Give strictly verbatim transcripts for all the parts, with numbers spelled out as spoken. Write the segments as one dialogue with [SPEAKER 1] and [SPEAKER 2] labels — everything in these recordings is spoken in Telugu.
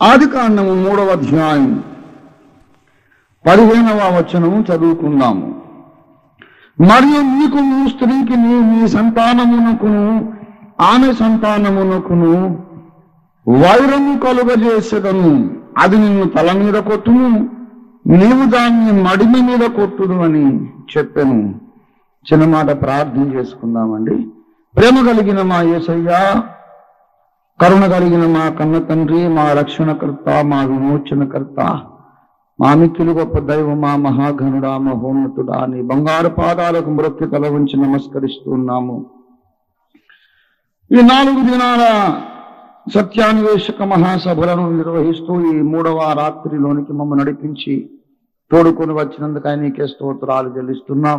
[SPEAKER 1] ఆదికాండము మూడవ అధ్యాయం పదిహేనవ వచనము చదువుకుందాము. మరియు నీకును స్త్రీకి నీ సంతానమునకును ఆమె సంతానమునకును వైరము కలుగజేసేదను. అది నిన్ను తల మీద కొట్టును, నీవు దాన్ని మడిమి మీద కొట్టుదు అని చెప్పాను. చిన్న మాట ప్రార్థన చేసుకుందామండి. ప్రేమ కలిగిన మా యేసయ్యా, కరుణ కలిగిన మా కన్న తండ్రి, మా రక్షణకర్త, మా విమోచనకర్త, మా మిక్కిలి గొప్ప దైవ, మా మహాఘనుడా, మహోన్నతుడా, నీ బంగారు పాదాలకు మ్రొక్కి తల వంచి నమస్కరిస్తున్నాము. ఈ నాలుగు దినాల సత్యాన్వేషక మహాసభలను నిర్వహిస్తూ ఈ మూడవ రాత్రిలోనికి మమ్మల్ని నడిపించి తోడుకొని వచ్చినందుకు నీకే స్తోత్రాలు చెల్లిస్తున్నాం.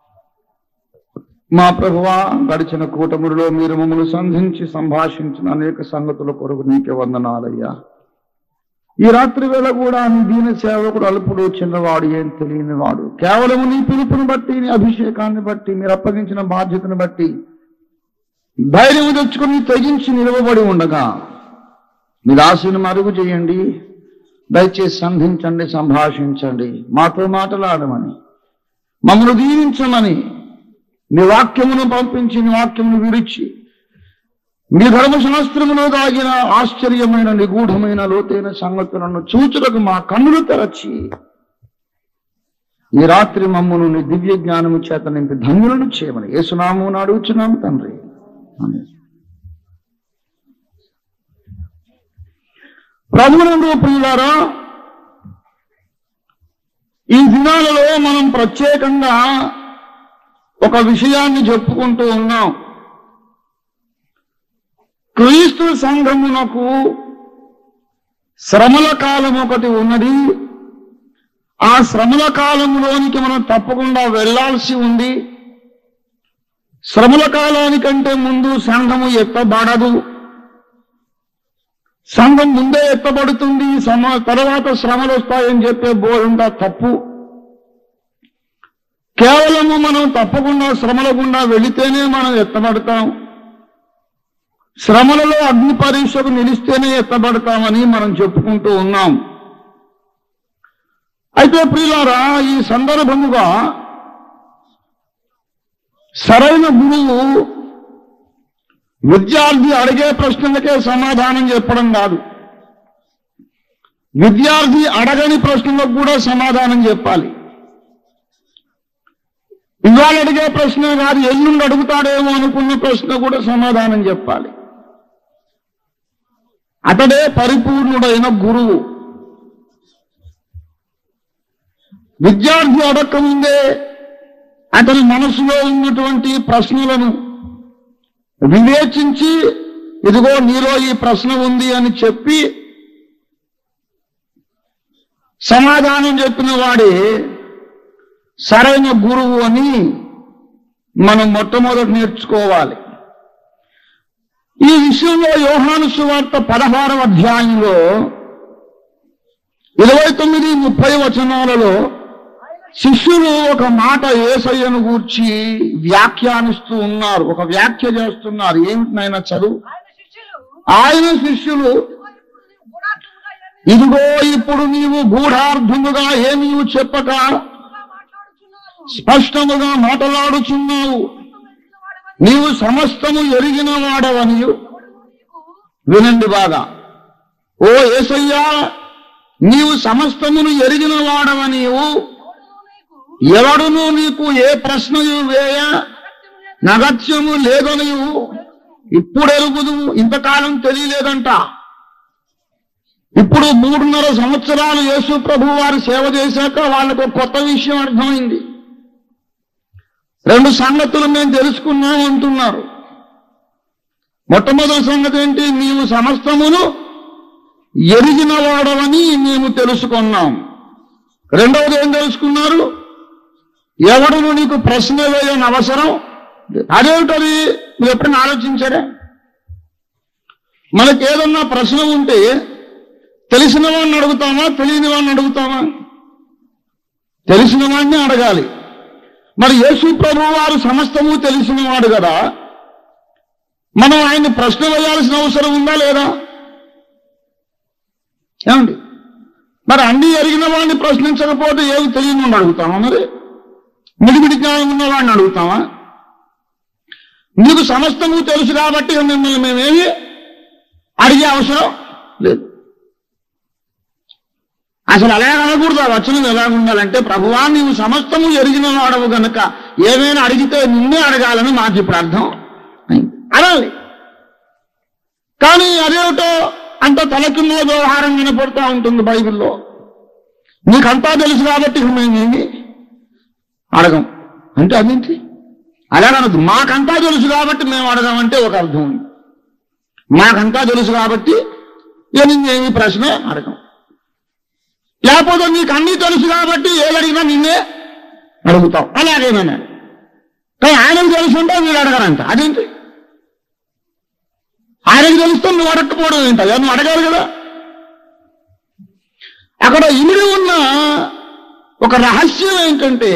[SPEAKER 1] మా ప్రభువా, గడిచిన కూటములో మీరు మమ్మల్ని సంధించి సంభాషించిన అనేక సంగతుల కొరకు నీకే వందనాలయ్యా. ఈ రాత్రి వేళ కూడా నీ దీన సేవకుడు అల్పుడు, చిన్నవాడు, ఏం తెలియని వాడు, కేవలం నీ పిలుపుని బట్టి, నీ అభిషేకాన్ని బట్టి, మీరు అప్పగించిన బాధ్యతను బట్టి ధైర్యం తెచ్చుకుని తెగించి నిలవబడి ఉండగా మీ దాసుని మరుగు చేయండి. దయచేసి సంధించండి, సంభాషించండి, మాతో మాట్లాడమని, మమ్మల్ని దీవించమని, మీ వాక్యమును పంపించి నీ వాక్యమును విడిచి మీ ధర్మశాస్త్రములో దాగిన ఆశ్చర్యమైన నిగూఢమైన లోతైన సంగతులను చూచుటకు మా కన్నులు తెరచి ఈ రాత్రి మమ్మను నీ దివ్య జ్ఞానము చేత నింపి ధన్యులను చేయమని యేసునామమున అడుగుచున్నాము తండ్రి. ప్రభువునందు ప్రియులారా, ఈ దినాలలో మనం ప్రత్యేకంగా ఒక విషయాన్ని చెప్పుకుంటూ ఉన్నాం. క్రీస్తు సంఘమునకు శ్రమల కాలం ఒకటి ఉన్నది. ఆ శ్రమల కాలంలోనికి మనం తప్పకుండా వెళ్లాల్సి ఉంది. శ్రమల కాలానికంటే ముందు సంఘము ఎత్తబడదు. సంఘం ముందే ఎత్తబడుతుంది, సమ తర్వాత శ్రమలు వస్తాయని చెప్పే బోధంతా తప్పు. కేవలము మనం తప్పకుండా శ్రమల గుండా వెళితేనే మనం ఎత్తబడతాం. శ్రమలలో అగ్ని పరీక్షకు నిలిస్తేనే ఎత్తబడతామని మనం చెప్పుకుంటూ ఉన్నాం. అయితే ప్రియులారా, ఈ సందర్భముగా సరైన గురువు విద్యార్థి అడిగే ప్రశ్నలకే సమాధానం చెప్పడం కాదు, విద్యార్థి అడగని ప్రశ్నలకు కూడా సమాధానం చెప్పాలి. ఇవాళ అడిగే ప్రశ్న కాదు, ఎల్లుండి అడుగుతాడేమో అనుకున్న ప్రశ్న కూడా సమాధానం చెప్పాలి. అతడే పరిపూర్ణుడైన గురువు. విద్యార్థి అడగకముందే అతని మనసులో ఉన్నటువంటి ప్రశ్నలను వివేచించి, ఇదిగో నీలో ఈ ప్రశ్న ఉంది అని చెప్పి సమాధానం చెప్పిన వాడే సరైన గురువు అని మనం మొట్టమొదటి నేర్చుకోవాలి. ఈ విషయంలో యోహాను సువార్త పదహారవ అధ్యాయంలో ఇరవై తొమ్మిది ముప్పై వచనాలలో శిష్యులు ఒక మాట యేసయ్యను గూర్చి వ్యాఖ్యానిస్తూ ఉన్నారు, ఒక వ్యాఖ్య చేస్తున్నారు. ఏమిటి నాయన చదువు? ఆయన శిష్యులు, ఇదిగో ఇప్పుడు నీవు గూఢార్థముగా ఏమీ చెప్పక స్పష్టముగా మాట్లాడుచున్నావు. నీవు సమస్తము ఎరిగిన వాడవని. వినండి బాగా. ఓ యేసయ్యా, నీవు సమస్తమును ఎరిగిన వాడవనివు, ఎవడును నీకు ఏ ప్రశ్నయు వేయ నగత్యము లేదనివు ఇప్పుడు ఎరుగుదు. ఇంతకాలం తెలియలేదంట. ఇప్పుడు మూడున్నర సంవత్సరాలు యేసు ప్రభు వారు సేవ చేశాక వాళ్ళకు కొత్త విషయం అర్థమైంది. రెండు సంగతులు మేము తెలుసుకున్నాం అంటున్నారు. మొట్టమొదటి సంగతి ఏంటి? నీవు సమస్తమును ఎరిగిన వాడవని మేము తెలుసుకున్నాం. రెండవది ఏం తెలుసుకున్నారు? ఎవడును నీకు ప్రశ్న వేయని అవసరం. అదేమిటది? మీరు ఎప్పుడైనా ఆలోచించారా? మనకేదన్నా ప్రశ్న ఉంటే తెలిసిన వాడిని అడుగుతామా, తెలియని వాడిని అడుగుతామా? తెలిసిన వాడిని అడగాలి. మరి యేసు ప్రభువు వారు సమస్తము తెలిసిన వాడు కదా, మనం ఆయన ప్రశ్న వేయాల్సిన అవసరం ఉందా లేదా? ఏమండి? మరి అన్ని ఎరిగిన వాడిని ప్రశ్నించకపోతే ఏమి తెలియని అడుగుతామా? మరి మిడిమిడి జ్ఞానం ఉన్నవాడిని అడుగుతామా? నీకు సమస్తము తెలుసు కాబట్టి మిమ్మల్ని మేమేమి అడిగే అవసరం లేదు. అసలు అలా అనకూడదు. ఆ వచనం ఎలా ఉండాలంటే, ప్రభువా నీవు సమస్తము ఎరిగిన వాడవు గనుక ఏమైనా అడిగితే నిన్నే అడగాలని మాకు ఇప్పుడు అర్థం అనాలి. కానీ అదేమిటో అంత తలకిన్న వ్యవహారం వినపడుతూ ఉంటుంది బైబిల్లో. నీకంతా తెలుసు కాబట్టి మేమేమి అడగం అంటే అదేంటి? అలాగనదు. మాకంతా తెలుసు కాబట్టి మేము అడగమంటే ఒక అర్థం ఉంది. మాకంతా తెలుసు కాబట్టి ఏమి ప్రశ్న అడగం. లేకపోతే నీకు అన్నీ తెలుసు కాబట్టి ఏదడిగినా నిన్నే అడుగుతావు, అలాగేనా? కానీ ఆయనకు తెలుసుంటే మీరు అడగరంట. అదేంటి? ఆయనకు తెలుస్తే నువ్వు అడగకపోవడం ఏంట? నువ్వు అడగాలి కదా. అక్కడ ఇమిడి ఉన్న ఒక రహస్యం ఏంటంటే,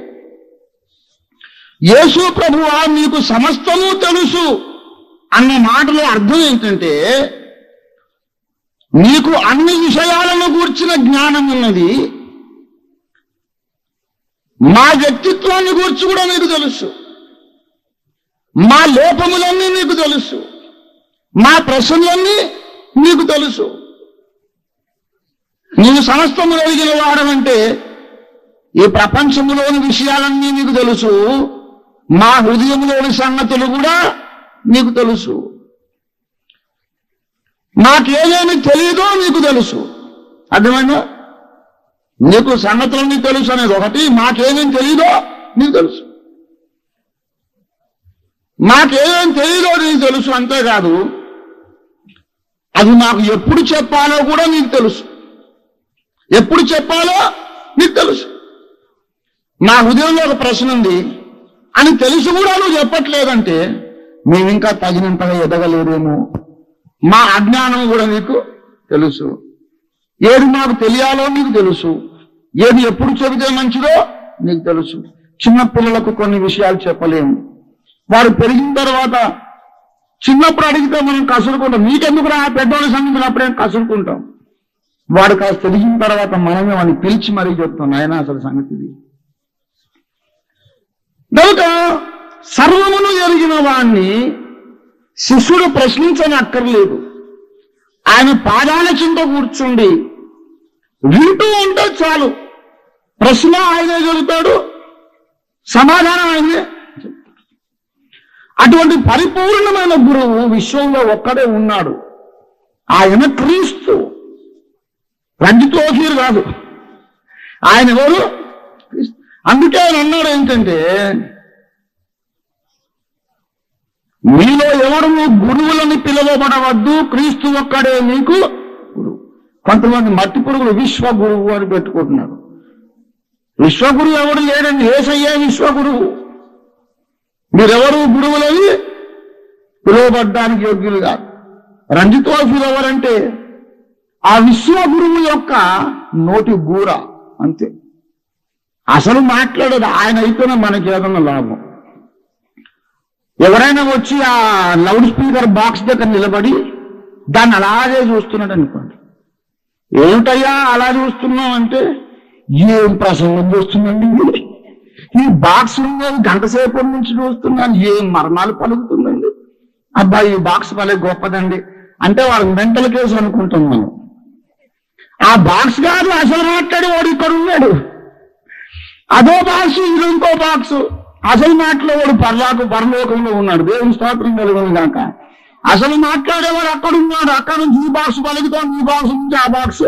[SPEAKER 1] యేసు ప్రభువా నీకు సమస్తము తెలుసు అన్న మాటలో అర్థం ఏంటంటే, నీకు అన్ని విషయాలను గూర్చిన జ్ఞానం ఉన్నది. మా వ్యక్తిత్వాన్ని గూర్చి కూడా నీకు తెలుసు, మా లోపములన్నీ నీకు తెలుసు, మా ప్రశ్నలన్నీ నీకు తెలుసు. నీవు సమస్తము ఎరిగిన వాడవంటే ఈ ప్రపంచంలోని విషయాలన్నీ నీకు తెలుసు, మా హృదయంలోని సంగతులు కూడా నీకు తెలుసు. నాకేమేమి తెలియదో నీకు తెలుసు. అర్థమైందా? నీకు సంగతులన్నీ తెలుసు అనేది ఒకటి, మాకేమేమి తెలియదో నీకు తెలుసు. మాకేమేమి తెలియదో నీకు తెలుసు. అంతేకాదు, అది మాకు ఎప్పుడు చెప్పాలో కూడా నీకు తెలుసు. ఎప్పుడు చెప్పాలో నీకు తెలుసు. నా హృదయంలో ఒక ప్రశ్న ఉంది అని తెలుసు కూడా నువ్వు చెప్పట్లేదంటే మేమింకా తగినంతగా ఎదగలేదేమో. మా అజ్ఞానం కూడా నీకు తెలుసు. ఏది మాకు తెలియాలో నీకు తెలుసు, ఏది ఎప్పుడు చెబితే మంచిదో నీకు తెలుసు. చిన్న పిల్లలకు కొన్ని విషయాలు చెప్పలేము. వారు పెరిగిన తర్వాత చిన్నప్పుడు అడిగితే మనం కసురుకుంటాం. నీకెందుకు రా పెద్దవాళ్ళ సంగతి అప్పుడేం కసురుకుంటాం. వాడు కాస్త తెలిసిన తర్వాత మనమే వాడిని పిలిచి మరీ చెప్తాం, ఆయన అసలు సంగతి ఇది. కనుక సర్వమును ఎరిగిన వాణ్ణి శిష్యుడు ప్రశ్నించని అక్కర్లేదు. ఆయన పాదాల చింత కూర్చుండి వింటూ ఉంటే చాలు. ప్రశ్న ఆయనే చెబుతాడు, సమాధానం ఆయనే. అటువంటి పరిపూర్ణమైన గురువు విశ్వంలో ఒక్కడే ఉన్నాడు. ఆయన క్రీస్తు, రంజితోఫీర్ కాదు. ఆయన ఎవరు? అందుకే ఆయన అన్నాడు ఏంటంటే, మీలో ఎవరు గురువులని పిలువబడవద్దు, క్రీస్తు ఒక్కడే మీకు గురువు. కొంతమంది మట్టి పురుగులు విశ్వ గురువు అని పెట్టుకుంటున్నారు. విశ్వగురువు ఎవరు లేడండి, యేసయ్యే విశ్వగురువు. మీరెవరు గురువులని పిలువబడ్డానికి యోగ్యులు కాదు. రంజితోఫీర్ ఎవరంటే ఆ విశ్వగురువు యొక్క నోటి గూర, అంతే. అసలు మాట్లాడేది ఆయన అయితేనే మనకి ఏదన్నా లాభం. ఎవరైనా వచ్చి ఆ లౌడ్ స్పీకర్ బాక్స్ దగ్గర నిలబడి దాన్ని అలాగే చూస్తున్నాడు అనుకోండి, ఏమిటయ్యా అలా చూస్తున్నాం అంటే, ఏం ప్రసంగం చూస్తుందండి, ఈ బాక్స్ గంట సేపు నుంచి చూస్తున్నాను, ఏం మరణాలు పలుకుతుందండి, అబ్బాయి ఈ బాక్స్ భలే గొప్పదండి అంటే వాడు మెంటల్ కేసు అనుకుంటాం మనం. ఆ బాక్స్ గారు అసలు మాట్లాడి వాడు ఇక్కడ ఉన్నాడు. అదో బాక్స్, ఇది ఇంకో బాక్స్. అసలు మాట్లాడేవాడు పర్లాకు పరలోకంలో ఉన్నాడు, దేవుని స్తోత్రం కలుగును గాక. అసలు మాట్లాడేవాడు అక్కడ ఉన్నాడు, అక్కడ నుంచి ఈ బాక్స్ పలుకుతాం, ఈ బాక్స్ నుంచి ఆ బాక్స్.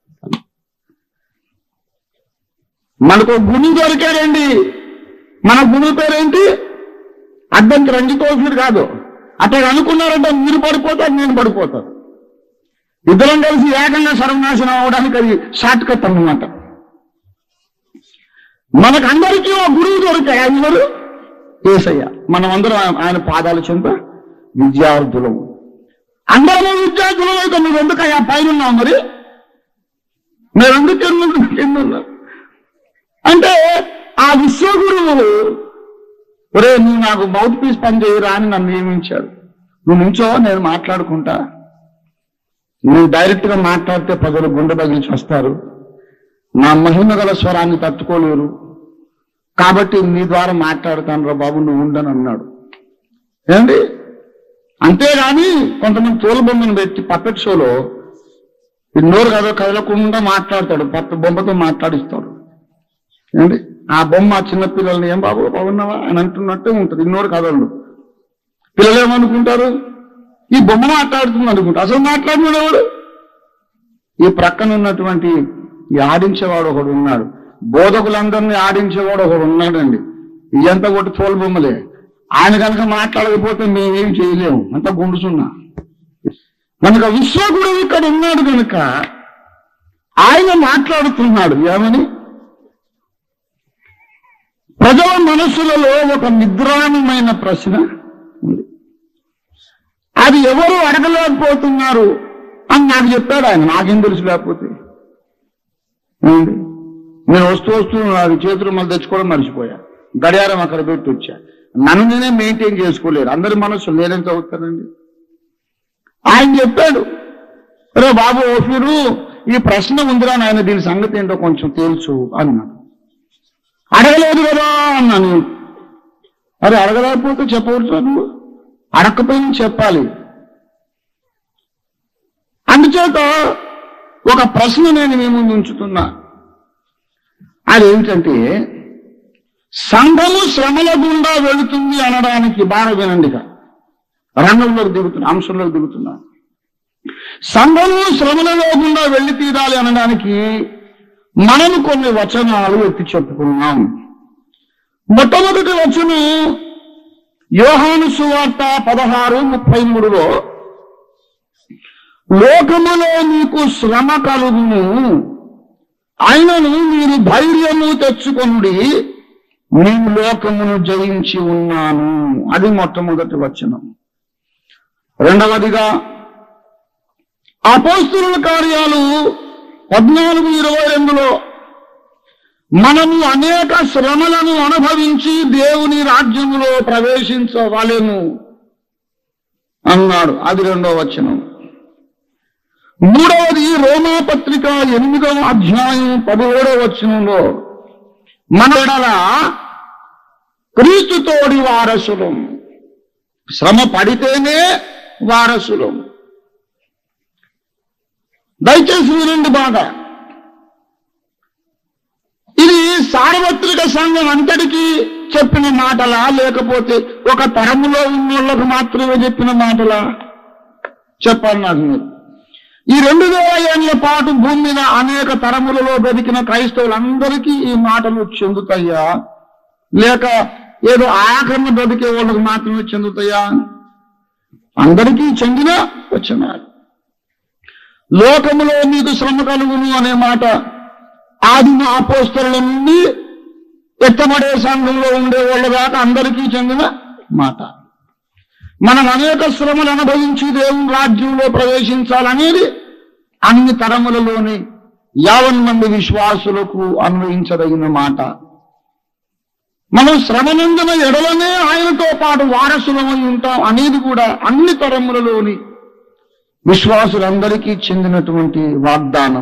[SPEAKER 1] మనకు గుణి దొరికాడండి. మన గుణి పేరేంటి? అడ్డంకి రంజితోఫీర్ కాదు. అట్లా అనుకున్నారంటే మీరు పడిపోతారు, నేను పడిపోతాను. ఇద్దరం కలిసి ఏకంగా సర్వనాశనం అవడానికి అది షార్ట్ కట్ అన్నమాట. మనకందరికీ ఒక గురువు దొరికాయి. ఆయన ఎవరు? యేసయ్య. మనం అందరం ఆయన పాదాల చెంత విద్యార్థులం. అందరము విద్యార్థులం అయితే మీరు ఎందుకు అయ్యా పైన ఉన్నాం? మరి మీరు ఎందుకు కింద కింద ఉన్నారు అంటే ఆ విశ్వగురువు, ఒరే నువ్వు నాకు మౌత్ పీస్ పని చేయరా అని నన్ను నియమించాడు. నువ్వు నుంచో నేను మాట్లాడుకుంటా, నేను డైరెక్ట్ గా మాట్లాడితే ప్రజలు గుండె పగిల్చి వస్తారు, నా మహిమ గల స్వరాన్ని తట్టుకోలేరు, కాబట్టి నీ ద్వారా మాట్లాడతాను రా బాబు, నువ్వు ఉండని అన్నాడు. ఏమండి? అంతేగాని కొంతమంది తోలుబొమ్మను పెట్టి పప్పెట్ షోలో నోరు కథ కదలకుండా మాట్లాడతాడు, పప్పు బొమ్మతో మాట్లాడిస్తాడు. ఏమండి? ఆ బొమ్మ చిన్నపిల్లల్ని ఏం బాబు బాగున్నావా అని అంటున్నట్టే ఉంటుంది. ఇన్నోరు కథలు పిల్లలు ఏమనుకుంటారు, ఈ బొమ్మ మాట్లాడుతుంది అనుకుంటా. అసలు మాట్లాడినవాడు ఈ ప్రక్కన ఉన్నటువంటి ఈ ఆడించేవాడు ఒకడు ఉన్నాడు, బోధకులందరినీ ఆడించేవాడు ఒకడు ఉన్నాడండి. ఇదంతా ఒకటి తోలు బొమ్మలే. ఆయన కనుక మాట్లాడకపోతే మేమేం చేయలేము, అంత గుండుసున్నా. కనుక విశ్వకుడు ఇక్కడ ఉన్నాడు కనుక ఆయన మాట్లాడుతున్నాడు. ఏమని? ప్రజల మనసులలో ఒక నిద్రాణమైన ప్రశ్న ఉంది, అది ఎవరు అడగలేకపోతున్నారు అని నాకు చెప్పాడు ఆయన. నాకేం తెలుసు, లేకపోతే నేను వస్తూ వస్తూ అది చేతులు మళ్ళీ తెచ్చుకోవడం మర్చిపోయా, గడియారం అక్కడ పెట్టి వచ్చా. నన్ను నేనే మెయింటైన్ చేసుకోలేరు, అందరి మనసు నేనేం చదువుతానండి. ఆయన చెప్పాడు, రే బాబు మీరు ఈ ప్రశ్న ఉందిరా నాయన, దీని సంగతి ఏంటో కొంచెం తెలుసు అన్నాడు. అడగలేదు కదా అన్నాను. అరే అడగలేకపోతే చెప్పవచ్చు, నువ్వు అడగకపోయినా చెప్పాలి. అందుచేత ఒక ప్రశ్న నేను మీ ముందు ఉంచుతున్నా. అదేమిటంటే, సంఘము శ్రమల గుండా వెళుతుంది అనడానికి బాగా వినండి, రంగంలోకి దిగుతున్నా, అంశంలోకి దిగుతున్నా. సంఘము శ్రమలలో గుండా వెళ్ళి తీరాలి అనడానికి మనం కొన్ని వచనాలు ఎత్తి చెప్పుకున్నాం. మొట్టమొదటి వచనం యోహాను సువార్త పదహారు ముప్పై మూడులో, లోకములో మీకు శ్రమ కలుగును, అయినను మీరు ధైర్యము తెచ్చుకొనుడి, నేను లోకమును జయించి ఉన్నాను. అది మొట్టమొదటి వచనం. రెండవదిగా అపోస్తలుల కార్యాలు పద్నాలుగు ఇరవై రెండులో, మనము అనేక శ్రమలను అనుభవించి దేవుని రాజ్యములో ప్రవేశించవలెను అన్నాడు. అది రెండవ వచనం. మూడవది రోమా పత్రిక ఎనిమిదవ అధ్యాయం పదిహేడవ వచనంలో, మన ఎడల క్రీస్తుతోడి వారసులం, శ్రమ పడితేనే వారసులం. దయచేసి వినండి బాగా. ఇది సార్వత్రిక సంఘం అంతటికీ చెప్పిన మాటలా, లేకపోతే ఒక తరములో ఉన్న వాళ్ళకు మాత్రమే చెప్పిన మాటలా? చెప్పాలి నాకు మీరు. ఈ రెండు వేల ఏళ్ల పాటు భూమి మీద అనేక తరములలో బతికిన క్రైస్తవులందరికీ ఈ మాటలు చెందుతాయా, లేక ఏదో ఆఖరణ బతికే వాళ్ళకు మాత్రమే చెందుతాయా? అందరికీ చెందిన వచనాలు. లోకములో మీకు శ్రమ కలుగును అనే మాట ఆదిమ అపోస్తలుల నుండి ఎత్తబడే సంఘంలో ఉండే వాళ్ళ దాకా అందరికీ చెందిన మాట. మనం అనేక శ్రమలు అనుభవించి దేవుని రాజ్యంలో ప్రవేశించాలనేది అన్ని తరములలోని యావన్ మంది విశ్వాసులకు అన్వయించదగిన మాట. మనం శ్రమనందున ఎడలనే ఆయనతో పాటు వారసులమై ఉంటాం అనేది కూడా అన్ని తరములలోని విశ్వాసులందరికీ చెందినటువంటి వాగ్దానం.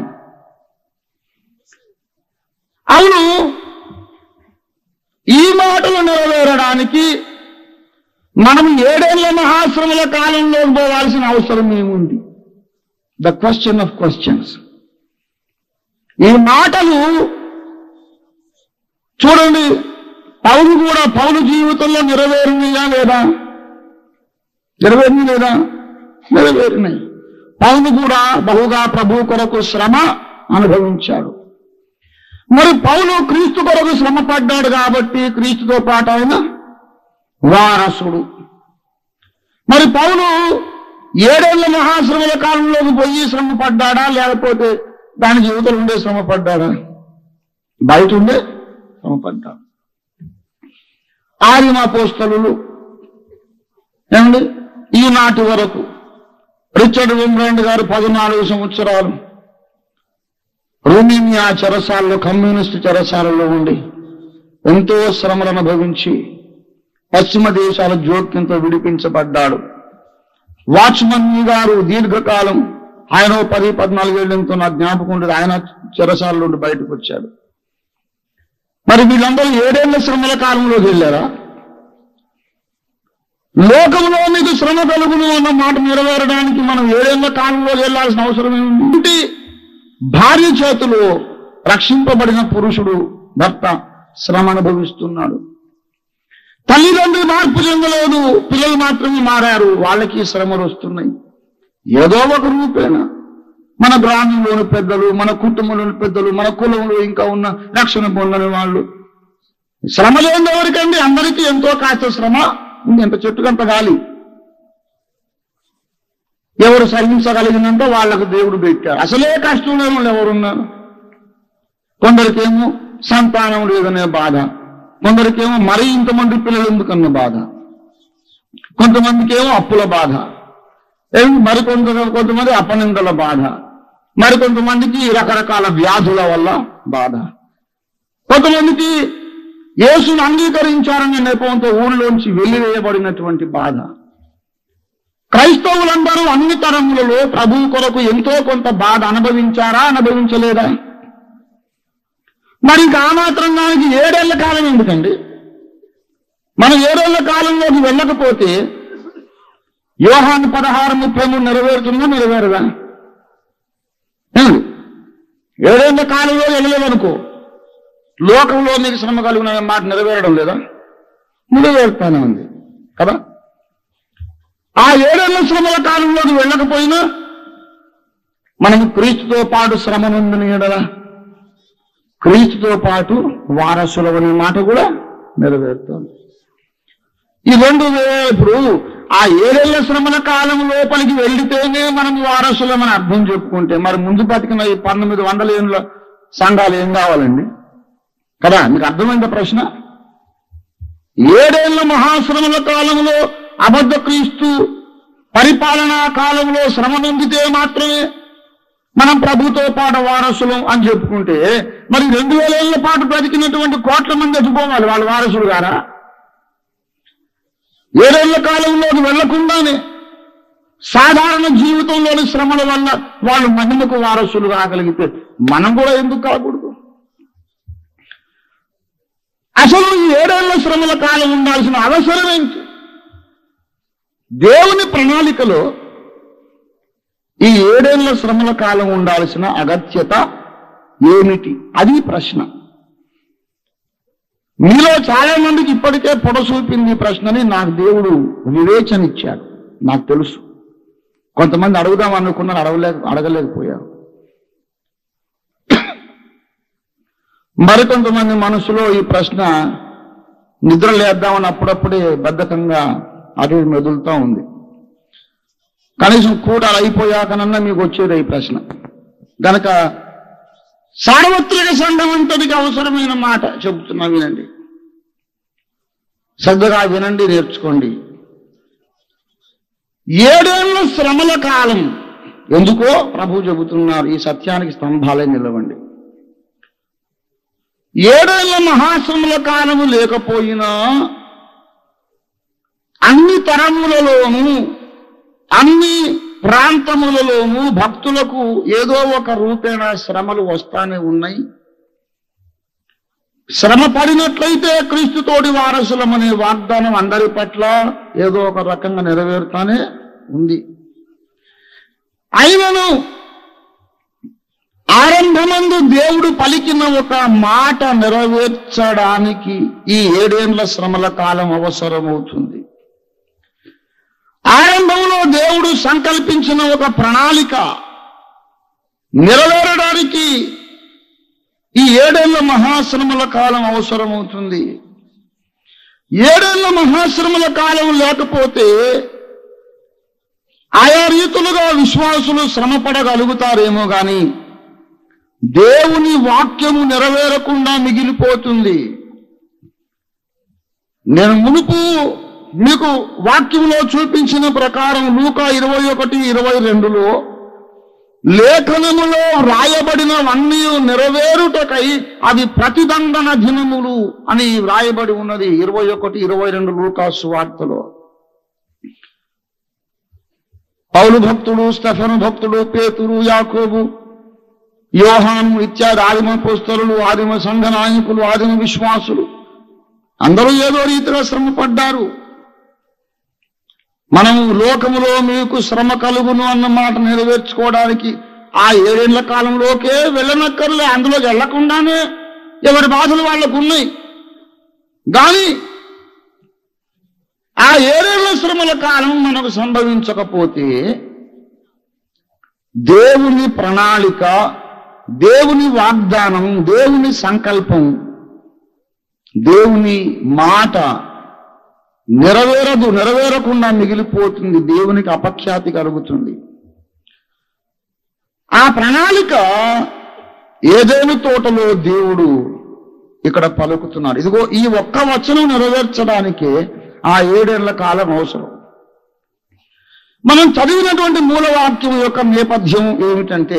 [SPEAKER 1] అవును, ఈ మాటలు నెరవేరడానికి మనం ఏడేళ్ల మహాశ్రమల కాలంలో పోవాల్సిన అవసరం ఏముంది? The question of questions. ఈ మాటలు చూడండి, పౌలు కూడా పౌలు జీవితంలో నెరవేరినాయా లేదా? నెరవేరినాయి లేదా? నెరవేరినాయి. పౌలు కూడా బహుగా ప్రభు కొరకు శ్రమ అనుభవించాడు. మరి పౌలు క్రీస్తు కొరకు శ్రమ పడ్డాడు కాబట్టి క్రీస్తుతో పాటు ఆయన వారసుడు. మరి పౌలు ఏడేళ్ల మహాశ్రమల కాలంలోకి పోయి శ్రమ పడ్డాడా, లేకపోతే దాని జీవితంలో ఉండే శ్రమ పడ్డాడా? బయట ఉండే శ్రమ పడ్డాడు. ఆదిమ అపోస్తలులు ఏమండి ఈనాటి వరకు రిచర్డ్ విమ్రాండ్ గారు పద్నాలుగు సంవత్సరాలు రొమేనియా చెరసాలలో, కమ్యూనిస్టు చెరసాలలో ఉండి ఎంతో శ్రమలను అనుభవించి పశ్చిమ దేశాల జోక్యంతో విడిపించబడ్డాడు. వాచ్మన్ గారు దీర్ఘకాలం ఆయన ఓ పది పద్నాలుగేళ్లతో నాకు జ్ఞాపకం ఉండేది. ఆయన చెరసాల నుండి బయటకు వచ్చాడు. మరి వీళ్ళందరూ ఏడేళ్ల శ్రమల కాలంలోకి వెళ్ళారా? లోకంలో మీకు శ్రమ కలుగును అన్న మాట నెరవేరడానికి మనం ఏడేళ్ల కాలంలో వెళ్ళాల్సిన అవసరం ఏమిటి? భార్య చేతిలో రక్షింపబడిన పురుషుడు భర్త శ్రమ అనుభవిస్తున్నాడు. తల్లిదండ్రులు మార్పు చెందలేదు, పిల్లలు మాత్రమే మారారు, వాళ్ళకి శ్రమలు వస్తున్నాయి. ఏదో ఒక రూపేణ మన గ్రామంలోని పెద్దలు, మన కుటుంబంలోని పెద్దలు, మన కులంలో ఇంకా ఉన్న రక్షణ పొందని వాళ్ళు శ్రమ లేని ఎవరికండి? అందరికీ ఎంతో కాస్త శ్రమ ఉంది. ఎంత చెట్టుకంత గాలి. ఎవరు సహించగలిగినంత వాళ్ళకు దేవుడు పెట్టారు. అసలే కష్టం లేని వాళ్ళు ఎవరున్నారు? కొందరికేమో సంతానం లేదనే బాధ, కొందరికేమో మరీ ఇంతమంది పిల్లలు ఎందుకన్న బాధ, కొంతమందికి ఏమో అప్పుల బాధ, మరి కొంత కొంతమంది అపనిందల బాధ, మరి కొంతమందికి రకరకాల వ్యాధుల వల్ల బాధ, కొంతమందికి యేసును అంగీకరించారనే నెపంతో ఊళ్ళోంచి వెళ్లివేయబడినటువంటి బాధ. క్రైస్తవులందరూ అన్ని తరములలో ప్రభువు కొరకు ఎంతో కొంత బాధ అనుభవించారా, అనుభవించలేదా? మరి ఇంకా ఆ మాత్రం దానికి ఏడేళ్ల కాలం ఎందుకండి? మనం ఏడేళ్ల కాలంలోకి వెళ్ళకపోతే యోహాను పదహారు ముప్పై మూడు నెరవేరుతుందా, నెరవేరదా? ఏడేళ్ల కాలంలో వెళ్ళలేదనుకో, లోకంలో నీకు శ్రమ కలిగిన మాట నెరవేరడం లేదా? నెరవేరుతానే ఉంది కదా. ఆ ఏడేళ్ల శ్రమల కాలంలోకి వెళ్ళకపోయినా మనం క్రీస్తుతో పాటు శ్రమ నొందిన ఎడల క్రీస్తుతో పాటు వారసులనే మాట కూడా నెరవేరుతుంది. ఈ రెండు ఇప్పుడు ఆ ఏడేళ్ల శ్రమల కాలం లోపలికి వెళ్తేనే మనం వారసులమని అర్థం చెప్పుకుంటే మరి ముందు బతికిన ఈ పంతొమ్మిది వందల ఏళ్ళ సంఘాలు ఏం కావాలండి కదా? మీకు అర్థమైంది ప్రశ్న? ఏడేళ్ల మహాశ్రమల కాలంలో అబద్ధ క్రీస్తు పరిపాలనా కాలంలో శ్రమ నొందితే మాత్రమే మనం ప్రభుతో పాటు వారసులం అని చెప్పుకుంటే మరి రెండు వేల ఏళ్ల పాటు బ్రతికినటువంటి కోట్ల మంది ఎదుపోవాలి, వాళ్ళు వారసులు గారా? ఏడేళ్ల కాలంలోకి వెళ్లకుండానే సాధారణ జీవితంలోని శ్రమల వల్ల వాళ్ళు మహిమకు వారసులు కాగలిగితే మనం కూడా ఎందుకు కాకూడదు? అసలు ఈ ఏడేళ్ల శ్రమల కాలం ఉండాల్సిన అవసరం ఏంటి? దేవుని ప్రణాళికలో ఈ ఏడేళ్ల శ్రమల కాలం ఉండాల్సిన అగత్యత ఏమిటి? అది ప్రశ్న. మీలో చాలా మందికి ఇప్పటికే పొడసూపింది ఈ ప్రశ్నని నాకు దేవుడు వివేచన ఇచ్చాడు, నాకు తెలుసు. కొంతమంది అడుగుదాం అనుకున్నారు, అడగలేక అడగలేకపోయారు. మరికొంతమంది మనసులో ఈ ప్రశ్న నిద్ర లేద్దామని అప్పుడప్పుడే బద్ధకంగా అటు మెదులుతూ ఉంది. కనీసం కూడా అయిపోయాకనన్నా మీకు వచ్చేది ఈ ప్రశ్న. గనక సార్వత్రిక సంఘం అంతటికి అవసరమైన మాట చెబుతున్నా, వినండి, శ్రద్ధగా వినండి, నేర్చుకోండి. ఏడేళ్ల శ్రమల కాలం ఎందుకో ప్రభు చెబుతున్నారు, ఈ సత్యానికి స్తంభాలే నిలవండి. ఏడేళ్ల మహాశ్రమల కాలము లేకపోయినా అన్ని తరములలోనూ అన్ని ప్రాంతములలోనూ భక్తులకు ఏదో ఒక రూపేణ శ్రమలు వస్తానే ఉన్నాయి. శ్రమ పడినట్లయితే క్రీస్తుతోటి వారసులమనే వాగ్దానం అందరి పట్ల ఏదో ఒక రకంగా నెరవేరుతానే ఉంది. అయినను ఆరంభమందు దేవుడు పలికిన ఒక మాట నెరవేర్చడానికి ఈ ఏడేండ్ల శ్రమల కాలం అవసరమవుతుంది. ఆరంభంలో దేవుడు సంకల్పించిన ఒక ప్రణాళిక నెరవేరడానికి ఈ ఏడేళ్ల మహాశ్రమల కాలం అవసరమవుతుంది. ఏడేళ్ల మహాశ్రమల కాలం లేకపోతే ఆయా రీతులుగా విశ్వాసులు శ్రమపడగలుగుతారేమో గాని దేవుని వాక్యము నెరవేరకుండా మిగిలిపోతుంది. నేను మునుపు మీకు వాక్యంలో చూపించిన ప్రకారం లూకా ఇరవై ఒకటి ఇరవై రెండులో లేఖనములో వ్రాయబడినవన్నీ నెరవేరుటకై అవి ప్రతిదండన దినములు అని వ్రాయబడి ఉన్నది. ఇరవై ఒకటి ఇరవై రెండు లూకా సువార్తలో పౌలు భక్తుడు, స్టెఫను భక్తుడు, పేతురు, యాకోబు, యోహాను ఇత్యాది ఆదిమ అపోస్తలులు, ఆదిమ సంఘ నాయకులు, ఆదిమ విశ్వాసులు అందరూ ఏదో రీతిలో శ్రమ పడ్డారు. మనము లోకములో మీకు శ్రమ కలుగును అన్న మాట నెరవేర్చుకోవడానికి ఆ ఏడేళ్ల కాలంలోకే వెళ్ళనక్కర్లే. అందులోకి వెళ్లకుండానే ఎవరి బాధలు వాళ్లకు ఉన్నాయి. కానీ ఆ ఏడేళ్ల శ్రమల కాలం మనకు సంభవించకపోతే దేవుని ప్రణాళిక, దేవుని వాగ్దానం, దేవుని సంకల్పం, దేవుని మాట నెరవేరదు, నెరవేరకుండా మిగిలిపోతుంది. దేవునికి అపఖ్యాతి కలుగుతుంది. ఆ ప్రణాళిక ఏదేను తోటలో దేవుడు ఇక్కడ పలుకుతున్నాడు. ఇదిగో ఈ ఒక్క వచనం నెరవేర్చడానికే ఆ ఏడేళ్ల కాలం అవసరం. మనం చదివినటువంటి మూలవాక్యం యొక్క నేపథ్యం ఏమిటంటే,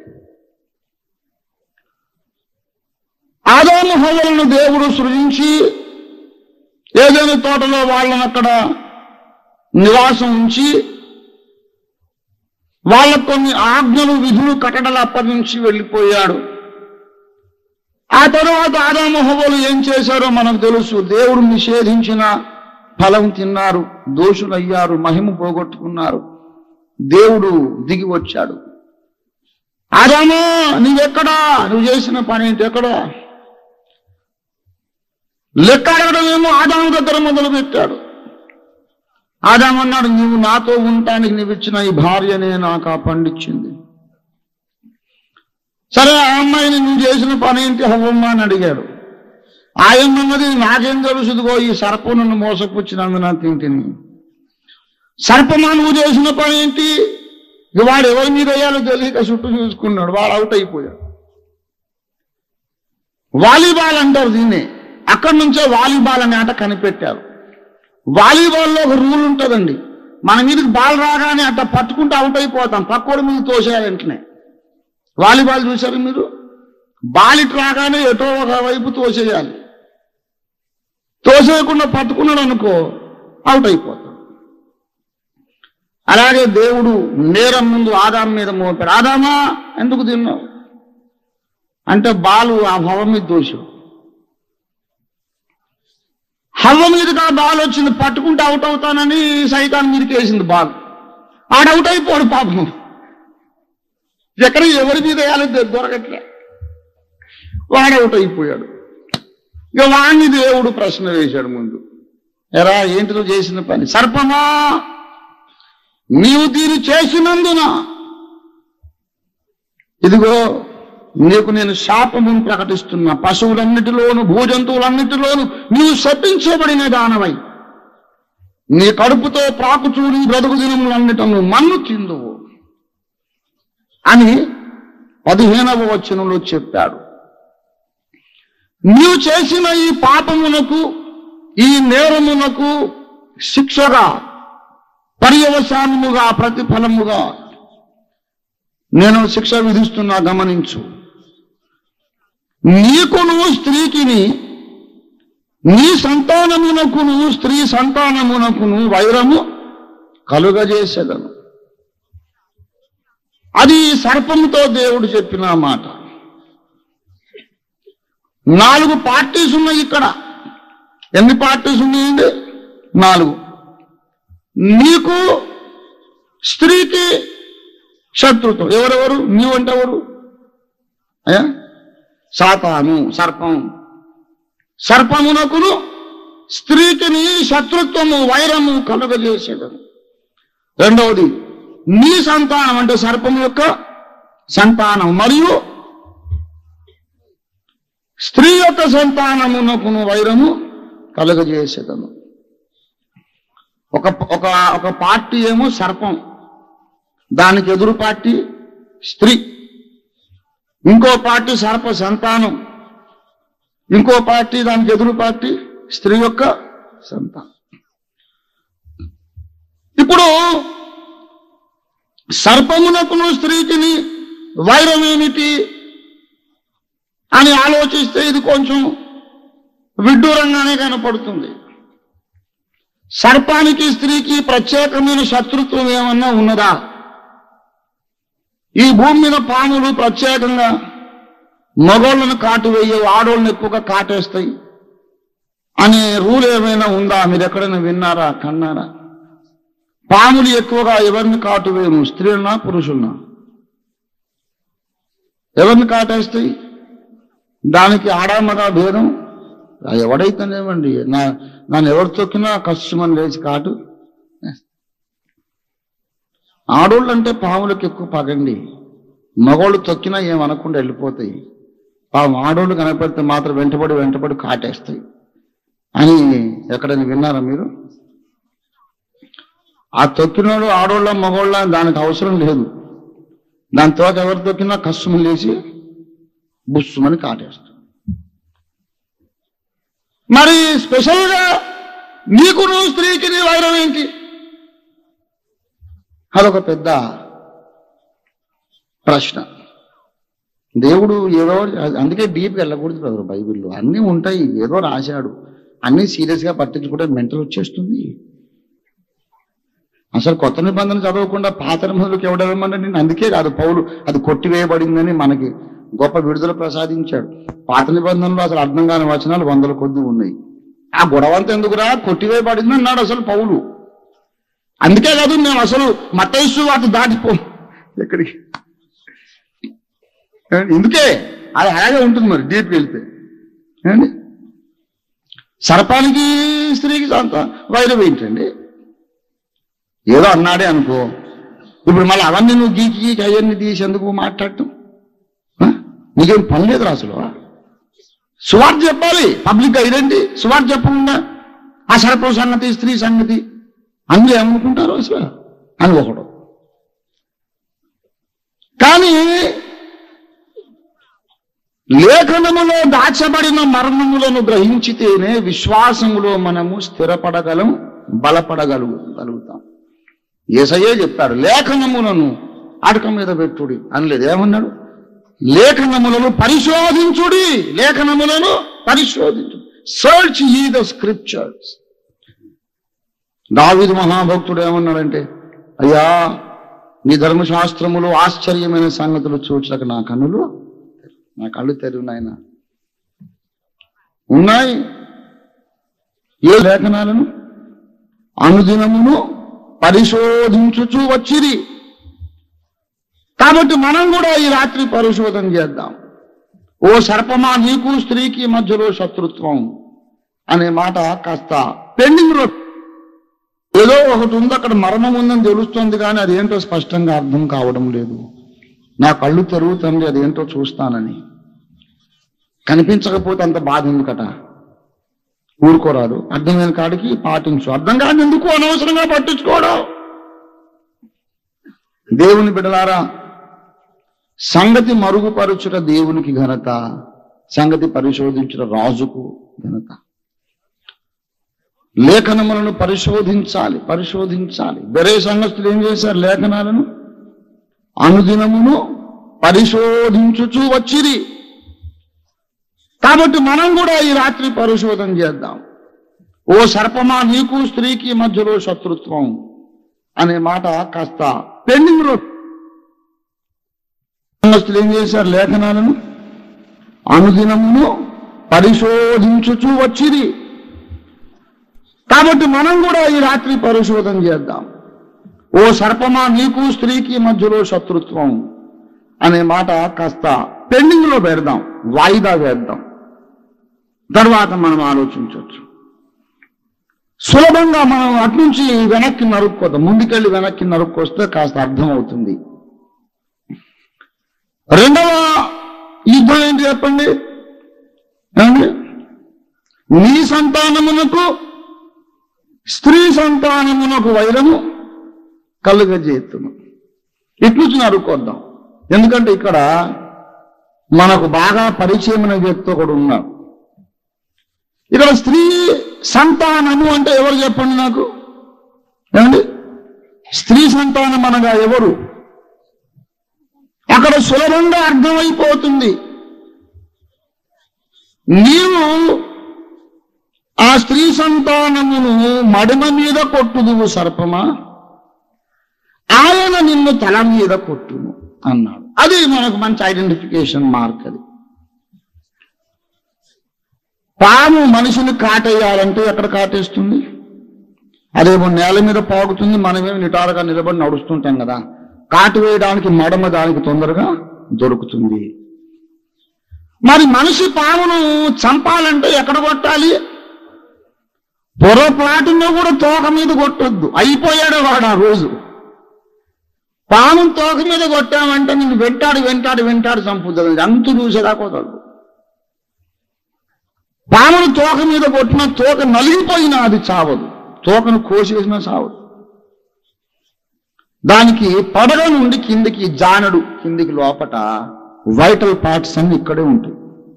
[SPEAKER 1] ఆదాము హవ్వలను దేవుడు సృజించి ఏదైనా తోటలో వాళ్ళని అక్కడ నివాసం ఉంచి వాళ్ళకు కొన్ని ఆజ్ఞలు, విధులు, కట్టడలు అప్పగించి వెళ్ళిపోయాడు. ఆ తర్వాత ఆదాము హవ్వలు ఏం చేశారో మనకు తెలుసు. దేవుడు నిషేధించిన ఫలం తిన్నారు, దోషులయ్యారు, మహిమ పోగొట్టుకున్నారు. దేవుడు దిగి వచ్చాడు. ఆదాము నువ్వెక్కడా, నువ్వు చేసిన పని ఏంటి, ఎక్కడా? లెక్క అడగడమేమో ఆదాము దగ్గర మొదలు పెట్టాడు. ఆదాము అన్నాడు, నువ్వు నాతో ఉండటానికి నువ్వు ఇచ్చిన ఈ భార్యనే నాకు ఆ పండిచ్చింది. సరే, ఆ అమ్మాయిని నువ్వు చేసిన పని ఏంటి హవ్వమ్మ అని అడిగాడు. ఆయన్నది నాకేం తెలుసుదిగో, ఈ సర్పం నన్ను మోసపుచ్చినందున తింటిని. సర్పమా నువ్వు చేసిన పని ఏంటి? వాడు ఎవరి మీద వేయాలో తెలియక చుట్టూ చూసుకున్నాడు. వాడు అవుట్ అయిపోయాడు. వాలీబాల్ అంటారు దీన్నే. అక్కడి నుంచే వాలీబాల్ అనే ఆట కనిపెట్టారు. వాలీబాల్లో ఒక రూల్ ఉంటుందండి. మన మీదకి బాల్ రాగానే అట్లా పట్టుకుంటూ అవుట్ అయిపోతాం, పక్కోడి మీద తోసేయాలి వెంటనే. వాలీబాల్ చూశారు మీరు? బాల్ ఇటు రాగానే ఎటో ఒక వైపు తోసేయాలి. తోసేయకుండా పట్టుకున్నాడు అనుకో, అవుట్ అయిపోతాం. అలాగే దేవుడు నేరం ముందు ఆదాము మీద మోపాడు. ఆదామా ఎందుకు తిన్నావు అంటే, బాలు ఆ హవ్వ మీద దోషం. హవ్వ మీదకి ఆ బాల్ వచ్చింది, పట్టుకుంటే అవుట్ అవుతానని సైతాన్ మీదకి వేసింది బాల్. ఆడ అవుట్ అయిపోడు పాపం. ఎక్కడ ఎవరి మీద వేయాలో దొరకట్లే, వాడు అవుట్ అయిపోయాడు. ఇక వాణ్ణి దేవుడు ప్రశ్న వేశాడు ముందు. ఎరా, ఏంటి నువ్వు చేసిన పని? సర్పమా, నీవు దీన్ని చేసినందున ఇదిగో నీకు నేను శాపమును ప్రకటిస్తున్నా. పశువులన్నిటిలోను, భూజంతువులన్నిటిలోను నీవు శపించబడిన దానవై నీ కడుపుతో ప్రాకుచూడి బ్రతుకు దినములన్నిటను మన్ను తిందువు అని పదిహేనవ వచనంలో చెప్పాడు. నీవు చేసిన ఈ పాపమునకు, ఈ నేరమునకు శిక్షగా, పర్యవసానముగా, ప్రతిఫలముగా నేను శిక్ష విధిస్తున్నా, గమనించు. నీకును స్త్రీకిని, నీ సంతానమునకును స్త్రీ సంతానమునకును వైరము కలుగజేసేదను. అది సర్పముతో దేవుడు చెప్పిన మాట. నాలుగు పార్టీస్ ఉన్నాయి ఇక్కడ. ఎన్ని పార్టీస్ ఉన్నాయండి? నాలుగు. నీకు స్త్రీకి శత్రుత్వం. ఎవరెవరు? నీవు అంటే ఎవరు? అయ్యా, సాతాను, సర్పం. సర్పమునకును స్త్రీకి నీ శత్రుత్వము, వైరము కలుగజేసేదను. రెండవది, నీ సంతానం అంటే సర్పము యొక్క సంతానం మరియు స్త్రీ యొక్క సంతానమునకును వైరము కలుగజేసేదను. ఒక ఒక ఒక పార్టీ ఏమో సర్పం, దానికి ఎదురు పార్టీ స్త్రీ. ఇంకో పార్టీ సర్ప సంతానం, ఇంకో పార్టీ దానికి ఎదురు పార్టీ స్త్రీ యొక్క సంతానం. ఇప్పుడు సర్పమునకును స్త్రీకిని వైరం ఏమిటి అని ఆలోచిస్తే ఇది కొంచెం విడ్డూరంగానే కనపడుతుంది. సర్పానికి స్త్రీకి ప్రత్యేకమైన శత్రుత్వం ఏమన్నా ఉన్నదా? ఈ భూమి మీద పాములు ప్రత్యేకంగా మగోళ్ళను కాటు వేయవు, ఆడోళ్ళని ఎక్కువగా కాటేస్తాయి అనే రూల్ ఏమైనా ఉందా? మీరు ఎక్కడైనా విన్నారా, కన్నారా? పాములు ఎక్కువగా ఎవరిని కాటు వేయము, స్త్రీలనా పురుషులనా? ఎవరిని కాటేస్తాయి? దానికి ఆడామగా భేదం ఎవడైతేనేమండి. నా నన్ను ఎవరు తొక్కినా కష్టమని లేచి కాటు. ఆడోళ్ళు అంటే పాములకు ఎక్కువ పగండి, మగోళ్ళు తొక్కినా ఏమనకుండా వెళ్ళిపోతాయి. పాము ఆడోళ్ళు కనపడితే మాత్రం వెంటబడి వెంటబడి కాటేస్తాయి అని ఎక్కడైనా విన్నారా మీరు? ఆ తొక్కినోళ్ళు ఆడోళ్ళ మగోళ్ళ దానికి అవసరం లేదు. దాని తోక ఎవరు తొక్కినా కష్టం లేచి బుస్సుమని కాటేస్తాడు. మరి స్పెషల్గా నీకు నువ్వు స్త్రీకి నీ వైరం ఏంటి? అదొక పెద్ద ప్రశ్న. దేవుడు ఏదో, అందుకే డీప్గా వెళ్ళకూడదు బ్రదర్. బైబిల్లో అన్నీ ఉంటాయి, ఏదో రాశాడు, అన్నీ సీరియస్గా పట్టించుకుంటే మెంటల్ వచ్చేస్తుంది. అసలు కొత్త నిబంధన చదవకుండా పాత నిబంధనలకు ఎవడేమన్నా నేను అందుకే కాదు పౌలు అది కొట్టివేయబడిందని మనకి గొప్ప విడుదల ప్రసాదించాడు. పాత నిబంధనలో అసలు అర్థం కాని వచనాలు వందల కొద్ది ఉన్నాయి. ఆ గొడవంతా ఎందుకురా, కొట్టివేయబడింది అన్నాడు అసలు పౌలు. అందుకే కాదు మేము అసలు మత్తయి సువార్త దాటిపో ఎక్కడికి, ఎందుకే అది అలాగే ఉంటుంది. మరి డీప్కి వెళ్తే ఏమండి, సర్పానికి స్త్రీకి అంత వైరం ఏంటండి? ఏదో అన్నాడే అనుకో, ఇప్పుడు మళ్ళీ అవన్నీ నువ్వు గీకి గీకి అవన్నీ తీసి ఎందుకు మాట్లాడటం? నీకేం పని లేదు అసలు. సువార్త చెప్పాలి, పబ్లిక్గా ఇదండి సువార్త చెప్పకుండా ఆ సర్పం సంగతి స్త్రీ సంగతి అందరూ ఏమనుకుంటారు అసలు అని ఒకడు. కానీ లేఖనములో దాచబడిన మర్మములను గ్రహించితేనే విశ్వాసములో మనము స్థిరపడగలం, బలపడగలుగుతాం. యేసయ్యే చెప్పాడు లేఖనములను అటక మీద పెట్టుడి అనలేదు. ఏమన్నాడు? లేఖనములను పరిశోధించుడి, లేఖనములను పరిశోధించు. Search ye the scriptures. దావీదు మహాభక్తుడు ఏమన్నాడంటే, అయ్యా నీ ధర్మశాస్త్రములు ఆశ్చర్యమైన సంగతులు చూచక నా కన్నులు, నా కళ్ళు తెరువు నాయన. ఉన్నాయి ఏ లేఖనాలను అనుదినమును పరిశోధించుచూ వచ్చిరి. కాబట్టి మనం కూడా ఈ రాత్రి పరిశోధన చేద్దాం. ఓ సర్పమా నీకు స్త్రీకి మధ్యలో శత్రుత్వం అనే మాట కాస్త పెండింగ్ లో ఏదో ఒకటి ఉంది, అక్కడ మరణం ఉందని తెలుస్తుంది, కానీ అదేంటో స్పష్టంగా అర్థం కావడం లేదు. నా కళ్ళు తెరుగుతుంది, అదేంటో చూస్తానని. కనిపించకపోతే అంత బాధ ఎందుకట? ఊరుకోరాదు, అర్థమైన కాడికి పాటించు. అర్థం కాదు ఎందుకు అనవసరంగా పట్టించుకోవడం? దేవుని బిడ్డలారా, సంగతి మరుగుపరుచుట దేవునికి ఘనత, సంగతి పరిశోధించుట రాజుకు ఘనత. లేఖనములను పరిశోధించాలి పరిశోధించాలి బెరే సంఘస్థులు ఏం చేశారు? లేఖనాలను అనుదినమును పరిశోధించుచూ వచ్చిరి. కాబట్టి మనం కూడా ఈ రాత్రి పరిశోధన చేద్దాం. ఓ సర్పమా నీకు స్త్రీకి మధ్యలో శత్రుత్వం అనే మాట కాస్త పెండింగ్ లో సంఘస్థులు ఏం చేశారు? లేఖనాలను అనుదినమును పరిశోధించుచూ వచ్చిరి. కాబట్టి మనం కూడా ఈ రాత్రి పరిశోధన చేద్దాం. ఓ సర్పమా నీకు స్త్రీకి మధ్యలో శత్రుత్వం అనే మాట కాస్త పెండింగ్ లో పెడదాం, వాయిదా వేద్దాం. తర్వాత మనం ఆలోచించవచ్చు. సులభంగా మనం అట్నుంచి వెనక్కి నరుక్కోదాం. ముందుకెళ్ళి వెనక్కి నరుక్కొస్తే కాస్త అర్థం అవుతుంది. రెండవ యుద్ధం ఏంటి చెప్పండి? నీ సంతానమునకు స్త్రీ సంతానమునకు వైరము కలుగజేతును. ఇట్నుంచి నరుక్కొద్దాం. ఎందుకంటే ఇక్కడ మనకు బాగా పరిచయమైన వ్యక్తి ఒకడు ఉన్నాడు. ఇక్కడ స్త్రీ సంతానము అంటే ఎవరు చెప్పండి నాకు? ఏమండి, స్త్రీ సంతానం అనగా ఎవరు? అక్కడ సులభంగా అర్థమైపోతుంది. నీవు ఆ స్త్రీ సంతానమును మడిమ మీద కొట్టుదువు సర్పమా, ఆయన నిన్ను తల మీద కొట్టును అన్నాడు. అది మనకు మంచి ఐడెంటిఫికేషన్ మార్క్. అది పాము మనిషిని కాటేయాలంటే ఎక్కడ కాటేస్తుంది? అదేమో నేల మీద పాకుతుంది, మనమేమి నిటారుగా నిలబడి నడుస్తుంటాం కదా. కాటు వేయడానికి మడమ దానికి తొందరగా దొరుకుతుంది. మరి మనిషి పామును చంపాలంటే ఎక్కడ కొట్టాలి? పొరపాటును కూడా తోక మీద కొట్టొద్దు, అయిపోయాడు వాడు ఆ రోజు. పాము తోక మీద కొట్టామంటే నేను వెంటాడు వెంటాడు వెంటాడు చంపుతుంది, అంతు చూసేదాకోతాడు. పామును తోక మీద కొట్టినా తోక నలిగిపోయినా అది చావదు, తోకను కోసేసినా చావదు. దానికి పడగ నుండి కిందికి జానడు, కిందికి లోపట వైటల్ పార్ట్స్ అన్ని ఇక్కడే ఉంటాయి.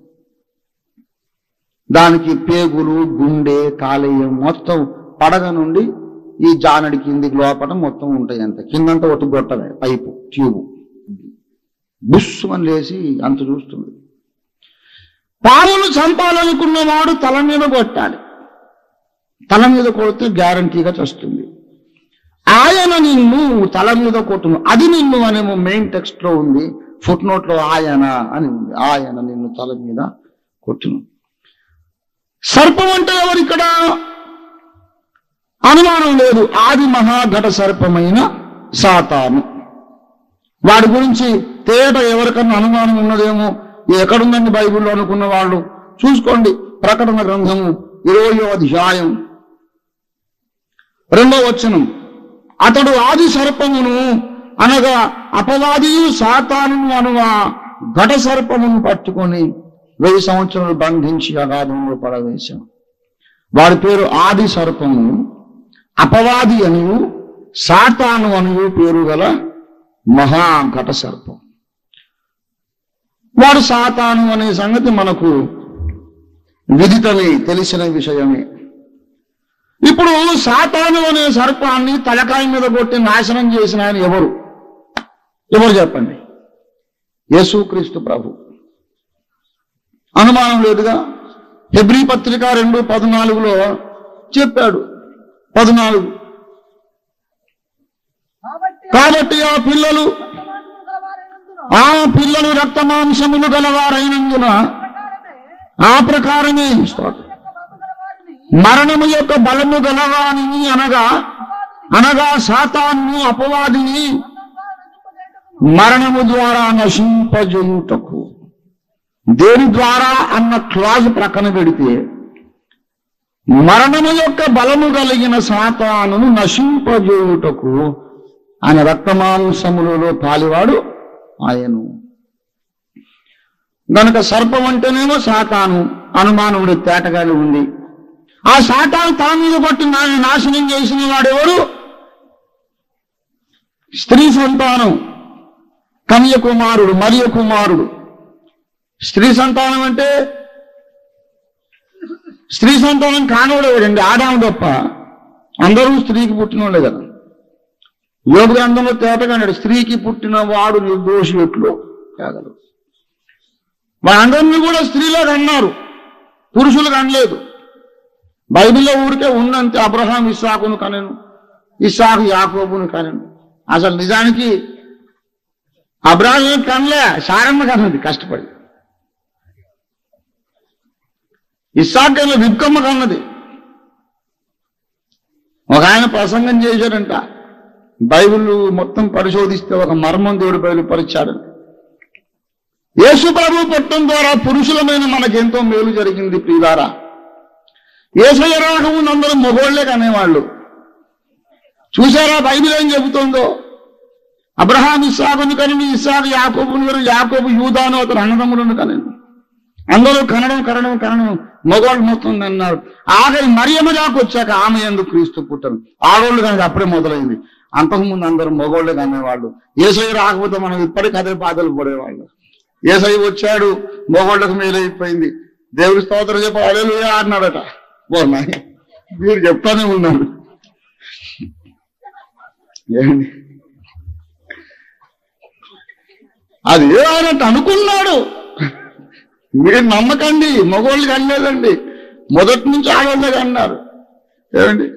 [SPEAKER 1] దానికి పేగులు, గుండె, కాలేయం మొత్తం పడగ నుండి ఈ జానడి కిందికి లోపల మొత్తం ఉంటాయి. అంత కిందంతా ఒకటి గొట్టవే పైపు ట్యూబు బుష్ అని లేచి అంత చూస్తుంది. పామును చంపాలనుకున్నవాడు తల మీద కొట్టాలి, తల మీద కొడితే గ్యారంటీగా చస్తుంది. ఆయన నిన్ను తల మీద కొట్టును, అది నిన్ను అనేమో మెయిన్ టెక్స్ట్ లో ఉంది, ఫుట్ నోట్ లో ఆయన అని ఉంది. ఆయన నిన్ను తల మీద కొట్టును. సర్పం అంటే ఎవరు ఇక్కడ? అనుమానం లేదు, ఆది మహాఘట సర్పమైన సాతాను. వాడి గురించి తేట ఎవరికన్నా అనుమానం ఉన్నదేమో, ఎక్కడుందండి బైబిల్లో అనుకున్న వాళ్ళు చూసుకోండి. ప్రకటన గ్రంథము ఇరవయో అధ్యాయం రెండో వచనం. అతడు ఆది సర్పమును అనగా అపవాదియు సాతానును అనువా ఘట సర్పమును పట్టుకొని వెయ్యి సంవత్సరాలు బంధించి అగాధంలో పడవేశాం. వాడి పేరు ఆది సర్పము, అపవాది అనియు సాతాను అనియు పేరు గల మహాఘట సర్పం. వాడు సాతాను అనే సంగతి మనకు విదితమే, తెలిసిన విషయమే. ఇప్పుడు సాతాను అనే సర్పాన్ని తలకాయ మీద కొట్టి నాశనం చేసిన ఆయన ఎవరు? ఎవరు చెప్పండి? యేసుక్రీస్తు ప్రభు. అనుమానం లేదుగా. హెబ్రీ పత్రిక రెండు పద్నాలుగులో చెప్పాడు. పద్నాలుగు కాబట్టి ఆ పిల్లలు ఆ పిల్లలు రక్త మాంసములు గలవారైనందున ఆ ప్రకారమే మరణము యొక్క బలము గలవాని అనగా అనగా సాతాను అపవాదిని మరణము ద్వారా నశింపజేయుటకు. దేని ద్వారా అన్న క్లాజ్ ప్రక్కన పెడితే మరణము యొక్క బలము కలిగిన సాతానును నశింపజేయుటకు ఆయన రక్తమాంసములలో పాలివాడు ఆయను. గనుక సర్పం అంటేనేమో సాతాను, అనుమానముడు తేటగానే ఉంది. ఆ సాతాను తా మీద కొట్టి నాశనం చేసిన వాడెవరు? స్త్రీ సంతానం, కన్య కుమారుడు, మరియ కుమారుడు. స్త్రీ సంతానం అంటే స్త్రీ సంతానం కానివాడు ఎవరండి? ఆదాము తప్ప అందరూ స్త్రీకి పుట్టినోళ్ళే కదా. యోగ గ్రంథంలో తేటగా అన్నాడు, స్త్రీకి పుట్టిన వాడు నిర్దోషి ఎట్లు కాగలరు. వాళ్ళందరినీ కూడా స్త్రీలకు అన్నారు, పురుషులకు అనలేదు. బైబిల్లో ఊరికే ఉన్నంతే అబ్రహాం ఇస్సాకును కనెను, ఇస్సాకు యాకోబును కనెను. అసలు నిజానికి అబ్రహాం కనలే, సారమ్మ కన్నది కష్టపడి. ఇస్సాకు కన్నా విక్కమ్మ కన్నది. ఒక ఆయన ప్రసంగం చేశాడంట, బైబిల్ మొత్తం పరిశోధిస్తే ఒక మర్మం దేవుడు బయలుపరిచాడు. యేసు ప్రభు పుట్టడం ద్వారా పురుషులమైన మనకెంతో మేలు జరిగింది ప్రియులారా. యేసయ్య రాకముందు అందరూ మగోళ్లే కనేవాళ్ళు. చూసారా బైబిల్ ఏం చెబుతుందో? అబ్రహాం ఇస్సాకును కని, ఇస్సాకు యాకోబును కని, యాకోబు యూదాను అతను అన్నదమ్ములను కని. అందరూ కనడం కనడం కనడం మగవాళ్ళు మొత్తం అన్నారు. ఆఖరి మరియమ్మ దాకా వచ్చాక ఆమె ఎందుకు క్రీస్తు పుట్టను. ఆడోళ్ళు కనుక అప్పుడే మొదలైంది. అంతకుముందు అందరూ మగోళ్లే కనేవాళ్ళు. యేసయ్య రాకపోతే మనం ఇప్పటికీ అదే బాధలు పడేవాళ్ళు. యేసయ్య వచ్చాడు, మగోళ్లకు మేలైపోయింది. దేవుడి స్తోత్రం చెప్పి హల్లెలూయా అన్నాడట. బోర్నా మీరు చెప్తానే ఉన్నాడు. ఏమండి, అది ఆయనట్టు అనుకున్నాడు. మీరు నమ్మకండి, మగోళ్ళకి అనలేదండి. మొదటి నుంచి ఆడవాళ్ళగా అన్నారు. ఏమండి,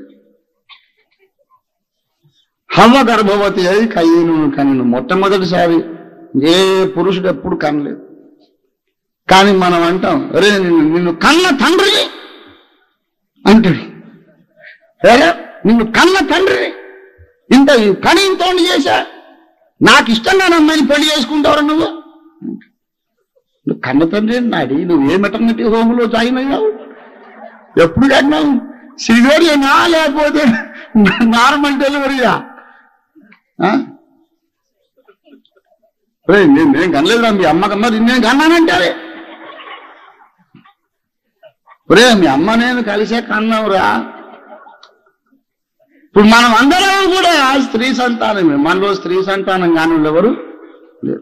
[SPEAKER 1] హవ్వ గర్భవతి అయి కయ్యను కనను. మొట్టమొదటిసారి ఏ పురుషుడు ఎప్పుడు కనలేదు. కానీ మనం అంటాం, అరే నిన్ను నిన్ను కన్న తండ్రి అంటాడు. సరే, నిన్ను కన్న తండ్రి ఇంత కని ఇంత చేశా, నాకు ఇష్టంగా అమ్మాయిని పెళ్లి చేసుకుంటావు నువ్వు. నువ్వు కన్న తండ్రి నాడి, నువ్వు ఏ మెటర్నిటీ హోమ్లో జాయిన్ అయ్యావు? ఎప్పుడు కన్నావు? సిజేరియనా లేకపోతే నార్మల్ డెలివరీయా? నేను నేను కనలేదురా, మీ అమ్మకమ్మ నేను కన్నానంటారే. ఒరే మీ అమ్మ నేను కలిసే కన్నావురా. ఇప్పుడు మనం అందరం కూడా స్త్రీ సంతానమే. మనలో స్త్రీ సంతానం కాని ఎవరు లేరు.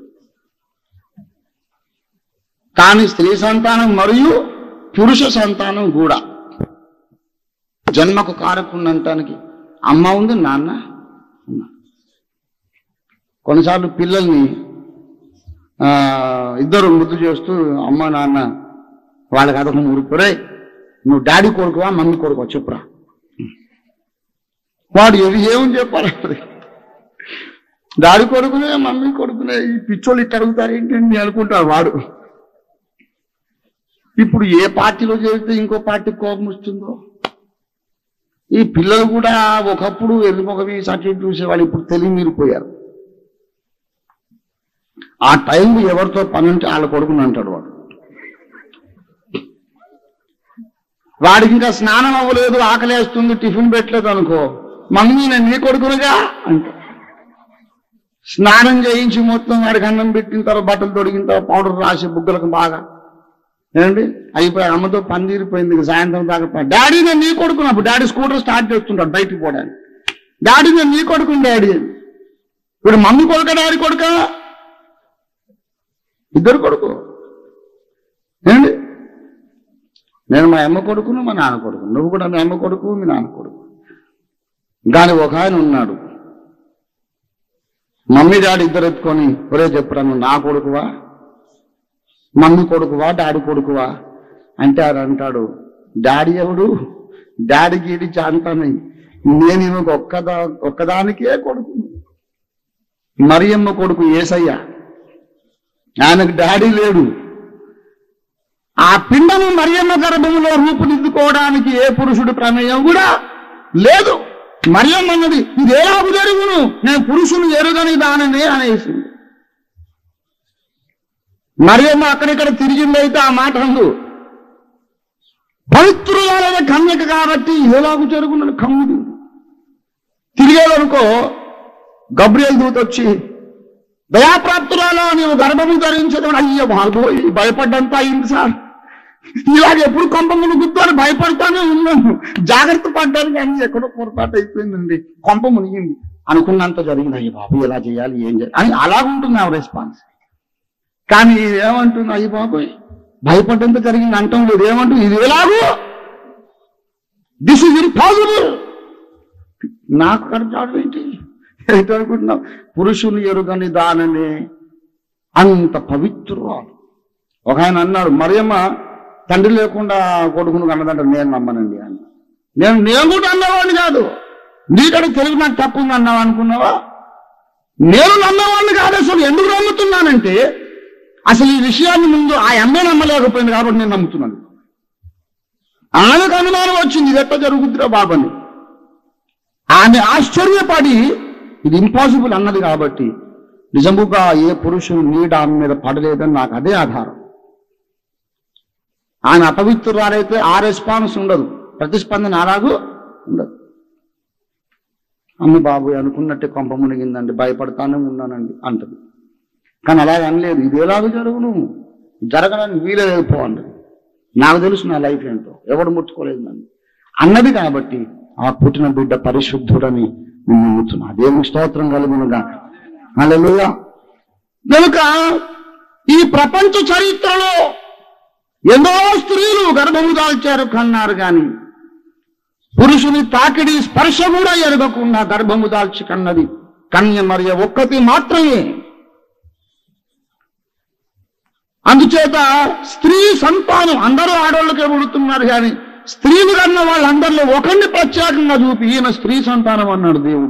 [SPEAKER 1] కానీ స్త్రీ సంతానం మరియు పురుష సంతానం కూడా జన్మకు కారకుండటానికి అమ్మ ఉంది, నాన్న ఉన్నా. కొన్నిసార్లు పిల్లల్ని ఇద్దరు ముద్దు చేస్తూ అమ్మ నాన్న వాళ్ళకి అదొక ఊరుకురే, నువ్వు డాడీ కొడుకువా మమ్మీ కొడుకువా చెప్పురా. వాడు ఎవి ఏమని చెప్పాలి? డాడీ కొడుకునే మమ్మీ కొడుకునే, ఈ పిచ్చోళ్ళు ఇట్ట అడుగుతారు ఏంటండి అనుకుంటారు వాడు. ఇప్పుడు ఏ పార్టీలో చేరితే ఇంకో పార్టీకి కోపం వస్తుందో. ఈ పిల్లలు కూడా ఒకప్పుడు ఎల్లుమొగవి సర్టిఫికేట్ చూసేవాళ్ళు, ఇప్పుడు తెలివి మీరిపోయారు. ఆ టైంలో ఎవరితో పని ఉంటే వాళ్ళ కొడుకుని అంటాడు వాడు. వాడికి ఇంకా స్నానం అవ్వలేదు, ఆకలేస్తుంది, టిఫిన్ పెట్టలేదు అనుకో, మమ్మీ నేను నీ కొడుకునుగా అంట. స్నానం చేయించి మొత్తం వాడికి అన్నం పెట్టిన తర్వాత బట్టలు తొడిగిన తర్వాత పౌడర్ రాసి బుగ్గలకు బాగా ఏమండి అయిపోయి అమ్మతో పని తీరిపోయింది. సాయంత్రం దాకా డాడీ నేను నీ కొడుకున్నప్పుడు డాడీ స్కూటర్ స్టార్ట్ చేస్తుంటాడు బయటికి పోవడానికి. డాడీ నేను నీ కొడుకుని డాడీ. ఇప్పుడు మమ్మీ కొడుక డాడీ కొడుక? ఇద్దరు కొడుకు. ఏమండి, నేను మా అమ్మ కొడుకును మా నాన్న కొడుకు, నువ్వు కూడా మీ అమ్మ కొడుకు మీ నాన్న కొడుకు. కానీ ఒక ఆయన ఉన్నాడు, మమ్మీ డాడీ ఇద్దరు ఎత్తుకొని ఒరే చెప్పురా నువ్వు నా కొడుకువా మమ్మీ కొడుకువా డాడీ కొడుకువా అంటే ఆయన అంటాడు, డాడీ ఎవడు, డాడీ గీడి చాంతానని, నేను ఈమెకు ఒక్కదా ఒక్కదానికే కొడుకు. మరియమ్మ కొడుకు యేసయ్య, ఆయనకు డాడీ లేడు. ఆ పిండము మరియమ్మ గర్భములో రూపుదిద్దుకోవడానికి ఏ పురుషుడి ప్రమేయం కూడా లేదు. మరియమ్మ అన్నది ఇది ఎలాగు జరుగును, నేను పురుషుని ఎరుగని దానిని అనేసింది. మరియమ్మ అక్కడిక్కడ తిరిగిందైతే ఆ మాట అందు పవిత్రురాలైన కన్యక కాబట్టి ఎలాగు జరుగునని కమ్ముది. తిరిగేదనుకో గబ్రియల్ దూత వచ్చి దయాప్రాప్తురాలో నీవు గర్భము ధరించడం, అయ్యో బాబోయ్ భయపడ్డంతా అయింది సార్, ఇలాగ ఎప్పుడు కొంపమును గుర్తాను భయపడతానే ఉన్నాను, జాగ్రత్త పడ్డానికి అన్ని ఎక్కడో పొరపాటు అయిపోయిందండి, కొంప మునిగింది అనుకున్నంత జరిగింది. అయ్యి బాబు ఎలా చేయాలి ఏం చేయాలి అని అలాగుంటుంది ఆ రెస్పాన్స్. కానీ ఏమంటుంది, అయ్యి బాబోయ్ భయపడ్డంత జరిగింది అంటాం లేదు, ఏమంటుంది ఇది ఎలాగూ, దిస్ ఇస్ ఇంపాసిబుల్. నాకు కడతాడు ఏంటి ఏంటనుకుంటున్నావు? పురుషుని ఎరుగని దాననే అంత పవిత్రురాలు. ఒక ఆయన అన్నాడు, మరియమ్మ తండ్రి లేకుండా కొడుకును కన్నదంట. నేను నమ్మనండి అని. నేను నేను కూడా అన్నవాడిని కాదు, నీకడ తెలుగు నాకు తప్పు ఉంది అన్నావు అనుకున్నావా? నేను నమ్మేవాడిని కాదు. అసలు ఎందుకు నమ్ముతున్నానంటే అసలు ఈ విషయాన్ని ముందు ఆ అమ్మే నమ్మలేకపోయింది కాబట్టి నేను నమ్ముతున్నాను. ఆమెకు అనుమానం వచ్చింది ఇది ఎట్లా జరుగుద్దిరా బాబని. ఆమె ఆశ్చర్యపడి ఇది ఇంపాసిబుల్ అన్నది కాబట్టి నిజముగా ఏ పురుషుడు నీడ ఆమె మీద పడలేదని నాకు అదే ఆధారం. ఆమె అపవిత్రురాలైతే ఆ రెస్పాన్స్ ఉండదు, ప్రతిస్పందన అలాగూ ఉండదు. అమ్మ బాబు అనుకున్నట్టే కొంప మునిగిందండి, భయపడతానే ఉన్నానండి అంటది. కానీ అలాగే అనలేదు, ఇది ఎలాగో జరుగును, జరగడానికి వీలే వెళ్ళిపోండి, నాకు తెలుసు నా లైఫ్ ఏంటో, ఎవడు ముట్టుకోలేదు నన్ను అన్నది. కాబట్టి ఆ పుట్టిన బిడ్డ పరిశుద్ధుడని నేను నమ్ముతున్నా. దేవుని స్తోత్రం కలుగునుగా. హల్లెలూయా. కనుక ఈ ప్రపంచ చరిత్రలో ఎన్నో స్త్రీలు గర్భము దాల్చారు, కన్నారు. కానీ పురుషుని తాకిడి స్పర్శ కూడా ఎరగకుండా గర్భము దాల్చి కన్నది కన్య మరియ ఒక్కటి మాత్రమే. అందుచేత స్త్రీ సంతానం అందరూ ఆడవాళ్ళకే పుడుతున్నారు, కానీ స్త్రీలు కన్న వాళ్ళందరిలో ఒకరిని ప్రత్యేకంగా చూపి ఈయన స్త్రీ సంతానం అన్నాడు దేవుడు.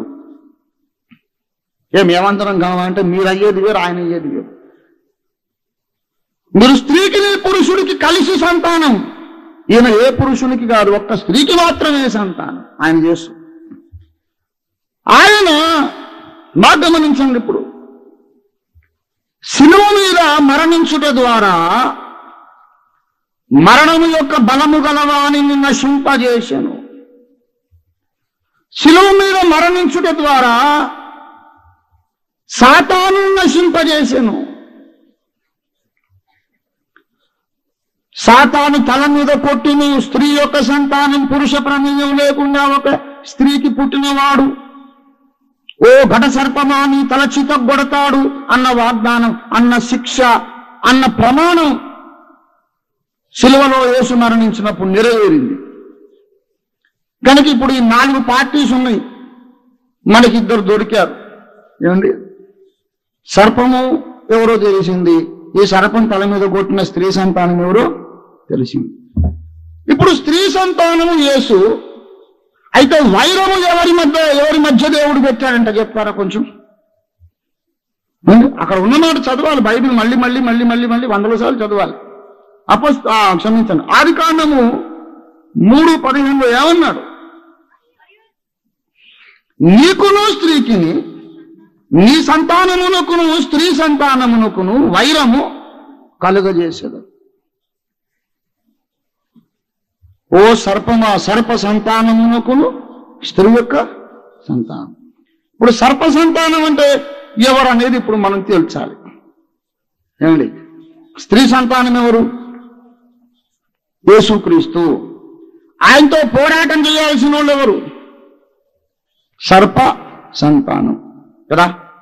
[SPEAKER 1] ఏం ఏమంతరం కావాలంటే మీరు అయ్యేది వేరు, ఆయన అయ్యేది వేరు. మీరు స్త్రీకి పురుషుడికి కలిసి సంతానం, ఈయన ఏ పురుషునికి కాదు, ఒక్క స్త్రీకి మాత్రమే సంతానం ఆయన చేస్తూ. ఆయన బాగా గమనించండి, ఇప్పుడు శిలువ మీద మరణించుట ద్వారా మరణము యొక్క బలము గలవానిని నశింపజేసెను. శిలువ మీద మరణించుట ద్వారా సాతాను నశింపజేసెను. సాతాను తల మీద కొట్టును. స్త్రీ యొక్క సంతానం పురుష ప్రమేయం లేకుండా ఒక స్త్రీకి పుట్టినవాడు ఓ ఘట సర్పమా నీ తల చితగ్గొడతాడు అన్న వాగ్దానం, అన్న శిక్ష, అన్న ప్రమాణం శిలువలో యేసు మరణించినప్పుడు నెరవేరింది. కనుక ఇప్పుడు ఈ నాలుగు పార్టీస్ ఉన్నాయి. మనకిద్దరు దొరికారు. ఏమండి, సర్పము ఎవరో తెలిసింది, ఈ సర్పం తల మీద కొట్టిన స్త్రీ సంతానం ఎవరో తెలిసింది. ఇప్పుడు స్త్రీ సంతానము యేసు అయితే వైరము ఎవరి మధ్య ఎవరి మధ్య దేవుడు పెట్టాడంట చెప్తారా కొంచెం? అక్కడ ఉన్నమాట చదవాలి, బైబిల్ మళ్ళీ మళ్ళీ మళ్ళీ మళ్ళీ మళ్ళీ వందల సార్లు చదవాలి. అపో క్షమించండి, ఆది కాండము మూడు పదిహేనులో ఏమన్నాడు? నీకును స్త్రీకిని నీ సంతానమునకును స్త్రీ సంతానమునకును వైరము కలుగజేసేది. ఓ సర్పమా సర్ప సంతానమునకును స్త్రీ యొక్క సంతానం. ఇప్పుడు సర్ప సంతానం అంటే ఎవరు అనేది ఇప్పుడు మనం తేల్చాలి. ఏమండి, స్త్రీ సంతానం ఎవరు? యేసుక్రీస్తు. ఆయనతో పోరాటం చేయాల్సిన వాళ్ళు ఎవరు? సర్ప సంతానం కదా.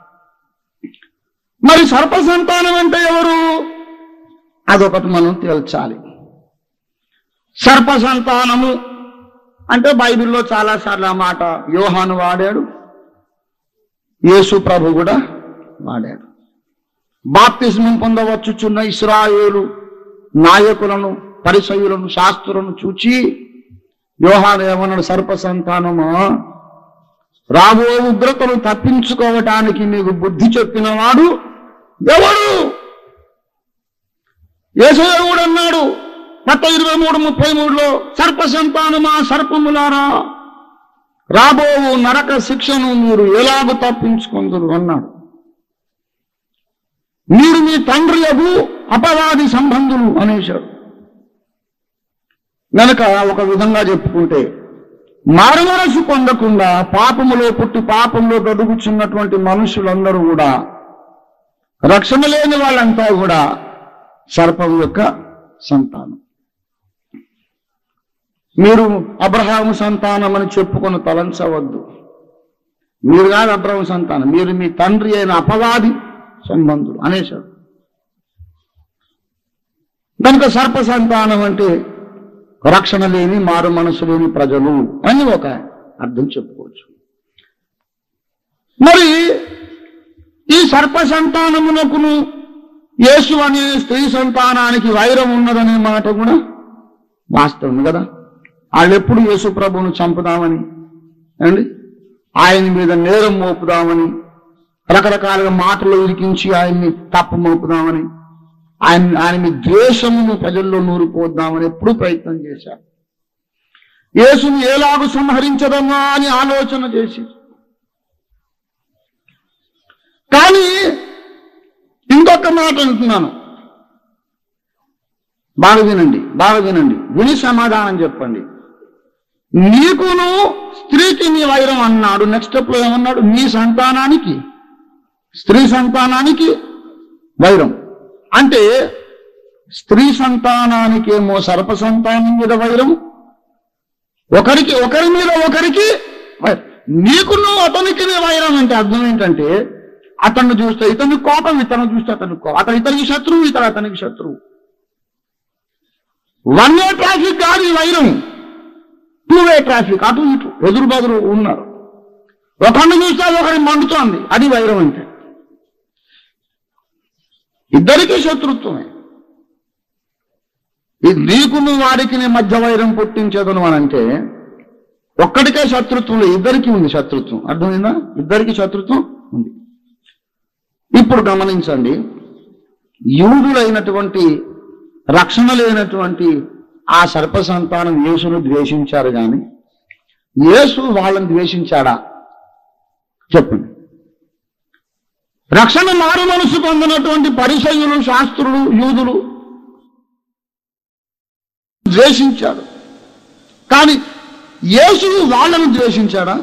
[SPEAKER 1] మరి సర్ప సంతానం అంటే ఎవరు? అదొకటి మనం తేల్చాలి. సర్ప సంతానము అంటే బైబిల్లో చాలాసార్లు ఆ మాట యోహాను వాడాడు, యేసు ప్రభు కూడా వాడాడు. బాప్తిస్మం పొందవచ్చుచున్న ఇశ్రాయేలు నాయకులను, పరిసయ్యులను, శాస్త్రులను చూచి యోహాను ఏమన్నాడు? సర్ప సంతానమా, రాబో ఉగ్రతను తప్పించుకోవటానికి మీకు బుద్ధి చెప్పినవాడు ఎవడు? యేసయ్య కూడా అన్నాడు మత్తయి ఇరవై మూడు ముప్పై మూడులో, సర్ప సంతానమా సర్పములారా, రాబో నరక శిక్షను మీరు ఎలాగూ తప్పించుకుందరు అన్నాడు. మీరు మీ తండ్రి యగు అపవాది సంబంధులు అనేశాడు. గనక ఒక విధంగా చెప్పుకుంటే మారుమనసు పొందకుండా పాపములో పుట్టి పాపంలో గడుగుచున్నటువంటి మనుషులందరూ కూడా, రక్షణ లేని వాళ్ళంతా కూడా సర్పం యొక్క సంతానం. మీరు అబ్రహాము సంతానం అని చెప్పుకొని తలంచవద్దు. మీరు కాదు అబ్రహాము సంతానం, మీరు మీ తండ్రి అయిన అపవాది సంబంధులు అనేశాడు. కనుక సర్ప సంతానం అంటే రక్షణ లేని మారు మనసు లేని ప్రజలు అని ఒక అర్థం చెప్పుకోవచ్చు. మరి ఈ సర్ప సంతానమునకును యేసు అనే స్త్రీ సంతానానికి వైరం ఉన్నదనే మాట కూడా వాస్తవం కదా. వాళ్ళు ఎప్పుడు యేసు ప్రభువును చంపుదామని అండి, ఆయన మీద నేరం మోపుదామని, రకరకాలుగా మాటలు ఇరికించి ఆయన్ని తప్పు మోపుదామని, ఆయన ఆయన మీ ద్వేషమును ప్రజల్లో నూరిపోద్దామని ఎప్పుడు ప్రయత్నం చేశారు. యేసుని ఎలాగూ సంహరించదమ్మా అని ఆలోచన చేసి, కానీ ఇంకొక మాట అంటున్నాను, బాగా వినండి, బాగా వినండి, విని సమాధానం చెప్పండి. నీకును స్త్రీకి నీ వైరం అన్నాడు. నెక్స్ట్ స్టెప్ లో ఏమన్నాడు? నీ సంతానానికి, స్త్రీ సంతానానికి వైరం. అంటే స్త్రీ సంతానానికేమో సర్ప సంతానం మీద వైరం, ఒకరికి ఒకరి మీద ఒకరికి వైరం. నీకును అతనికి వైరం అంటే అర్థం ఏంటంటే, అతన్ని చూస్తే ఇతనికి కోపం, ఇతను చూస్తే అతనికి కోపం, అతను ఇతనికి శత్రువు, ఇతను అతనికి శత్రువు. వన్ వే ట్రాఫిక్ కాదు ఈ వైరం, టూ వే ట్రాఫిక్. అటు ఇటు ఎదురు బదురు ఉన్నారు. ఒకరిని చూస్తే ఒకరి మండుతోంది, అది వైరం అంటే. ఇద్దరికీ శత్రుత్వమే. ఈ నీకును వారికి నీ మధ్య వైరం పుట్టించేదను అని అంటే ఒక్కడికే శత్రుత్వం లేదు, ఇద్దరికి ఉంది శత్రుత్వం. అర్థమైందా? ఇద్దరికి శత్రుత్వం ఉంది. ఇప్పుడు గమనించండి, యూదులైనటువంటి రక్షణ లేనటువంటి ఆ సర్ప సంతానం యేసును ద్వేషించారు కానీ యేసు వాళ్ళని ద్వేషించాడా? చెప్పండి. రక్షణ మారు మనసు పొందినటువంటి పరిసయ్యులు, శాస్త్రులు, యూదులు ద్వేషించాడు. కానీ యేసు వాళ్ళను ద్వేషించాడా?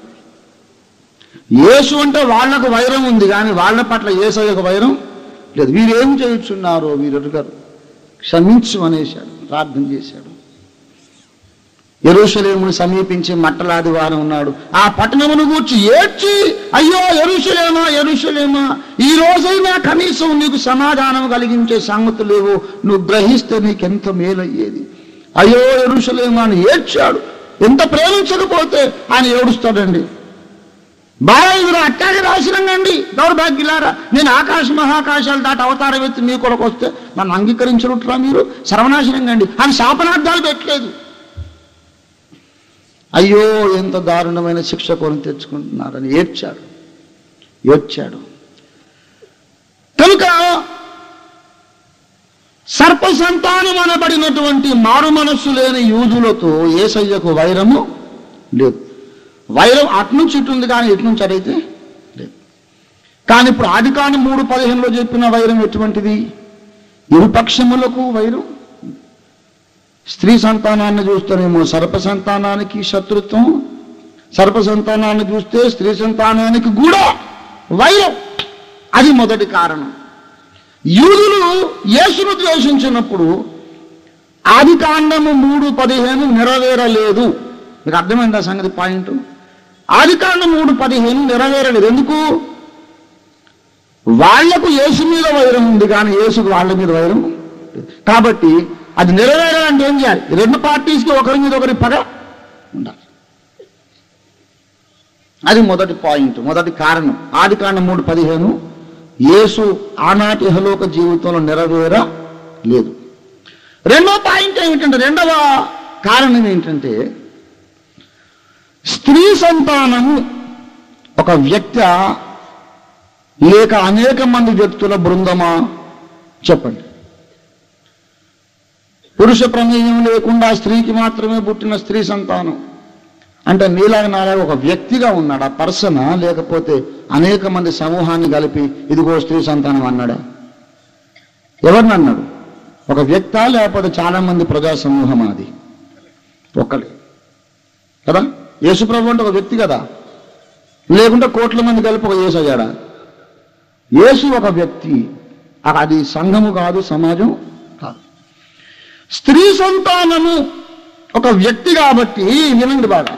[SPEAKER 1] యేసు అంటే వాళ్లకు వైరం ఉంది కానీ వాళ్ళ పట్ల యేసయ్యకు వైరం లేదు. వీరేం చేయుచున్నారో వీరెరుగరు, క్షమించు అనేశాడు, ప్రార్థన చేశాడు. యెరూషలేమును సమీపించి మట్టలాది వారం ఉన్నాడు. ఆ పట్టణమును గూర్చి ఏడ్చి, అయ్యో యెరూషలేమా యెరూషలేమా, ఈ రోజైనా కనీసం నీకు సమాధానం కలిగించే సంగతులు లేవు, నువ్వు గ్రహిస్తే నీకెంత మేలయ్యేది. అయ్యో యెరూషలేమా అని ఏడ్చాడు. ఎంత ప్రేమించకపోతే ఆయన ఏడుస్తాడండి. బాగా ఇదిరా అట్టాగే రాసిరంగండి దౌర్భాగ్యులారా, నేను ఆకాశ మహాకాశాలు దాటి అవతారం ఎత్తి మీ కొరకు వస్తే నన్ను అంగీకరించరుట్రా మీరు, సర్వనాశనంగండి అని శాపనార్థాలు పెట్టలేదు. అయ్యో ఎంత దారుణమైన శిక్ష కొని తెచ్చుకుంటున్నారని ఏడ్చాడు ఏడ్చాడు కనుక సర్ప సంతానం అనబడినటువంటి మారు మనస్సు లేని యూదులతో యేసయ్యకు వైరము లేదు. వైరం అట్నుంచి ఇటుంది కానీ ఇట్నుంచి అడిగితే లేదు. కానీ ఇప్పుడు ఆదికాండం మూడు పదిహేనులో చెప్పిన వైరం ఎటువంటిది? ఇరుపక్షములకు వైరం. స్త్రీ సంతానాన్ని చూస్తేనేమో సర్ప సంతానానికి శత్రుత్వం, సర్ప సంతానాన్ని చూస్తే స్త్రీ సంతానానికి కూడా వైరం. అది మొదటి కారణం. యూదులు యేసును ద్వేషించినప్పుడు ఆదికాండము మూడు పదిహేను నెరవేరలేదు. మీకు అర్థమైందా సంగతి పాయింట్? ఆదికాండం మూడు పదిహేను నెరవేరలేదు. ఎందుకు? వాళ్లకు యేసు మీద వైరం ఉంది కానీ యేసుకు వాళ్ళ మీద వైరం. కాబట్టి అది నెరవేరాలంటే ఏం చేయాలి? రెండు పార్టీస్కి ఒకరి మీద ఒకరి పగ ఉండాలి. అది మొదటి పాయింట్, మొదటి కారణం. ఆదికాండం మూడు పదిహేను యేసు ఆనాటి ఇహలోక జీవితంలో నెరవేర లేదు. రెండో పాయింట్ ఏమిటంటే, రెండవ కారణం ఏంటంటే, స్త్రీ సంతానము ఒక వ్యక్తి లేక అనేక మంది వ్యక్తుల బృందమా? చెప్పండి. పురుష ప్రమేయం లేకుండా స్త్రీకి మాత్రమే పుట్టిన స్త్రీ సంతానం అంటే నీలాగా నాలాగా ఒక వ్యక్తిగా ఉన్నాడు ఆ పర్సనా, లేకపోతే అనేక మంది సమూహాన్ని కలిపి ఇదిగో స్త్రీ సంతానం అన్నాడా? ఎవరిని అన్నాడు? ఒక వ్యక్తా లేకపోతే చాలా మంది ప్రజా సమూహం? అది ఒక్కడే కదా. యేసుప్రభు అంటే ఒక వ్యక్తి కదా, లేకుంటే కోట్ల మంది కలిపి ఒక యేసు అయ్యాడా? యేసు ఒక వ్యక్తి, అది సంఘము కాదు, సమాజం కాదు. స్త్రీ సంతానము ఒక వ్యక్తి కాబట్టి వినండి బాగా,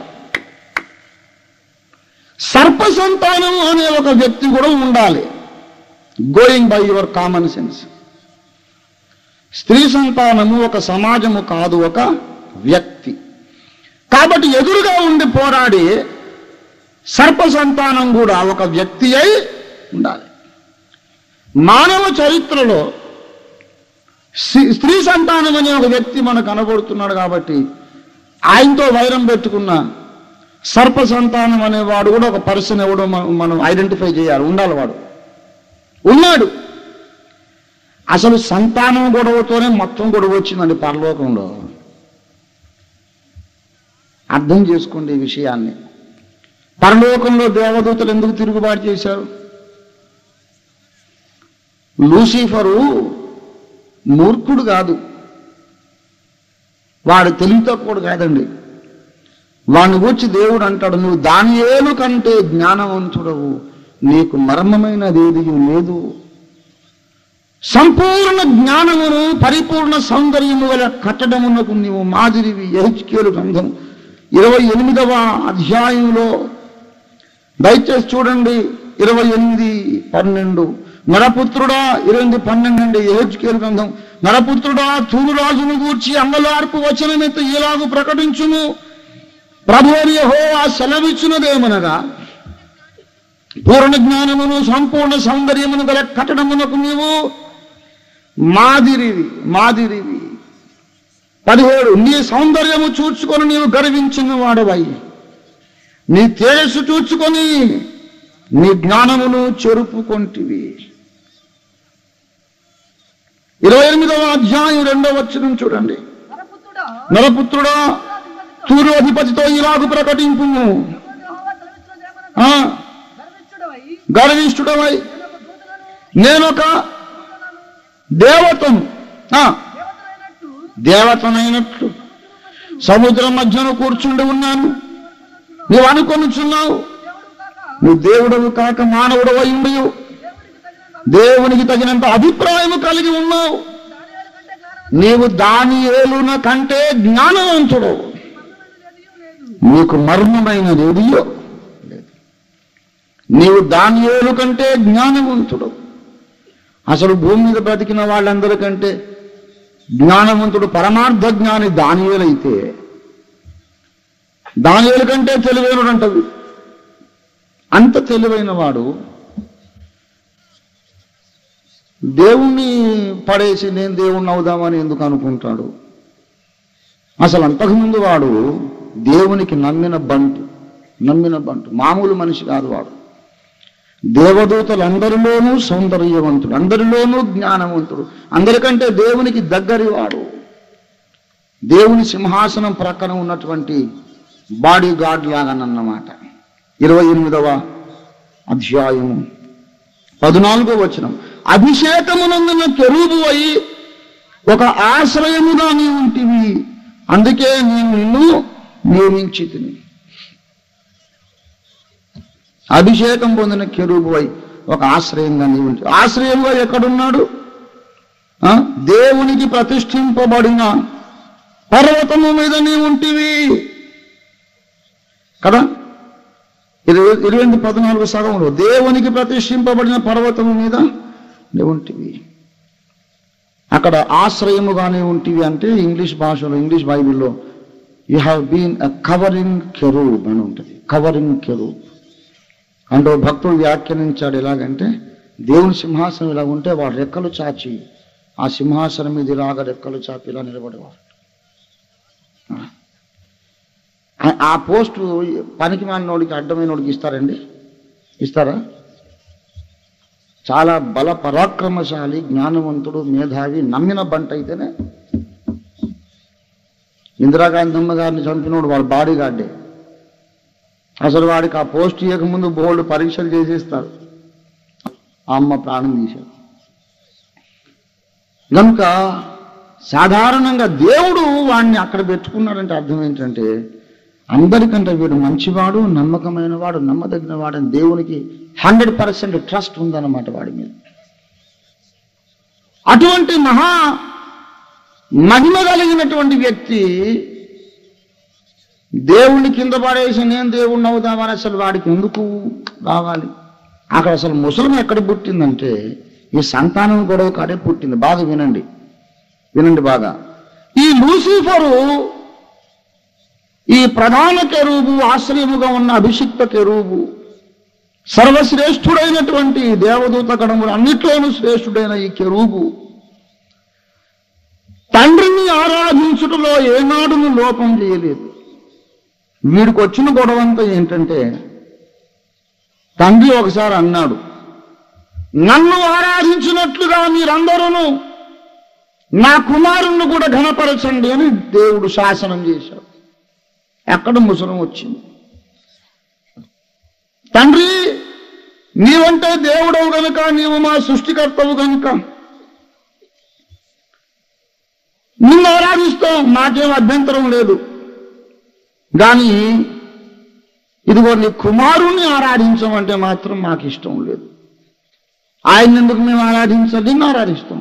[SPEAKER 1] సర్ప సంతానము అనే ఒక వ్యక్తి కూడా ఉండాలి. Going by your common sense. స్త్రీ సంతానము ఒక సమాజము కాదు, ఒక వ్యక్తి. కాబట్టి ఎదురుగా ఉండి పోరాడి సర్ప సంతానం కూడా ఒక వ్యక్తి అయి ఉండాలి. మానవ చరిత్రలో స్త్రీ సంతానం అనే ఒక వ్యక్తి మనకు కనబడుతున్నాడు కాబట్టి ఆయనతో వైరం పెట్టుకున్న సర్ప సంతానం అనేవాడు కూడా ఒక పర్సన్ ఎవడో మనం ఐడెంటిఫై చేయాలి. ఉండాలి, వాడు ఉన్నాడు. అసలు సంతానం గొడవతోనే మొత్తం గొడవ వచ్చిందండి పరలోకంలో. అర్థం చేసుకోండి ఈ విషయాన్ని. పరలోకంలో దేవదూతలు ఎందుకు తిరుగుబాటు చేశారు? లూసిఫరు మూర్ఖుడు కాదు, వాడు తెలివి తక్కువడు కాదండి. వాడిని గురించి దేవుడు అంటాడు, నువ్వు దానియేలు కంటే జ్ఞానవంతుడవు, నీకు మర్మమైనది ఏది లేదు. సంపూర్ణ జ్ఞానమును పరిపూర్ణ సౌందర్యము గల కట్టడమునకు నీవు మాదిరివి. యెహెజ్కేలు గ్రంథం ఇరవై ఎనిమిదవ అధ్యాయంలో దయచేసి చూడండి, ఇరవై ఎనిమిది పన్నెండు. నరపుత్రుడా, ఇరవై ఎనిమిది పన్నెండు అండి యెహెజ్కేలు గ్రంథం. నరపుత్రుడా, తూరు రాజును గూర్చి అంగలార్పు వచనమెత్త ఇలాగు ప్రకటించును. ప్రభువు యెహోవా సెలవిచ్చునదేమనగా, పూర్ణ జ్ఞానమును సంపూర్ణ సౌందర్యమును గల కట్టడమునకు నీవు మాదిరివి మాదిరివి పదిహేడు, నీ సౌందర్యము చూచుకొని నీవు గర్వించిన వాడవై నీ తేజస్సు చూచుకొని నీ జ్ఞానమును చెరుపుకొంటివి. ఇరవై ఎనిమిదవ అధ్యాయం రెండవ వచనం చూడండి. నరపుత్రుడా, తూరు అధిపతితో ఇలాగు ప్రకటింపు, గర్విష్ఠుడవై నేనొక దేవతను దేవతనైనట్లు సముద్రం మధ్యన కూర్చుండి ఉన్నాను. నువ్వు అనుకొనుచున్నావు, నువ్వు దేవుడవు కాక మానవుడు అయి ఉండవు, దేవునికి తగినంత అభిప్రాయము కలిగి ఉన్నావు. నీవు దానియేలున కంటే జ్ఞానవంతుడు, నీకు మర్మమైనది ఏదియో లేదు. నీవు దానియేలు కంటే జ్ఞానవంతుడు. అసలు భూమి మీద బ్రతికిన వాళ్ళందరికంటే జ్ఞానవంతుడు పరమార్థ జ్ఞాని దానియేలైతే దానియేలు కంటే తెలివైనడు అంటది. అంత తెలివైన వాడు దేవుణ్ణి పడేసి నేను దేవుణ్ణి అవుదామని ఎందుకు అనుకుంటాడు? అసలు అంతకుముందు వాడు దేవునికి నమ్మిన బంటు నమ్మిన బంటు మామూలు మనిషి కాదు వాడు. దేవదూతలందరిలోనూ సౌందర్యవంతుడు, అందరిలోనూ జ్ఞానవంతుడు, అందరికంటే దేవునికి దగ్గరి వాడు. దేవుని సింహాసనం ప్రక్కన ఉన్నటువంటి బాడీ గార్డ్ లాగానన్నమాట. ఇరవై ఎనిమిదవ అధ్యాయం పద్నాలుగో వచనం, అభిషేకమునందున కెరూబు అయి ఒక ఆశ్రయముగా నీ ఉంటివి, అందుకే నేను నిన్ను నియమించితిని. అభిషేకం పొందిన కెరూబు అయి ఒక ఆశ్రయంగా నీ ఉంటి. ఆశ్రయంగా ఎక్కడున్నాడు? దేవునికి ప్రతిష్ఠింపబడిన పర్వతము మీద నీ ఉంటివి కదా. ఇరవై ఇరవై ఎనిమిది పద్నాలుగు సగంలో దేవునికి ప్రతిష్ఠింపబడిన పర్వతము మీద నీ ఉంటివి. అక్కడ ఆశ్రయముగానే ఉంటివి అంటే ఇంగ్లీష్ భాషలో, ఇంగ్లీష్ బైబిల్లో you have been a covering cherub అని ఉంటుంది. కవరింగ్ కెరూబ్ అంటే భక్తుడు వ్యాఖ్యానించాడు ఎలాగంటే, దేవుని సింహాసనం ఇలా ఉంటే వాడు రెక్కలు చాచి ఆ సింహాసనం మీద ఇలాగ రెక్కలు చాపి ఇలా నిలబడేవాడు. ఆ పోస్టు పనికి మాలినోడికి అడ్డమైనోడికి ఇస్తారండి? ఇస్తారా? చాలా బల పరాక్రమశాలి, జ్ఞానవంతుడు, మేధావి, నమ్మిన బంట అయితేనే. ఇందిరాగాంధీ అమ్మ గారిని చంపినోడు వాడు బాడీ గార్డే. అసలు వాడికి ఆ పోస్ట్ ఇవ్వకముందు బోల్డ్ పరీక్షలు చేసేస్తారు. ఆ అమ్మ ప్రాణం తీశారు. కనుక సాధారణంగా దేవుడు వాడిని అక్కడ పెట్టుకున్నాడంటే అర్థం ఏంటంటే, అందరికంటే వీడు మంచివాడు, నమ్మకమైన వాడు, నమ్మదగిన వాడు అని దేవునికి హండ్రెడ్ పర్సెంట్ ట్రస్ట్ ఉందన్నమాట వాడి మీద. అటువంటి మహా మహిమ కలిగినటువంటి వ్యక్తి దేవుణ్ణి కింద పడేసి నేను దేవుణ్ణి అవుదామని అసలు వాడికి ఎందుకు రావాలి? అక్కడ అసలు ముసలం ఎక్కడ పుట్టిందంటే ఈ సంతానం గొడవ కాడే పుట్టింది. బాగా వినండి వినండి బాగా. ఈ లూసిఫరు ఈ ప్రధాన కెరూబు, ఆశ్రయముగా ఉన్న అభిషిక్త కెరూబు, సర్వశ్రేష్ఠుడైనటువంటి దేవదూత గణములు అన్నిట్లోనూ శ్రేష్ఠుడైన ఈ కెరూబు తండ్రిని ఆరాధించుటలో ఏనాడును లోపం చేయలేదు. వీడికి వచ్చిన గొడవంతా ఏంటంటే, తండ్రి ఒకసారి అన్నాడు, నన్ను ఆరాధించినట్లుగా మీరందరూ నా కుమారుణ్ణి కూడా ఘనపరచండి అని దేవుడు శాసనం చేశాడు. ఎక్కడ ముసలం వచ్చింది? తండ్రి, నీవంటే దేవుడవు గనుక, నీవు మా సృష్టికర్తవు గనుక నిన్ను ఆరాధిస్తాం, నాకేం అభ్యంతరం లేదు. కానీ ఇదిగో నీ కుమారుణ్ణి ఆరాధించమంటే మాత్రం మాకు ఇష్టం లేదు. ఆయన ఎందుకు మేము ఆరాధించాలి? నిన్ను ఆరాధిస్తాం.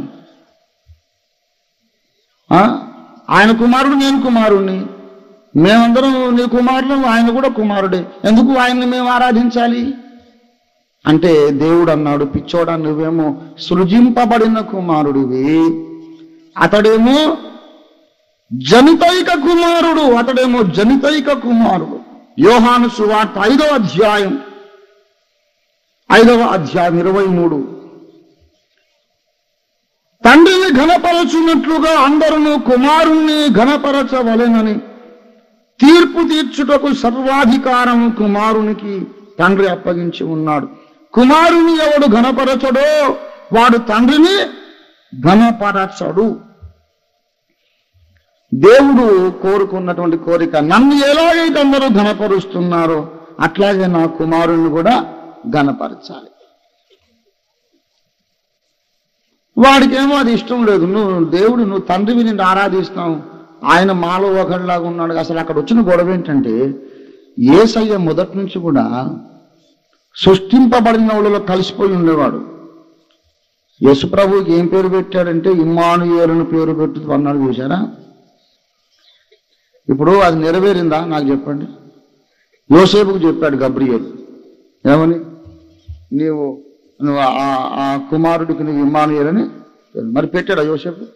[SPEAKER 1] ఆయన కుమారుడు, నేను కుమారుణ్ణి, మేమందరం నీ కుమారులు, ఆయన కూడా కుమారుడే, ఎందుకు ఆయన్ని మేము ఆరాధించాలి అంటే దేవుడు అన్నాడు, పిచ్చోడా, నువ్వేమో సృజింపబడిన కుమారుడివి, అతడేమో జనితైక కుమారుడు అతడేమో జనితైక కుమారుడు. యోహాను సువార్త ఐదవ అధ్యాయం ఐదవ అధ్యాయం ఇరవై మూడు తండ్రిని ఘనపరచున్నట్లుగా అందరూ కుమారుణ్ణి ఘనపరచవలెనని తీర్పు తీర్చుటకు సర్వాధికారం కుమారునికి తండ్రి అప్పగించి ఉన్నాడు. కుమారుని ఎవడు ఘనపరచడో వాడు తండ్రిని ఘనపరచడు. దేవుడు కోరుకున్నటువంటి కోరిక, నన్ను ఎలాగైతే అందరూ ఘనపరుస్తున్నారో అట్లాగే నా కుమారుని కూడా ఘనపరచాలి. వాడికేమో అది ఇష్టం లేదు. నువ్వు దేవుడు, నువ్వు తండ్రివి, నిన్ను ఆరాధిస్తావు, ఆయన మాలో ఒకరిలాగా ఉన్నాడు. అసలు అక్కడ వచ్చిన గొడవ ఏంటంటే యేసయ్య మొదటి నుంచి కూడా సృష్టింపబడిన వాళ్ళలో కలిసిపోయి ఉండేవాడు. యేసుప్రభుకి ఏం పేరు పెట్టాడంటే ఇమ్మానుయేలును పేరు పెట్టు అన్నాడు. చూసారా? ఇప్పుడు అది నెరవేరిందా నాకు చెప్పండి. యోసేపుకు చెప్పాడు గబ్రియేలు, ఏమని, నీవు నువ్వు ఆ కుమారుడికి నువ్వు ఇమ్మానుయేలని మరి పెట్టాడా యోసేపు?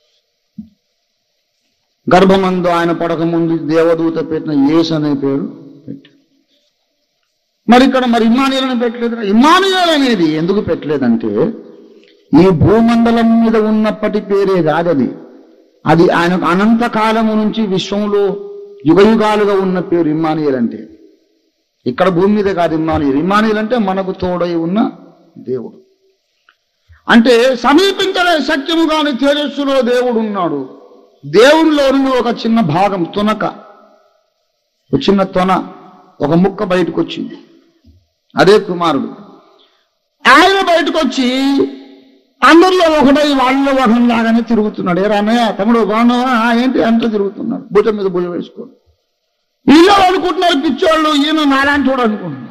[SPEAKER 1] గర్భమందు ఆయన పడక ముందు దేవదూత పెట్టిన యేసు అనే పేరు పెట్టాడు. మరి ఇక్కడ మరి ఇమ్మానుయేలని పెట్టలేదు. ఇమ్మానుయేలు అనేది ఎందుకు పెట్టలేదంటే ఈ భూమండలం మీద ఉన్నప్పటి పేరే కాదది. అది ఆయనకు అనంతకాలము నుంచి విశ్వంలో యుగయుగాలుగా ఉన్న పేరు ఇమ్మానుయేలు అంటే. ఇక్కడ భూమి మీద కాదు ఇమ్మానుయేలు. ఇమ్మానుయేలు అంటే మనకు తోడై ఉన్న దేవుడు. అంటే సమీపించలే సత్యము కాని తేజస్సులో దేవుడు ఉన్నాడు. దేవునిలోని ఒక చిన్న భాగం తునక, ఒక చిన్న తొన, ఒక ముక్క బయటకు వచ్చింది. అదే కుమారుడు. ఆయన బయటకు వచ్చి అందరిలో ఒకటై వాళ్ళలో ఒకలాగానే తిరుగుతున్నాడు. ఏ రాన్నయ్య తమ్ముడు బాగున్నావా ఏంటి అంటే తిరుగుతున్నాడు, భుజం మీద భుజం వేసుకోండి. వీళ్ళు అనుకుంటున్నారు పిచ్చోళ్ళు, ఈయన నాలాంటి వాడు అనుకుంటున్నారు.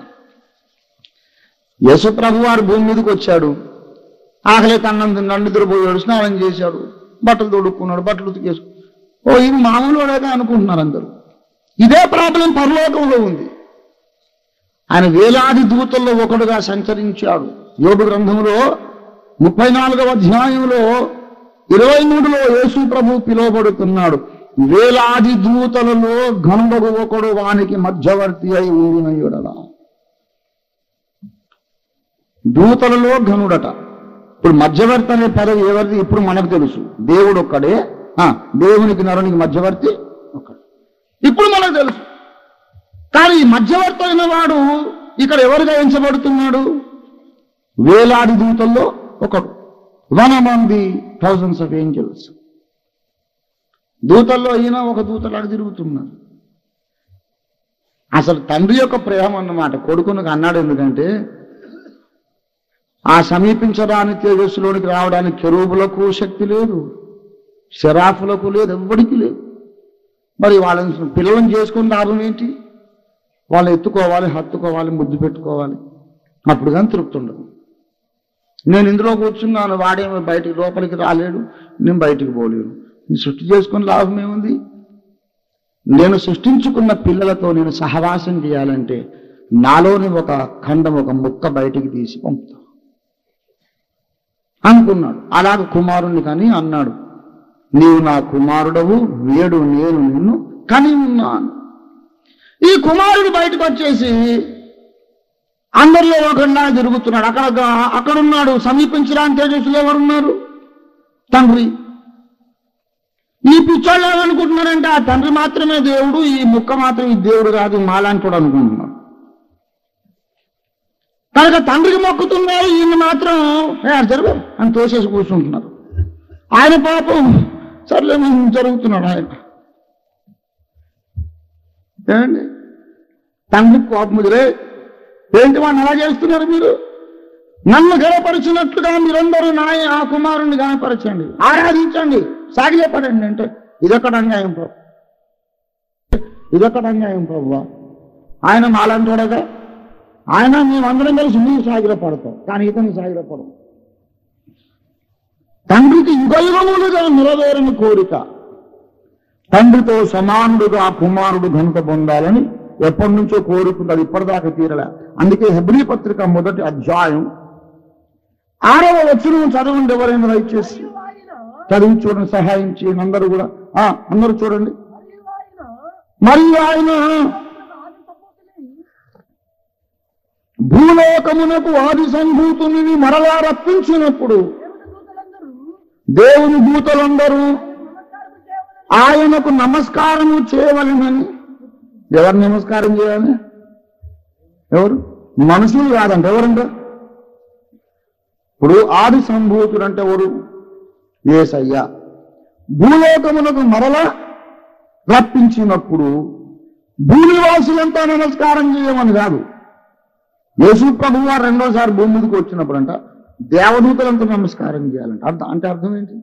[SPEAKER 1] యేసు ప్రభు వారు భూమి మీదకి వచ్చాడు. ఆకలి అన్నం తిన్నాడు, నిద్రపోయాడు, స్నానం చేశాడు, బట్టలు తొడుక్కున్నాడు, బట్టలు ఉతికేసుకు. ఓ ఈయన మామూలు వాడేగా అనుకుంటున్నారు అందరూ. ఇదే ప్రాబ్లం పరలోకంలో ఉంది. ఆయన వేలాది దూతల్లో ఒకడుగా సంచరించాడు. యోబు గ్రంథంలో ముప్పై నాలుగవ అధ్యాయంలో ఇరవై మూడులో యేసు ప్రభు పిలువబడుతున్నాడు. వేలాది దూతలలో ఘనుడగు ఒకడు వానికి మధ్యవర్తి అయి ఉండిన యెడల. దూతలలో ఘనుడట. ఇప్పుడు మధ్యవర్తి అనే పదవి ఎవరిది ఇప్పుడు మనకు తెలుసు. దేవుడు ఒక్కడే, దేవునికి నరునికి మధ్యవర్తి ఒక్కడే, ఇప్పుడు మనకు తెలుసు. కానీ ఈ మధ్యవర్తి అయిన వాడు ఇక్కడ ఎవరుగా ఎంచబడుతున్నాడు? వేలాది దూతల్లో ఒకడు, one among the thousands of angels. దూతల్లో అయినా ఒక దూతలాగా తిరుగుతున్నాడు. అసలు తండ్రి యొక్క ప్రేమ అన్నమాట కొడుకునికి అన్నాడు. ఎందుకంటే ఆ సమీపించడానికి తేజస్సులోనికి రావడానికి కెరూబులకు శక్తి లేదు, శరాఫులకు లేదు, ఎవ్వడికి లేదు. మరి వాళ్ళని పిల్లలను చేసుకుని లాభం ఏంటి? వాళ్ళు ఎత్తుకోవాలి, హత్తుకోవాలి, ముద్దు పెట్టుకోవాలి, అప్పుడు కానీ తృప్తి ఉండదు. నేను ఇందులో కూర్చున్నాను, వాడేమో బయటికి లోపలికి రాలేడు, నేను బయటికి పోలేను. నేను సృష్టి చేసుకుని లాభం ఏముంది? నేను సృష్టించుకున్న పిల్లలతో నేను సహవాసం చేయాలంటే నాలోని ఒక ఖండం, ఒక ముక్క బయటికి తీసి పంపుతా అనుకున్నాడు. అలాగ కుమారుణ్ణి కానీ అన్నాడు, నీవు నా కుమారుడవు, వేడు నేను నిన్ను కని ఉన్నాను. ఈ కుమారుడు బయటకు వచ్చేసి అందరిలో ఒకలా తిరుగుతున్నాడు. అక్కడ అక్కడున్నాడు సమీపించడానికి తేజస్సులు ఎవరున్నారు? తండ్రి. ఈ పిచ్చోళ్ళు ఏమనుకుంటున్నారంటే ఆ తండ్రి మాత్రమే దేవుడు, ఈ ముక్క మాత్రం ఈ దేవుడు కాదు, మాలాంటి అనుకుంటున్నాడు. కనుక తండ్రికి మొక్కుతున్నారు, ఈయన మాత్రం జరుగు అని తోసేసి కూర్చుంటున్నారు. ఆయన పాపం సర్లే జరుగుతున్నాడు. ఆయన ఏమండి తండ్రికి కోపం ముదిరే, ఏంటి వాడిని ఎలా చేస్తున్నారు మీరు? నన్ను గణపరిచినట్లుగా మీరందరూ నా ఆ కుమారుణ్ణి గణపరచండి, ఆరాధించండి, సాగిలేపడండి అంటే ఇదొక్కటి అన్యాయం ప్రభు, ఇదొక్కటి అన్యాయం ప్రభు. ఆయన మాలంటాడుగా, ఆయన మేమందరం కలిసి నువ్వు సాగిలపడతావు, కానీ ఇతను సాగిలపడవు. తండ్రికి యుగయుగములుగా నెరవేరని కోరిక, తండ్రితో సమానుడుగా కుమారుడు ఘనత పొందాలని ఎప్పటి నుంచో కోరుకుంటాడు, ఇప్పటిదాకా తీరలే. అందుకే హెబ్రీ పత్రిక మొదటి అధ్యాయం ఆరవ వచనం చదవండి. ఎవరైనా దయచేసి చదివి చూడండి, సహాయం చేయండి. అందరూ కూడా అందరూ చూడండి. మరియు ఆయన భూలోకమునకు ఆది సంభూతుని మరలా రప్పించినప్పుడు దేవుని దూతలందరూ ఆయనకు నమస్కారము చేయవలెనని. ఎవరు నమస్కారం చేయాలి? ఎవరు? మనుషులు కాదంట. ఎవరంట? ఇప్పుడు ఆది సంభూతుడు అంటే ఎవరు? యేసయ్య. భూలోకమునకు మరల రప్పించినప్పుడు భూనివాసులంతా నమస్కారం చేయమని కాదు. యేసు ప్రభువు వారు రెండోసారి భూమి మీదకి వచ్చినప్పుడు అంట దేవదూతలంతా నమస్కారం చేయాలంట. అర్థం అంటే అర్థం ఏంటి?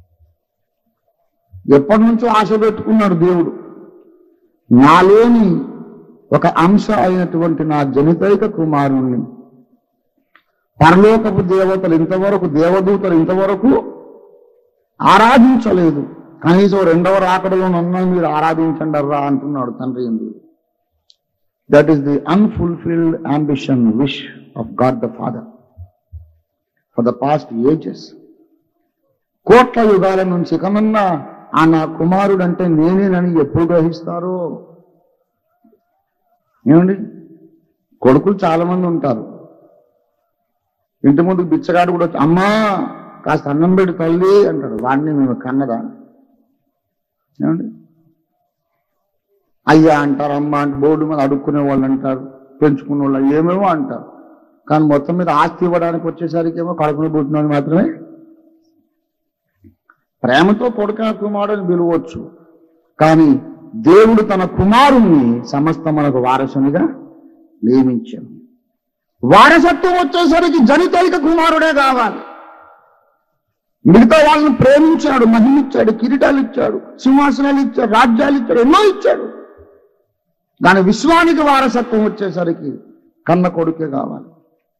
[SPEAKER 1] ఎప్పటి నుంచో ఆశ పెట్టుకున్నాడు దేవుడు, నాలోని ఒక అంశ అయినటువంటి నా జనితైక కుమారుణ్ణి పరలోకపు దేవతలు ఇంతవరకు, దేవదూతలు ఇంతవరకు ఆరాధించలేదు, కనీసం రెండవ రాకడలో నన్ను మీరు ఆరాధించండి రా అంటున్నాడు తండ్రి ఎందుకు. That is the unfulfilled ambition wish of God the Father for the past ages. కోట్ల యుగాల నుంచి కమన్నా ఆ నా కుమారుడు అంటే నేనేనని ఎప్పుడు గ్రహిస్తారో. ఏమండి, కొడుకులు చాలా మంది ఉంటారు. ఇంటి ముందు బిచ్చగాడు కూడా అమ్మా కాస్త అన్నం పెట్టి తల్లి అంటాడు. వాడిని మేము కన్నదా? ఏమండి, అయ్యా అంటారు, అమ్మ అంటే బోర్డు మీద అడుక్కునే వాళ్ళు అంటారు, పెంచుకునే వాళ్ళు ఏమేమో అంటారు. కానీ మొత్తం మీద ఆస్తి ఇవ్వడానికి వచ్చేసరికి ఏమో కడుపున పుట్టిన మాత్రమే. ప్రేమతో కొడుక కుమారుని పిలవచ్చు, కానీ దేవుడు తన కుమారుణ్ణి సమస్త మనకు వారసునిగా నియమించాడు. వారసత్వం వచ్చేసరికి జనితైక కుమారుడే కావాలి. మిగతా వాళ్ళని ప్రేమించాడు, మహిమిచ్చాడు, కిరీటాలు ఇచ్చాడు, సింహాసనాలు ఇచ్చాడు, రాజ్యాలు ఇచ్చాడు, ఎన్నో ఇచ్చాడు. దాని విశ్వానికి వారసత్వం వచ్చేసరికి కన్న కొడుకే కావాలి.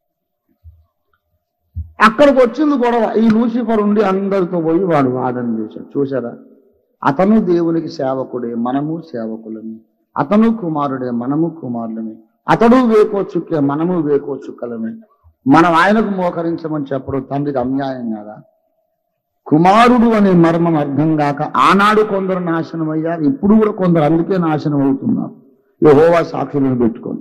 [SPEAKER 1] అక్కడికి వచ్చింది గొడవ. ఈ లూసిఫర్ ఉండి అందరితో పోయి వాడు వాదన చేశాడు. చూసారా, అతను దేవునికి సేవకుడే, మనము సేవకులమే. అతను కుమారుడే, మనము కుమారులమే. అతడు వేకో చుక్కే, మనము వేకో చుక్కలమే. మనం ఆయనకు మోకరించమని చెప్పడం తండ్రికి అన్యాయం కాదా? కుమారుడు అనే మర్మం అర్థం కాక ఆనాడు కొందరు నాశనం అయ్యారు, ఇప్పుడు కూడా కొందరు అందుకే నాశనం అవుతున్నారు. యెహోవా సాక్షులను పెట్టుకొని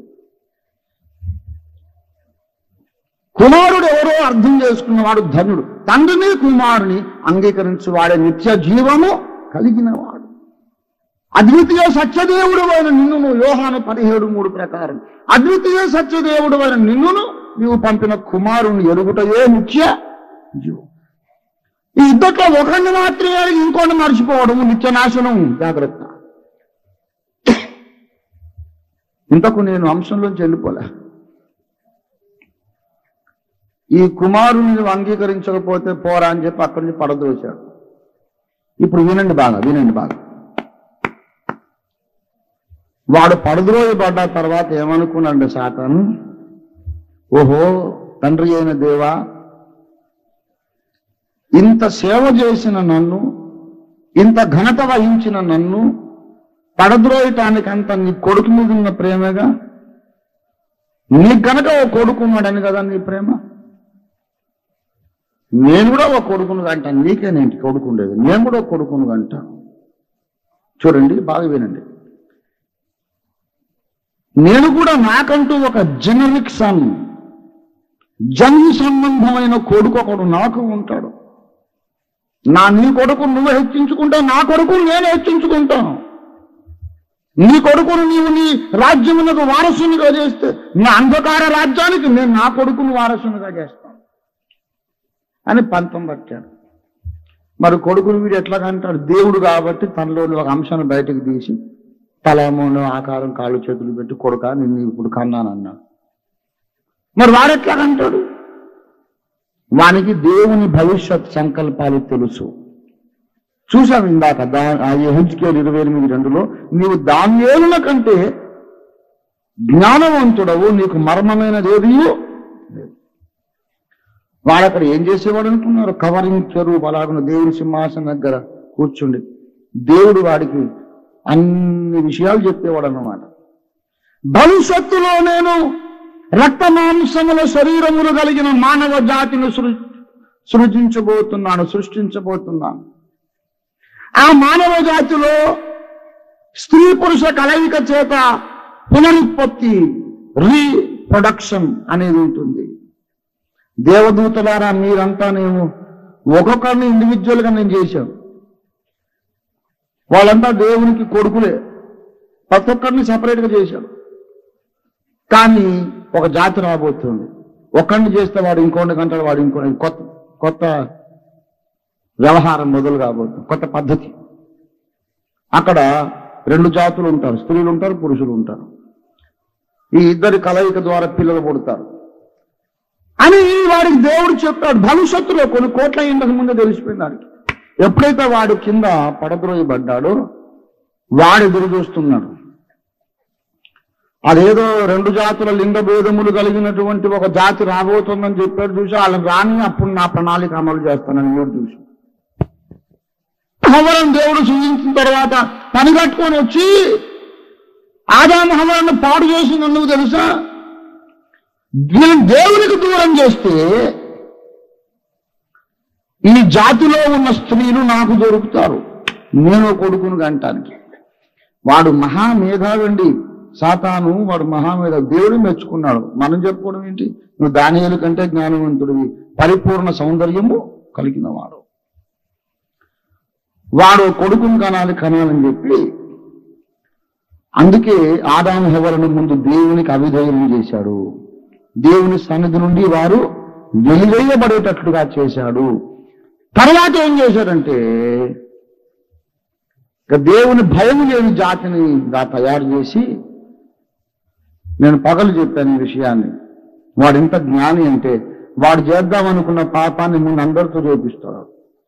[SPEAKER 1] కుమారుడు ఎవరో అర్థం చేసుకున్నవాడు ధనుడు. తండ్రిని కుమారుని అంగీకరించి వాడే నిత్య జీవము కలిగిన వాడు. అద్వితీయ సత్యదేవుడు అయిన నిన్నును, యోహాను పదిహేడు మూడు ప్రకారం అద్వితీయ సత్యదేవుడు అయిన నిన్నును నీవు పంపిన కుమారుని ఎరుగుటయే నిత్య జీవం. ఈ ఇద్దట్లో ఒకరిని మాత్రమే ఇంకోటి మర్చిపోవడము నిత్య నాశనం. జాగ్రత్త. ఇంతకు నేను అంశంలోంచి వెళ్ళిపోలే. ఈ కుమారుని అంగీకరించకపోతే పోరా అని చెప్పి అక్కడి నుంచి పడదోశాడు. ఇప్పుడు వినండి బాగా, వినండి బాగా. వాడు పడద్రోయబడ్డ తర్వాత ఏమనుకున్నాడు సాతాను? ఓహో, తండ్రి అయిన దేవా, ఇంత సేవ చేసిన నన్ను, ఇంత ఘనత వహించిన నన్ను పడద్రోయటానికి అంత నీ కొడుకు మీద ఉన్న ప్రేమగా, నీ గనక ఓ కొడుకున్నాడని కదా నీ ప్రేమ. నేను కూడా ఒక కొడుకును కంటాను, నీకేనేంటి కొడుకుండేది, నేను కూడా ఒక కొడుకును కంటాను. చూడండి బాగా వినండి. నేను కూడా నాకంటూ ఒక జెనరిక్ సన్, జన్మ సంబంధమైన కొడుకు ఒకడు నాకు ఉంటాడు. నా నీ కొడుకు నువ్వు హెచ్చించుకుంటా, నా కొడుకును నేను హెచ్చించుకుంటాను. నీ కొడుకును నీవు నీ రాజ్యమునకు వారసునిగా చేస్తే నా అంధకార రాజ్యానికి నేను నా కొడుకును వారసునిగా చేస్తాను అని పంతం పట్టాడు. మరి కొడుకును వీడు ఎట్లాగంటాడు? దేవుడు కాబట్టి తనలోని ఒక అంశాన్ని బయటకు తీసి తలమూను ఆకారం కాళ్ళు చేతులు పెట్టి కొడుక నిన్ను ఇప్పుడు కన్నాను అన్నాడు. మరి వాడెట్లాగంటాడు? వానికి దేవుని భవిష్యత్ సంకల్పాలు తెలుసు. చూసాము ఇందాక దా యెహెజ్కేలు ఇరవై ఎనిమిది రెండులో నీవు దానియేలుల కంటే జ్ఞానవంతుడవు, నీకు మర్మమైనది ఏది లేదు. వాడక్కడ ఏం చేసేవాడు అనుకున్నారు? కవరింగ్ చెరువు అలాగున్న దేవుని సింహాసనం దగ్గర కూర్చుండి దేవుడు వాడికి అన్ని విషయాలు చెప్పేవాడు అన్నమాట. భవిష్యత్తులో నేను రక్త మాంసముల శరీరములు కలిగిన మానవ జాతిని సృ సృజించబోతున్నాను సృష్టించబోతున్నాను ఆ మానవ జాతిలో స్త్రీ పురుష కలయిక చేత పునరుత్పత్తి, రీప్రొడక్షన్ అనేది ఉంటుంది. దేవదూతలారా మీరంతా నేను ఒక్కొక్కరిని ఇండివిజువల్గా నేను చేశాను. వాళ్ళంతా దేవునికి కొడుకులే, ప్రతి ఒక్కరిని సపరేట్గా చేశాడు. కానీ ఒక జాతి రాబోతుంది, ఒకరిని చేస్తే వాడు ఇంకోటి కంటాడు, వాడు ఇంకో కొత్త కొత్త వ్యవహారం మొదలు కాబోతుంది, కొత్త పద్ధతి. అక్కడ రెండు జాతులు ఉంటారు, స్త్రీలు ఉంటారు, పురుషులు ఉంటారు. ఈ ఇద్దరి కలయిక ద్వారా పిల్లలు పుడతారు అని వాడికి దేవుడు చెప్పాడు. భవిష్యత్తులో కొన్ని కోట్ల ఇంతకు ముందే తెలిసిపోయింది వాడికి. ఎప్పుడైతే వాడు కింద పడద్రోయబడ్డాడో వాడు ఎదురు చూస్తున్నాడు. అదేదో రెండు జాతుల లింగ భేదములు కలిగినటువంటి ఒక జాతి రాబోతుందని చెప్పాడు చూసి, వాళ్ళని రాని అప్పుడు నా ప్రణాళిక అమలు చేస్తానని ఎవరు చూసి హవ్వను దేవుడు సృజించిన తర్వాత పని కట్టుకొని వచ్చి ఆదాము హవ్వను పాడు చేసింది తెలుసా? వీళ్ళని దేవునికి దూరం చేస్తే ఈ జాతిలో ఉన్న స్త్రీలు నాకు దొరుకుతారు, నేను కొడుకును గంటానికి. వాడు మహామేధావండి సాతాను, వాడు మహామేధావి. దేవుడు మెచ్చుకున్నాడు. మనం చెప్పుకోవడం ఏంటి? నువ్వు దానియేలు కంటే జ్ఞానవంతుడివి, పరిపూర్ణ సౌందర్యము కలిగిన వాడు. వాడు కొడుకును కనాలి కనాలని చెప్పి అందుకే ఆదాము హవ్వలను ముందు దేవునికి అవిధేయం చేశాడు. దేవుని సన్నిధి నుండి వారు వెలివేయబడేటట్లుగా చేశాడు. తర్వాత ఏం చేశాడంటే ఇక దేవుని భయం లేని జాతిని తయారు చేసి, నేను పగలు చెప్పాను ఈ విషయాన్ని, వాడు ఎంత జ్ఞాని అంటే వాడు చేద్దామనుకున్న పాపాన్ని ముందు అందరితో చేపిస్తాడు.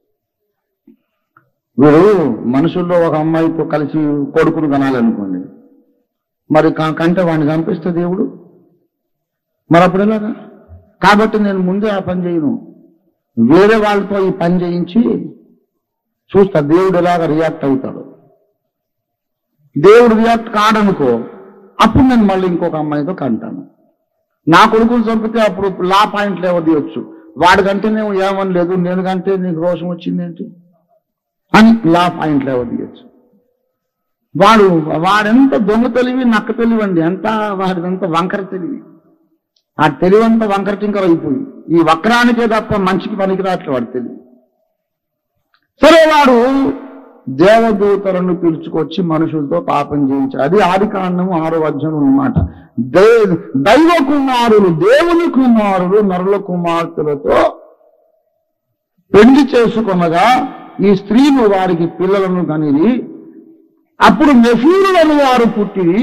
[SPEAKER 1] వీడు మనుషుల్లో ఒక అమ్మాయితో కలిసి కొడుకును కనాలనుకోండి, మరి కంటే వాడిని చంపిస్తే దేవుడు మరి అప్పుడు ఎలాగా? కాబట్టి నేను ముందే ఆ పని చేయను, వేరే వాళ్ళతో ఈ పని చేయించి చూస్తా దేవుడు ఎలాగ రియాక్ట్ అవుతాడు. దేవుడు రియాక్ట్ కాడనుకో, అప్పుడు నేను మళ్ళీ ఇంకొక అమ్మాయితో కంటాను. నా కొడుకులు చంపితే అప్పుడు లా పాయింట్లు ఏవో తీయొచ్చు, వాడికంటే నేను ఏమని లేదు, నేను కంటే నీకు రోషం వచ్చింది ఏంటి అని లా పాయింట్లు ఏవో తీయొచ్చు. వాడు వాడెంత దొంగ తెలివి, నక్క తెలివి అండి, ఎంత వాడిదంత వంకర తెలివి. ఆ తెలివంతా వంకర టింకర అయిపోయి ఈ వక్రానికే తప్ప మంచికి పనికిరాట్లే వాడు తెలివి. సరే, వాడు దేవదూతలను పిలుచుకొచ్చి మనుషులతో పాపం చేయించాడు. అది ఆది కాండము ఆరో అధ్యాయం అన్నమాట. దే దైవ కుమారులు, దేవుని కుమారులు నరుల కుమార్తెలతో పెళ్లి చేసుకొనగా ఈ స్త్రీలు వారికి పిల్లలను కనిరి. అప్పుడు నెఫీరులను వారు పుట్టిరి.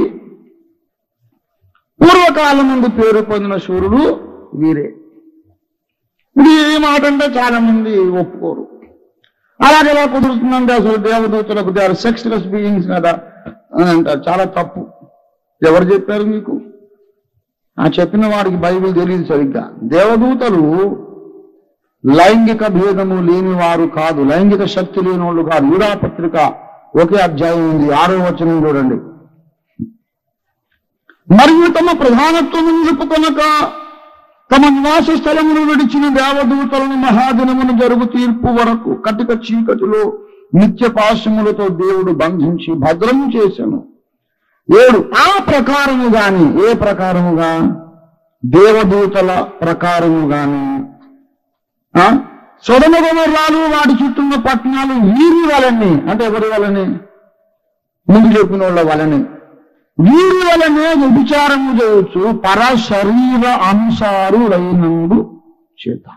[SPEAKER 1] పూర్వకాలం నుండి పేరు పొందిన శూరులు వీరే. ఇది ఏ మాట అంటే చాలా మంది ఒప్పుకోరు. అలాగే ఎలా కుదురుతుందంటే అసలు దేవదూతలకు దే ఆర్ సెక్స్లెస్ బీయింగ్స్ కదా అని అంటారు. చాలా తప్పు. ఎవరు చెప్పారు మీకు? ఆ చెప్పిన వాడికి బైబిల్ తెలియదు సరిగ్గా. దేవదూతలు లైంగిక భేదము లేని వారు కాదు, లైంగిక శక్తి లేని వాళ్ళు కాదు. యూదా పత్రిక ఒకే అధ్యాయం ఉంది, ఆరో వచనం చూడండి. మరియు తమ ప్రధానత్వము నిలుపుకొనక తమ నివాస స్థలమును విడిచిన దేవదూతలను మహాదినమును జరుగు తీర్పు వరకు కటిక చీకటిలో నిత్య పాశములతో దేవుడు బంధించి భద్రం చేశాను. ఏడు ఆ ప్రకారము గాని, ఏ ప్రకారముగా? దేవదూతల ప్రకారము గాని సొదొమ గొమొర్రాలు వాటి చుట్టూన్న పట్టణాలు వీరి వలని, అంటే ఎవరి వలని? ముందు చెప్పిన వాళ్ళ వలని. వీరి వలనే వ్యభిచారము చేయొచ్చు పర శరీర అనుసారులైనందు చేత.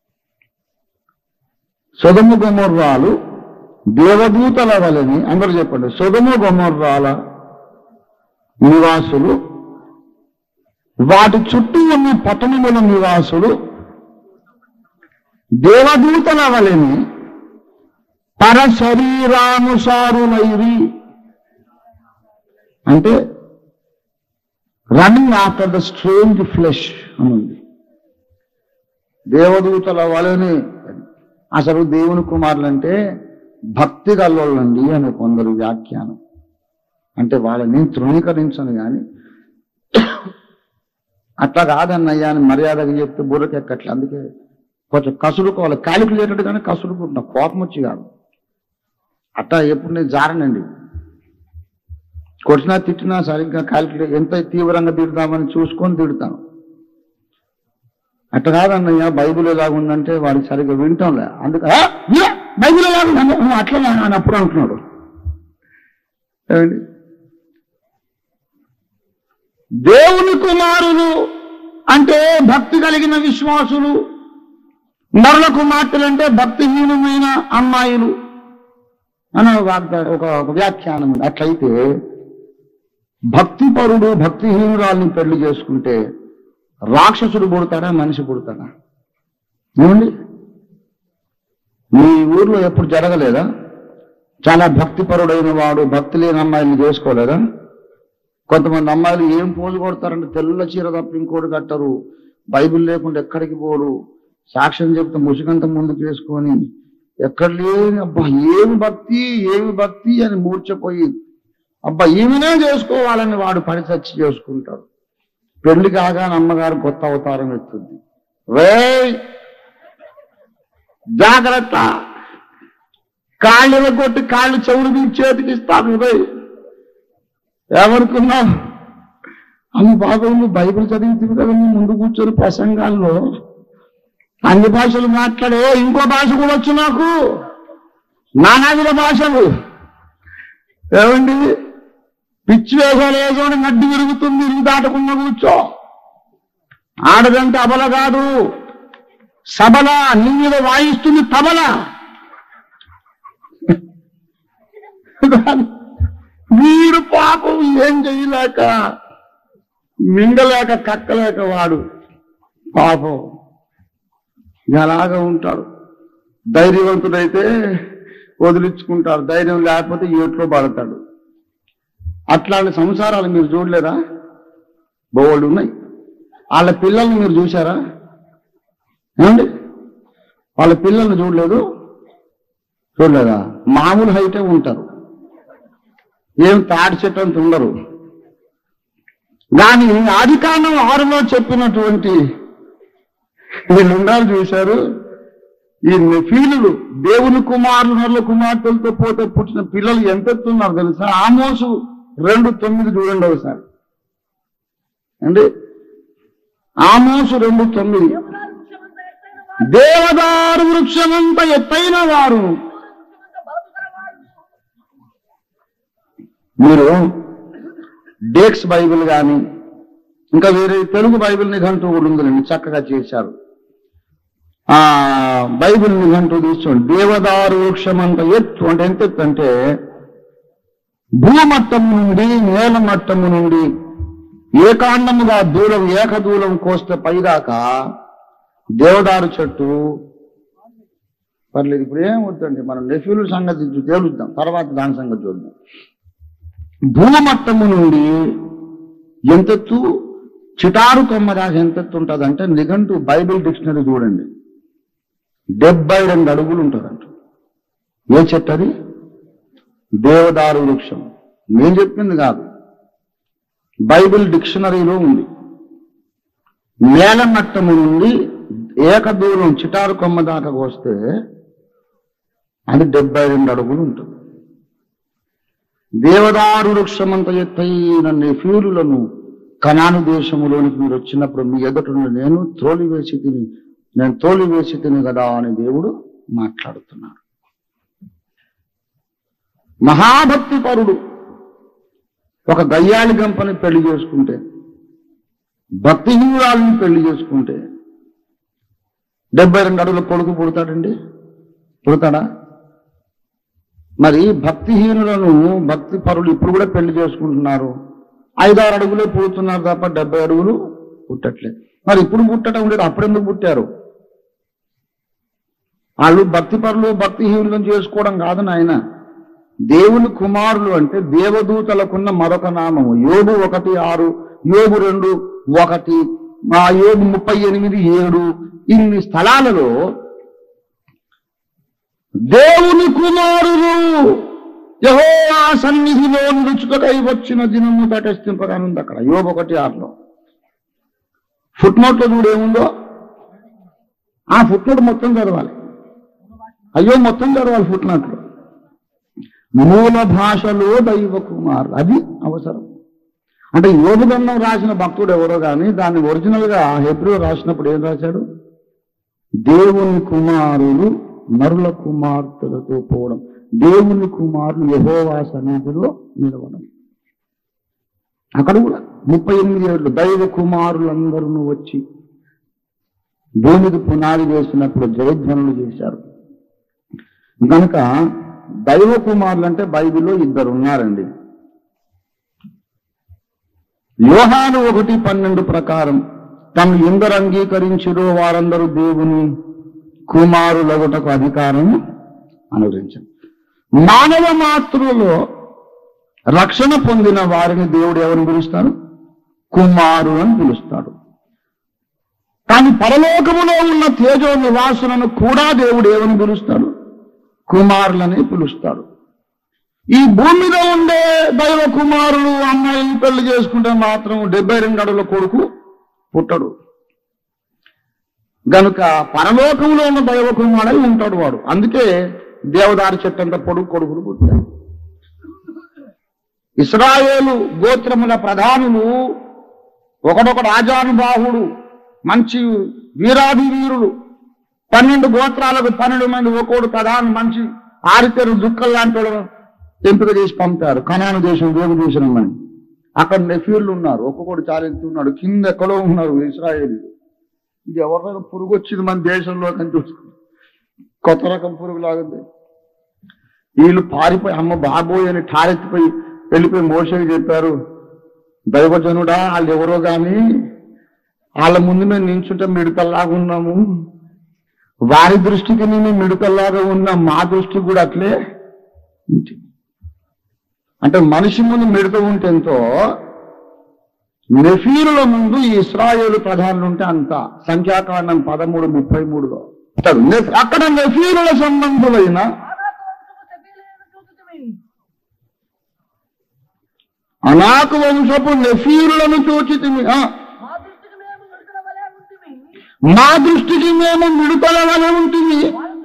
[SPEAKER 1] సొదొమ గొమొర్రాలు దేవదూతల వలని, అందరూ చెప్పండి. సొదొమ గొమొర్రాల నివాసులు, వాటి చుట్టూ ఉన్న పట్టణముల నివాసులు దేవదూతల వలని పర శరీరానుసారులైరి, అంటే running after the strange flesh అని ఉంది. దేవదూతల వలని. అసలు దేవుని కుమారులు అంటే భక్తి గల్లోళ్ళండి అని కొందరు వ్యాఖ్యానం. అంటే వాళ్ళని తృణీకరించను కానీ అట్లా కాదన్నయ్యా అని మర్యాదగా చెప్తే బుర్రకెక్కట్లే. అందుకే కొంచెం కసురుకోవాలి, క్యాలిక్యులేటెడ్ కానీ కసురుకుంటున్నా, కోపం వచ్చి కాదు. అట్లా ఎప్పుడు నేను జారనండి, కొట్టినా తిట్టినా సరిగ్గా క్యాలిక్యులేట్, ఎంత తీవ్రంగా తిడతామని చూసుకొని తిడతాను. అట్లా కాదన్నయ్య బైబిల్ ఎలాగుందంటే వాడికి సరిగ్గా వింటాంలే, అందుక బైబిల్ ఎలాగుందంటే అట్లా అని అప్పుడు అంటున్నాడు. ఏమండి, దేవుని కుమారులు అంటే భక్తి కలిగిన విశ్వాసులు, నరుల కుమార్తెలు అంటే భక్తిహీనమైన అమ్మాయిలు అని వాగ్దా ఒక వ్యాఖ్యానం ఉంది. అట్లయితే భక్తిపరుడు భక్తిహీనురాల్ని పెళ్లి చేసుకుంటే రాక్షసుడు పుడతాడా, మనిషి పుడతాడా? ఏమండి, మీ ఊర్లో ఎప్పుడు జరగలేదా? చాలా భక్తిపరుడైన వాడు భక్తి లేని అమ్మాయిని చేసుకోలేదా? కొంతమంది అమ్మాయిలు ఏం పోజు కొడతారంటే తెల్ల చీర తప్ప ఇంకోటి కట్టరు, బైబిల్ లేకుండా ఎక్కడికి పోరు, సాక్ష్యం చెప్తే ముసుగంత ముందుకు వేసుకొని ఎక్కడ లేని అబ్బా ఏమి భక్తి ఏమి భక్తి అని మూర్చపోయి అబ్బా ఈమెనే చేసుకోవాలని వాడు పని చచ్చి చేసుకుంటాడు. పెళ్లి కాగానే అమ్మగారు కొత్త అవతారం ఎత్తుంది. రే జాగ్రత్త, కాళ్ళు కొట్టి కాళ్ళు చెవులు మీ చేతికి ఇస్తాను. రే ఏమనుకున్నావు? అమ్మ బాబు నువ్వు బైబిల్ చదివింది కదా, నువ్వు ముందు కూర్చొని ప్రసంగాల్లో అన్ని భాషలు మాట్లాడే, ఇంకో భాష కూడా వచ్చు నాకు, నానావిధ భాషలు. ఏమండి, పిచ్చి వేషాలు వేసుకొని నడ్డి విరుగుతుంది, ఇల్లు దాటకుండా కూర్చో. ఆడదంటే అబల కాదు, సబల, నీ మీద వాయిస్తుంది తబల. వీడు పాపం ఏం చేయలేక మింగలేక కక్కలేక వాడు పాపం అలాగా ఉంటాడు. ధైర్యవంతుడైతే వదిలించుకుంటాడు, ధైర్యం లేకపోతే ఏట్లో పడతాడు. అట్లాంటి సంసారాలు మీరు చూడలేదా? బోళ్ళు ఉన్నాయి. వాళ్ళ పిల్లల్ని మీరు చూసారా? ఏమండి, వాళ్ళ పిల్లల్ని చూడలేదు చూడలేదా? మామూలు హైటే ఉంటారు, ఏం తాడి చెట్టు అంత ఉండరు. కానీ ఆదికాండం ఆరులో చెప్పినటువంటి వీళ్ళు ఉండాలి చూశారు. ఈ నెఫీలులు దేవుని కుమారులు నరుల కుమార్తెలతో పోతే పుట్టిన పిల్లలు ఎంత ఎత్తున్నారు తెలుసా? ఆమోసు రెండు తొమ్మిది చూడండి ఒకసారి అండి. ఆమోసు రెండు తొమ్మిది దేవదారు వృక్షమంత ఎత్తైన వారు. మీరు డేక్స్ బైబిల్ కానీ ఇంకా వేరే తెలుగు బైబిల్ నిఘంటువు కూడా ఉందండి, చక్కగా చేశారు. ఆ బైబిల్ నిఘంటువు తీసుకోండి. దేవదారు వృక్షమంత ఎత్తు అంటే ఎంత ఎత్తు అంటే భూమట్టము నుండి నేల మట్టము నుండి ఏకాండముగా దూరం ఏకదూలం కోస్తే పైదాకా దేవదారు చెట్టు. పర్లేదు, ఇప్పుడు ఏం వద్దండి, మనం నెఫ్యూల సంగతి తేలుద్దాం, తర్వాత దాని సంగతి చూద్దాం. భూమట్టము నుండి ఎంతెత్తు, చిటారు కొమ్మ దాకా ఎంతెత్తు ఉంటుందంటే నిఘంటు బైబిల్ డిక్షనరీ చూడండి, డెబ్బై రెండు అడుగులు ఉంటుందంట. ఏ చెట్టు అది? దేవదారు వృక్షం. నేను చెప్పింది కాదు, బైబిల్ డిక్షనరీలో ఉంది. నేల మట్టము నుండి ఏకదూరం చిటారు కొమ్మ దాకా వస్తే అది డెబ్బై రెండు అడుగులు ఉంటుంది. దేవదారు వృక్షమంత ఎత్తైన నెఫీలులను కనాను దేశములోనికి మీరు వచ్చినప్పుడు మీ ఎదుట నేను త్రోలివేసి తిని నేను త్రోలివేసి తిని కదా అని దేవుడు మాట్లాడుతున్నాడు. మహాభక్తి పరుడు ఒక గయ్యాళి గంపని పెళ్లి చేసుకుంటే, భక్తిహీనురాలని పెళ్లి చేసుకుంటే డెబ్బై రెండు అడుగుల కొడుకు పుడతాడండి? పుడతాడా? మరి భక్తిహీనులను భక్తి పరులు ఇప్పుడు కూడా పెళ్లి చేసుకుంటున్నారు, ఐదారు అడుగులే పుడుతున్నారు తప్ప డెబ్బై అడుగులు పుట్టట్లేదు. మరి ఇప్పుడు పుట్టడం లేదు, అప్పుడెందుకు పుట్టారు? వాళ్ళు భక్తి పరులు భక్తిహీనులను చేసుకోవడం కాదు నాయన. దేవుని కుమారులు అంటే దేవదూతలకున్న మరొక నామము. యోబు ఒకటి ఆరు, యోబు రెండు ఒకటి, మా యోబు ముప్పై ఎనిమిది ఏడు, ఇన్ని స్థలాలలో దేవుని కుమారులు యెహోవా సన్నిధిలో నిలుచుటకై వచ్చిన దినము తటస్థింపగానుంది. అక్కడ యోబు ఒకటి ఆరులో. ఫుట్ నోట్లో చూడేముందో ఆ ఫుట్ నోట్ మొత్తం చదవాలి. అయ్యో మొత్తం చదవాలి ఫుట్ నోట్లో. మూల భాషలో దైవ కుమారులు, అది అవసరం. అంటే యోబు గ్రంథం రాసిన భక్తుడు ఎవరో కానీ దాన్ని ఒరిజినల్ గా హెబ్రూ రాసినప్పుడు ఏం రాశాడు? దేవుని కుమారులు నరుల కుమార్తెలతో పోవడం, దేవుని కుమారులు యెహోవా సన్నిధిలో నిలవడం. అక్కడ కూడా ముప్పై ఎనిమిది ఏళ్ళు దైవ కుమారులందరూ వచ్చి భూమికి పునాది వేసినప్పుడు జయధ్వనులు చేశారు. కనుక దైవ కుమారులు అంటే బైబిల్లో ఇద్దరు ఉన్నారండి. యోహాను ఒకటి పన్నెండు ప్రకారం తను ఎందరు అంగీకరించిరో వారందరూ దేవుని కుమారులగుటకు అధికారం అనుగ్రహించారు. మానవ మాతృలో రక్షణ పొందిన వారిని దేవుడు ఎవరిని పిలుస్తాడు? కుమారులను పిలుస్తాడు. కానీ పరలోకములో ఉన్న తేజో నివాసులను కూడా దేవుడు ఏమని పిలుస్తాడు? కుమారులని పిలుస్తాడు. ఈ భూమి మీద ఉండే దైవ కుమారులు అమ్మాయిని పెళ్లి చేసుకుంటే మాత్రం డెబ్బై రెండు అడుగుల కొడుకు పుట్టడు. గనుక పరలోకంలో ఉన్న దైవ కుమారుడు ఉంటాడు వాడు. అందుకే దేవదారి చెట్టంత పొడుగు కొడుకులు పుట్టారు. ఇశ్రాయేలు గోత్రముల ప్రధానులు ఒకడొక రాజానుబాహుడు, మంచి వీరాధి వీరులు, పన్నెండు గోత్రాలకు పన్నెండు మంది ఒక్కోడు ప్రధాన మంచి ఆరితేరు దుక్కలు లాంటి ఎంపిక చేసి పంపారు కనాను దేశం, వేగు దేశం అని. అక్కడ నెఫీర్లు ఉన్నారు, ఒక్కొక్కడు చాలెత్తున్నాడు, కింద ఎక్కడో ఉన్నారు ఇశ్రాయేలు. ఇది ఎవరైనా పురుగు వచ్చింది మన దేశంలో అని చూసుకుని, కొత్త రకం పురుగు లాగుంది. వీళ్ళు పారిపోయి అమ్మ బాబోయ్ అని ఠారెత్తిపోయి వెళ్ళిపోయి మోషేకి చెప్పారు, దైవజనుడా వాళ్ళు ఎవరో కానీ వాళ్ళ ముందు మేము నించుంటే మిడతల్లాగా ఉన్నాము, వారి దృష్టికి నేను మిడతల్లాగా ఉన్నాం, మా దృష్టికి కూడా అట్లే. అంటే మనిషి ముందు మిడత ఉంటే ఎంతో, నెఫీరుల ముందు ఈ ఇశ్రాయేలు ప్రధానులు ఉంటే అంత. సంఖ్యాకాండం పదమూడు ముప్పై మూడులో అక్కడ నెఫీరుల సంబంధులైన అనాకు వంశపు నెఫీరులను చూచితిమి, మా దృష్టికి మేము మిడతల వలె ఉంటుంది,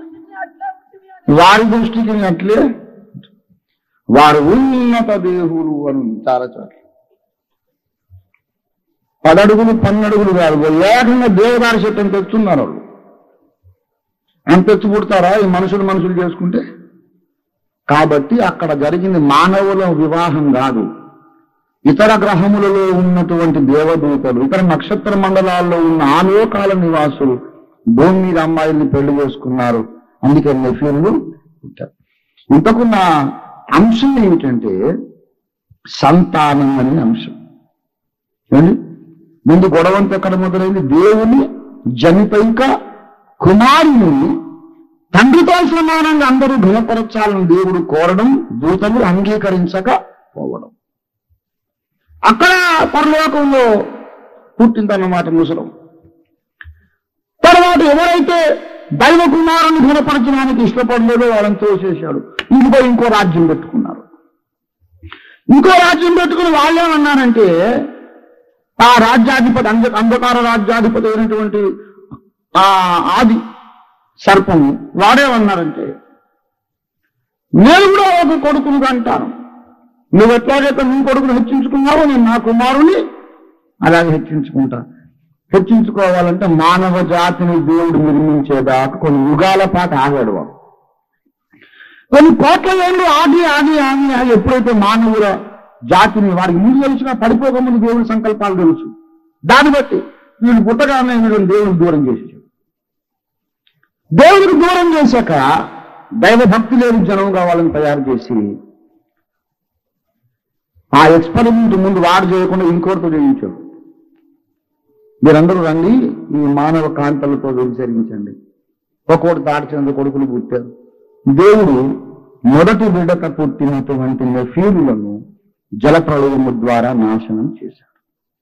[SPEAKER 1] వారి దృష్టికి అట్లే. వారు ఉన్నత దేవులు అని చాలా చోట్ల పదడుగులు పన్నడుగులు కాదు, ఏకంగా దేవదారి చెట్టం తెచ్చున్నారు వాళ్ళు. అంత తెచ్చి పుడతారా ఈ మనుషులు మనుషులు చేసుకుంటే? కాబట్టి అక్కడ జరిగింది మానవుల వివాహం కాదు, ఇతర గ్రహములలో ఉన్నటువంటి దేవదూతలు, ఇతర నక్షత్ర మండలాల్లో ఉన్న ఆలోకాల నివాసులు భూమి మీద అమ్మాయిల్ని పెళ్లి చేసుకున్నారు. అందుకే నెఫీరులు పుట్టారు. ఇంతకున్న అంశం ఏమిటంటే సంతానం అనే అంశం. ఏమండి, ముందు గొడవంతా ఎక్కడ మొదలైంది? దేవుని జనితైక కుమారుని తండ్రితో సమానంగా అందరూ ఘనపరచాలని దేవుడు కోరడం, దూతలు అంగీకరించకపోవడం. అక్కడ పరలోకంలో పుట్టిందన్నమాట ముసలం. తర్వాత ఎవరైతే దైవ కుమారుని ఘనపరచడానికి ఇష్టపడలేదో వాళ్ళని తోసేశాడు. ఇంకో ఇంకో రాజ్యం పెట్టుకున్నారు. ఇంకో రాజ్యం పెట్టుకుని వాళ్ళేమన్నారంటే, ఆ రాజ్యాధిపతి అంధ అంధకార రాజ్యాధిపతి అయినటువంటి ఆ ఆది సర్పము వాడేమన్నారంటే, నేను కూడా ఒక కొడుకును అంటాను, నువ్వు ఎట్లాగైతే నీ కొడుకును హెచ్చించుకున్నావో నేను నా కుమారుని అలాగే హెచ్చించుకుంటా. హెచ్చించుకోవాలంటే మానవ జాతిని దేవుడు నిర్మించేదాకా కొన్ని యుగాల పాటు ఆగాడు వాడు. కొన్ని కోట్ల ఏళ్ళు ఆగి ఆగి ఆగి ఆగి ఎప్పుడైతే మానవుల జాతిని వారికి ముందు తెలిసినా పడిపోకముందు దేవుడి సంకల్పాలు తెలుసు. దాన్ని బట్టి వీడు పుట్టగానే వీళ్ళని దేవుడికి దూరం చేసేసాడు. దేవుడికి దూరం చేశాక దైవ భక్తి లేని జనం కావాలని తయారు చేసి ఆ ఎక్స్పెరిమెంట్ ముందు వాడు చేయకుండా ఇంకోటితో చేయించాడు. మీరందరూ రండి, ఈ మానవ కాంతలతో వ్యభిచరించండి. ఒక్కోటి దాడిచినంత కొడుకులు పుట్టారు. దేవుడు మొదటి బిడ్డక పుట్టినటువంటి నెఫీరులను జలప్రళయము ద్వారా నాశనం చేశాడు.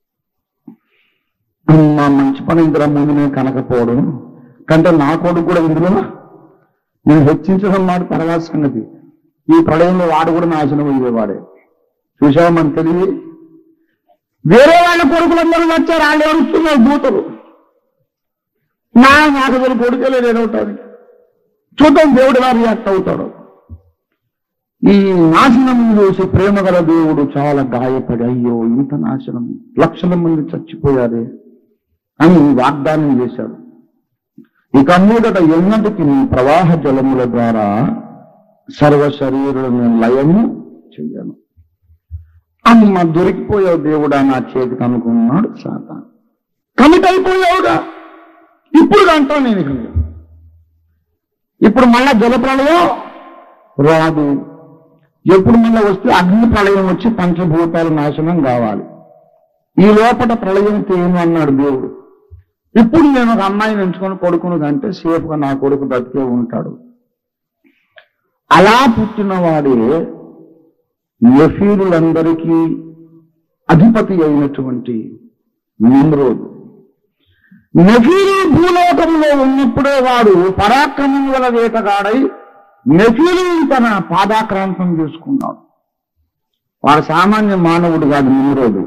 [SPEAKER 1] మా మంచి పని ఇందులో ముందు నేను కనకపోవడం కంటే నా కొడుకు కూడా ఇందులో నేను హెచ్చించడం మాట తర్వాత సంగతి. ఈ ప్రళయంలో వాడు కూడా నాశనం అయ్యేవాడే. చూసావా మన తెలివి? వేరే వాళ్ళ కొడుకులందరూ వచ్చారు, వాళ్ళు ఏడుస్తున్నారు దూతలు. నా నాకు కొడుకే లేదు ఏదవుతాడు. చూద్దాం దేవుడు ఎలా రియాక్ట్ అవుతాడు. ఈ నాశనం చూసి ప్రేమ గల దేవుడు చాలా గాయపడి, అయ్యో ఇంత నాశనం, లక్షల మంది చచ్చిపోయారే అని వాగ్దానం చేశాడు. ఇక మీదట ఎన్నటికి నీ ప్రవాహ జలముల ద్వారా సర్వ శరీరులను లయము చెయ్యను. అమ్మ దొరికిపోయావు దేవుడా నా చేతికి అనుకున్నాడు సాతాను. కమిట్ అయిపోయావుగా, ఇప్పుడు అంటా నేను ఇక ఇప్పుడు మళ్ళా జల ప్రళయం రాదు. ఎప్పుడు మళ్ళీ వస్తే అగ్ని ప్రళయం వచ్చి పంచభూతాలు నాశనం కావాలి. ఈ లోపల ప్రళయం తేను అన్నాడు దేవుడు. ఇప్పుడు నేను ఒక అమ్మాయిని ఎంచుకొని కొడుకును అంటే సేఫ్గా నా కొడుకు బ్రతికే ఉంటాడు. అలా పుట్టినవాడే నెఫీలులందరికీ అధిపతి అయినటువంటి నిమ్రోదు. నెఫీలు భూలోకంలో ఉన్నప్పుడే వాడు పరాక్రమం వల్ల వేటగాడై నెఫీలు తన పాదాక్రాంతం చేసుకున్నాడు. వాడు సామాన్య మానవుడు కాదు నిమ్రోదు.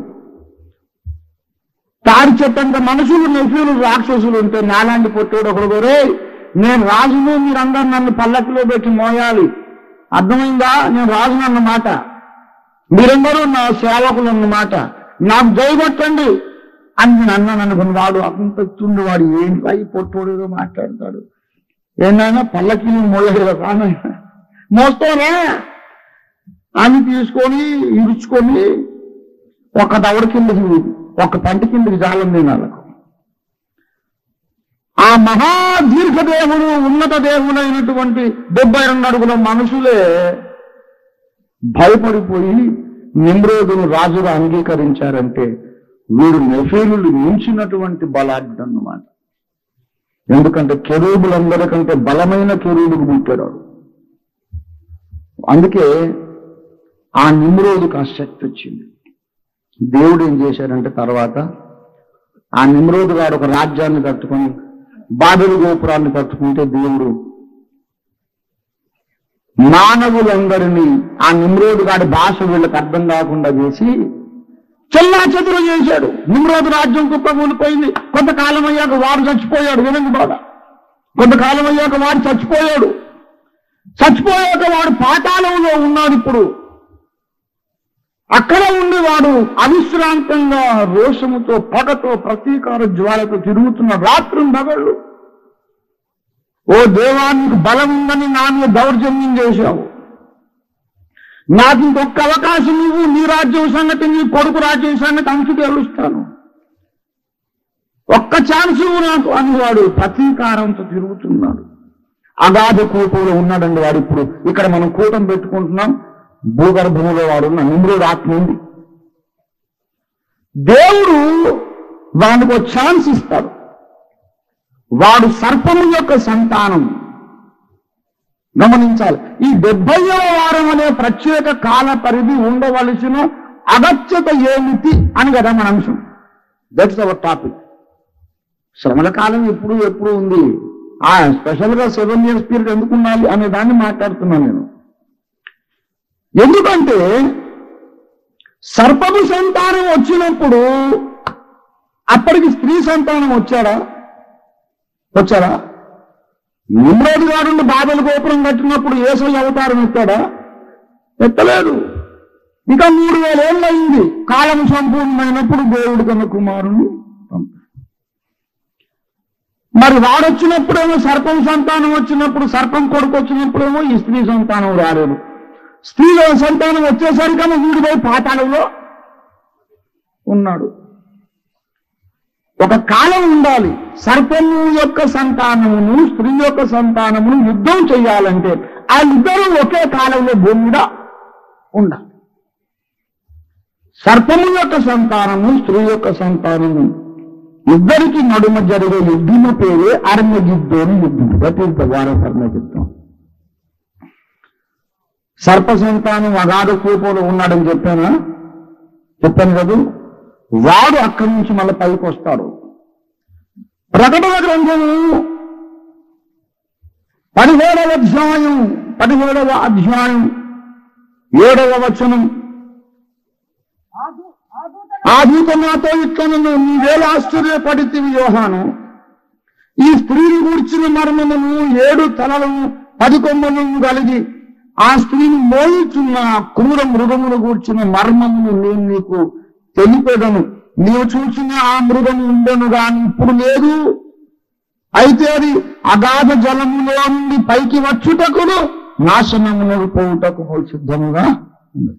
[SPEAKER 1] తాడి చెట్టంత మనుషులు నెఫీలు రాక్షసులు ఉంటే నాలాంటి పొట్టోడు ఒకడు గొరే నేను రాజును, మీరందరూ నన్ను పల్లకిలో పెట్టి మోయాలి, అర్థమైందా? నేను రాజును అన్నమాట, మీరందరూ నా సేవకులు అన్నమాట, నాకు దయగొట్టండి అని నేను అన్నాను అనుకుని వాడు అంత చుండు, వాడు ఏంటి అయి పొట్టోడేదో మాట్లాడతాడు. ఏమైనా పల్లకిని మోయలేదు కానీ మోస్తానే అని తీసుకొని ఇరుచుకొని ఒక దవడ కిందకి ఒక పంట కిందకి జాలం తినాలకు. ఆ మహా దీర్ఘదేవుడు ఉన్నత దేవుడైనటువంటి డెబ్బై రెండు అడుగుల మనుషులే భయపడిపోయి నిమ్రోదును రాజుగా అంగీకరించారంటే వీడు నెఫీలులు మించినటువంటి బలాఢ్యుడు అన్నమాట. ఎందుకంటే కెరూబులందరికంటే బలమైన కెరూబుకు పుట్టాడు. అందుకే ఆ నిమ్రోదుకు ఆ శక్తి వచ్చింది. దేవుడు ఏం చేశాడంటే తర్వాత ఆ నిమ్రోదు గారు ఒక రాజ్యాన్ని కట్టుకొని బాబెలు గోపురాన్ని కట్టుకుంటే దేవుడు మానవులందరినీ ఆ నిమ్రోదు గారి భాష వీళ్ళకి అర్థం కాకుండా చేసి చెల్లా చెదురు చేశాడు. నిమ్రోదు రాజ్యం కుప్పకూలిపోయింది. కొంతకాలం అయ్యాక వాడు చచ్చిపోయాడు. వినండి బాగా, కొంతకాలం అయ్యాక వాడు చచ్చిపోయాడు. చచ్చిపోయాక వాడు పాతాళంలో ఉన్నాడు. ఇప్పుడు అక్కడ ఉండి వాడు అవిశ్రాంతంగా రోషముతో పగతో ప్రతీకార జ్వాలతో తిరుగుతున్న రాత్రి మగళ్ళు. ఓ దేవానికి బలం ఉందని నా మీద దౌర్జన్యం చేశావు, నాకు ఇంకొక అవకాశం నువ్వు, నీ రాజ్యం సంగతి, నీ కొడుకు రాజ్యం సంగతి అంచు తెలుస్తాను, ఒక్క ఛాన్స్ నాకు అని వాడు ప్రతీకారంతో తిరుగుతున్నాడు. అగాధ కూపంలో ఉన్నాడండి వాడు. ఇప్పుడు ఇక్కడ మనం కూటం పెట్టుకుంటున్నాం, భూగర్భంలో వాడు ఉన్న నిమ్రోదు ఆత్మ ఉంది. దేవుడు వాడికి ఒక ఛాన్స్ ఇస్తాడు. వాడు సర్పము యొక్క సంతానం. గమనించాలి, ఈ డెబ్బైవ వారం అనే ప్రత్యేక కాల పరిధి ఉండవలసిన అగత్యత ఏమిటి అని కదా మన అంశం. That's our topic. శ్రమల కాలం ఎప్పుడు ఎప్పుడు ఉంది, ఆ స్పెషల్గా సెవెన్ ఇయర్స్ పీరియడ్ ఎందుకు ఉండాలి అనే దాన్ని మాట్లాడుతున్నాను నేను. ఎందుకంటే సర్పము సంతానం వచ్చినప్పుడు అప్పటికి స్త్రీ సంతానం వచ్చాడా వచ్చాడా నిమ్రోదు గారు బాబెలు గోపురం కట్టినప్పుడు యేసయ్య అవతారం ఎత్తాడా? ఎత్తలేదు. ఇక మూడు వేల ఏళ్ళు అయింది. కాలం సంపూర్ణమైనప్పుడు దేవుడు కన్న కుమారుని పంపాడు. మరి వాడొచ్చినప్పుడేమో సర్పం సంతానం వచ్చినప్పుడు, సర్పం కొడుకు వచ్చినప్పుడేమో ఈ స్త్రీ సంతానం రాలేదు. స్త్రీ సంతానం వచ్చేసరికన్నా వీడు పోయి పాతాళంలో ఉన్నాడు. ఒక కాలం ఉండాలి. సర్పము యొక్క సంతానమును స్త్రీ యొక్క సంతానమును యుద్ధం చేయాలంటే ఆ ఇద్దరు ఒకే కాలంలో భూమి మీద ఉండాలి. సర్పము యొక్క సంతానము స్త్రీ యొక్క సంతానము ఇద్దరికి నడుమ జరిగే యుద్ధము పేరే అర్మజిద్దోని యుద్ధం. ప్రతీక వారకర్మజిద్దం. సర్ప సంతానం అగాధ కూపంలో ఉన్నాడని చెప్పానా చెప్పాను కదా. వాడు అక్కడి నుంచి మళ్ళీ పైకి వస్తాడు. ప్రకటన గ్రంథము పదిహేడవ అధ్యాయం పదిహేడవ అధ్యాయం ఏడవ వచనం. ఆ దూత నాతో ఇట్లనను, నీవేళ ఆశ్చర్యపడితివి యోహాను, ఈ స్త్రీని గూర్చిన మర్మమును, ఏడు తలలను పది కొమ్మలను కలిగి ఆ స్త్రీని మోయిచున్న క్రూర మృగమును కూర్చున్న మర్మమును నేను నీకు తెలిపెదను. నీవు చూసిన ఆ మృగము ఉండను గాని ఇప్పుడు లేదు. అయితే అది అగాధ జలములో నుండి పైకి వచ్చుటకును నాశనమునకు పోవుటకు సిద్ధముగా ఉంది.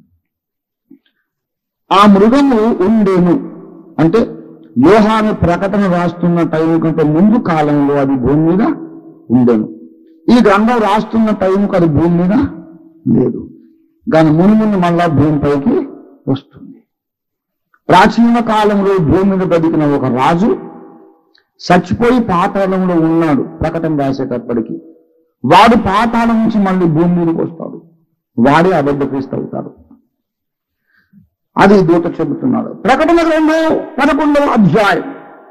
[SPEAKER 1] ఆ మృగము ఉండేను అంటే యోహాను ప్రకటన రాస్తున్న టైం కంటే ముందు కాలంలో అది భూమి మీద ఉండేను. ఈ గ్రంథం రాస్తున్న టైంకు అది భూమి మీద లేదు, దాని ముని ముందు మళ్ళా భూమిపైకి వస్తుంది. ప్రాచీన కాలంలో భూమి మీద బతికిన ఒక రాజు చచ్చిపోయి పాతాళంలో ఉన్నాడు. ప్రకటన రాసేటప్పటికి వాడు పాతాళం నుంచి మళ్ళీ భూమి మీదకి వస్తాడు. వాడే అబద్ధ క్రీస్తు అవుతాడు. అది దూత చెబుతున్నాడు. ప్రకటన గ్రంథం పదకొండవ అధ్యాయం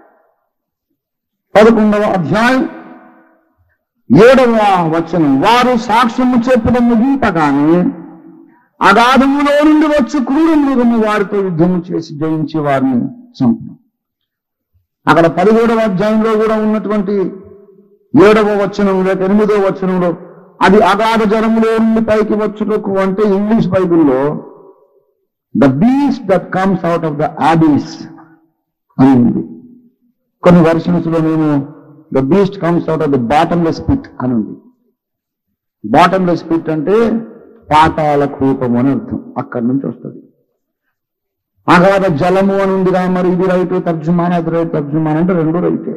[SPEAKER 1] పదకొండవ అధ్యాయం ఏడవ వచనం. వారు సాక్ష్యము చెప్పడం ముగింపగానే అగాధములో నుండి వచ్చి క్రూర మృగము వారితో యుద్ధము చేసి జయించి వారిని చంపను. అక్కడ పదిహేడవ అధ్యాయంలో కూడా ఉన్నటువంటి ఏడవ వచనంలో ఎనిమిదవ వచనంలో అది అగాధ జలములో నుండి పైకి వచ్చుటకు అంటే ఇంగ్లీష్ బైబిల్లో the beast that comes out of the abyss అని ఉంది. కొన్ని వెర్షన్స్ లో నేను the beast comes out of the bottomless pit అని ఉంది. బాటమ్లెస్ పిట్ అంటే పాతాళ కూపము అని అర్థం. అక్కడి నుంచి వస్తుంది. అగాధ జలము అని ఉందిగా, మరి ఇది రైతు తర్జుమాన అది రైతు తర్జుమాన అంటే రెండు రైతే.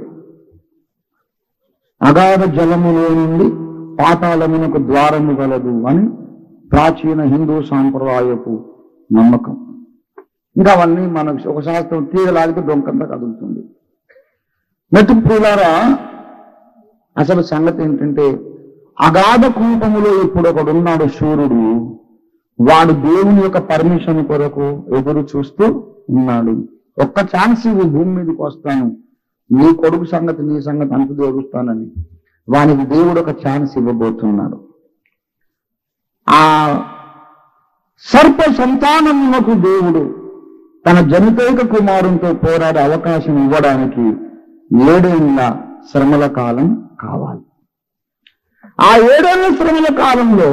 [SPEAKER 1] అగాధ జలములో నుండి పాతాళమునకు ద్వారము గలదు అని ప్రాచీన హిందూ సాంప్రదాయపు నమ్మకం. ఇంకా అవన్నీ మనకు ఒక శాస్త్రం తీగలాగితే డొంకంతా కదులుతుంది. మెట్టు ప్రియులారా, అసలు సంగతి ఏంటంటే అగాధ కూపములో ఇప్పుడు ఒకడున్నాడు శూరుడు. వాడు దేవుని యొక్క పర్మిషన్ కొరకు ఎదురు చూస్తూ ఉన్నాడు. ఒక్క ఛాన్స్ ఇవ్వు, భూమి మీదకి వస్తాను, నీ కొడుకు సంగతి నీ సంగతి అంత దేవుస్తానని వానికి దేవుడు ఒక ఛాన్స్ ఇవ్వబోతున్నాడు. ఆ సర్ప సంతానమునకు దేవుడు తన జనితైక కుమారునితో పోరాడే అవకాశం ఇవ్వడానికి ఏడేళ్ల శ్రమల కాలం కావాలి. ఆ ఏడేళ్ల శ్రమల కాలంలో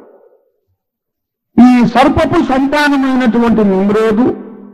[SPEAKER 1] ఈ సర్పపు సంతానమైనటువంటి నిమ్రోదు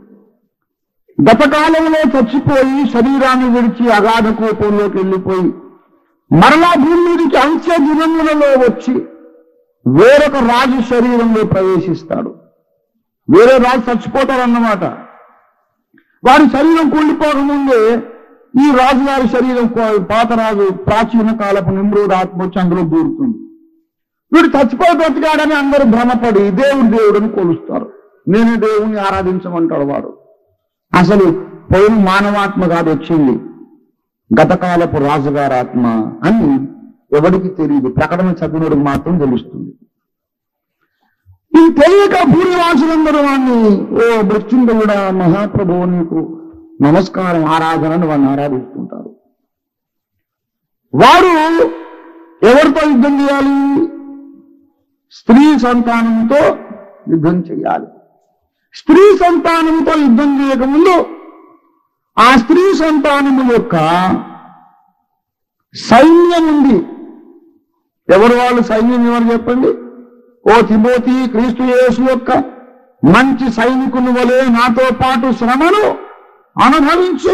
[SPEAKER 1] గతకాలంలో చచ్చిపోయి శరీరాన్ని విడిచి అగాధ కోపంలోకి వెళ్ళిపోయి మరలా భూమి మీదకి అంత్య దినములలో వచ్చి వేరొక రాజు శరీరంలో ప్రవేశిస్తాడు. వేరే రాజు చచ్చిపోతారన్నమాట. వారి శరీరం కూలిపోకముందే ఈ రాజుగారి శరీరం పాతరాజు ప్రాచీన కాలపు నిమ్రోదు ఆత్మ వచ్చి అందులో దూరుతుంది. వీడు చచ్చిపోయి బ్రతికాడని అందరూ భ్రమపడి దేవుడు దేవుడిని కొలుస్తారు. నేనే దేవుణ్ణి ఆరాధించమంటాడు వాడు. అసలు పోయిన మానవాత్మ కాదు వచ్చింది, గతకాలపు రాజుగారి ఆత్మ అని ఎవరికి తెలియదు. ప్రకటన చదివినోడికి మాత్రం తెలుస్తుంది. ఇది తెలియక భూనివాసులందరూ వాడిని ఓ మృత్యుంజయుడా మహాప్రభువు నీకు నమస్కారం ఆరాధనని వాడిని ఆరాధిస్తుంటారు. వారు ఎవరితో యుద్ధం చేయాలి? స్త్రీ సంతానంతో యుద్ధం చేయాలి. స్త్రీ సంతానంతో యుద్ధం చేయకముందు ఆ స్త్రీ సంతానము యొక్క సైన్యం ఉంది. ఎవరు వాళ్ళు? సైన్యం ఎవరు చెప్పండి? ఓ తిమోతి, క్రీస్తు యేసు యొక్క మంచి సైనికుని వలె నాతో పాటు శ్రమను అనుభవించు.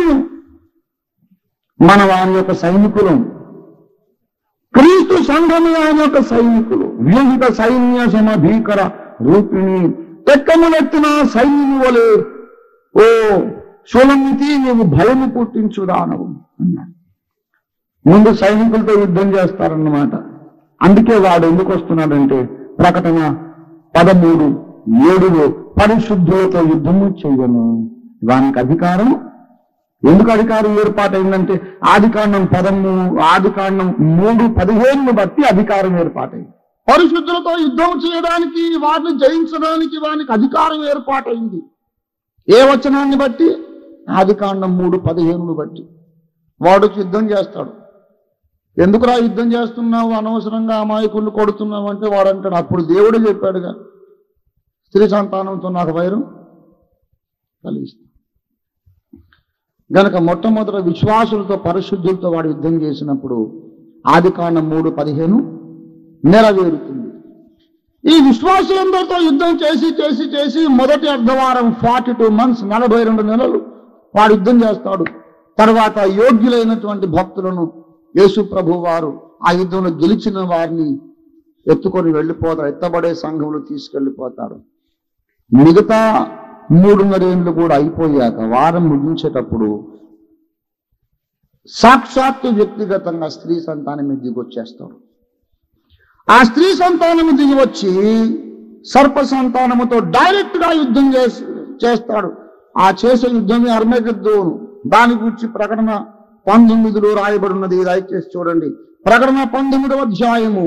[SPEAKER 1] మన వారి యొక్క సైనికులు క్రీస్తు సంఘము ఆయన యొక్క సైనికులు. వ్యూహిత సైన్య సమభీకర రూపిణి తెక్కములెత్తిన సైన్యము వలె ఓ సోలమితి నీవు భయము పుట్టించుదానవు అన్నాడు. ముందు సైనికులతో యుద్ధం చేస్తారన్నమాట. అందుకే వాడు ఎందుకు వస్తున్నాడంటే ప్రకటన పదమూడు ఏడులో పరిశుద్ధులతో యుద్ధము చెయ్యను. వానికి అధికారం ఎందుకు అధికారం ఏర్పాటైందంటే ఆది కాండం పదమూడు ఆది కాండం మూడు పదిహేను బట్టి అధికారం ఏర్పాటైంది. పరిశుద్ధులతో యుద్ధం చేయడానికి, వారిని జయించడానికి వానికి అధికారం ఏర్పాటైంది. ఏ వచనాన్ని బట్టి? ఆది కాండం మూడు పదిహేనును బట్టి. వాడు యుద్ధం చేస్తాడు. ఎందుకురా యుద్ధం చేస్తున్నావు, అనవసరంగా అమాయకుళ్ళు కొడుతున్నావు అంటే వాడు అంటాడు, అప్పుడు దేవుడే చెప్పాడుగా స్త్రీ సంతానంతో నాకు వైరం కలిగిస్తాను. గనక మొట్టమొదట విశ్వాసులతో పరిశుద్ధులతో వాడు యుద్ధం చేసినప్పుడు ఆది కాండం మూడు పదిహేను నెరవేరుతుంది. ఈ విశ్వాసులందరితో యుద్ధం చేసి చేసి చేసి మొదటి అర్ధవారం ఫార్టీ టూ మంత్స్ నలభై రెండు నెలలు వాడు యుద్ధం చేస్తాడు. తర్వాత యోగ్యులైనటువంటి భక్తులను యేసు ప్రభు వారు ఆ యుద్ధంలో గెలిచిన వారిని ఎత్తుకొని వెళ్ళిపోతారు, ఎత్తబడే సంఘంలో తీసుకెళ్ళిపోతారు. మిగతా మూడున్నరేళ్ళు కూడా అయిపోయాక వారం ముగించేటప్పుడు సాక్షాత్తు వ్యక్తిగతంగా స్త్రీ సంతానం మీద దిగొచ్చేస్తాడు. ఆ స్త్రీ సంతానము దిగి వచ్చి సర్ప సంతానముతో డైరెక్ట్ గా యుద్ధం చేసి చేస్తాడు. ఆ చేసే యుద్ధమే అర్మగెద్దోను. దాని గురించి ప్రకటన పంతొమ్మిదిలో రాయబడి ఉన్నది. దయచేసి చూడండి. ప్రకటన పంతొమ్మిదవ అధ్యాయము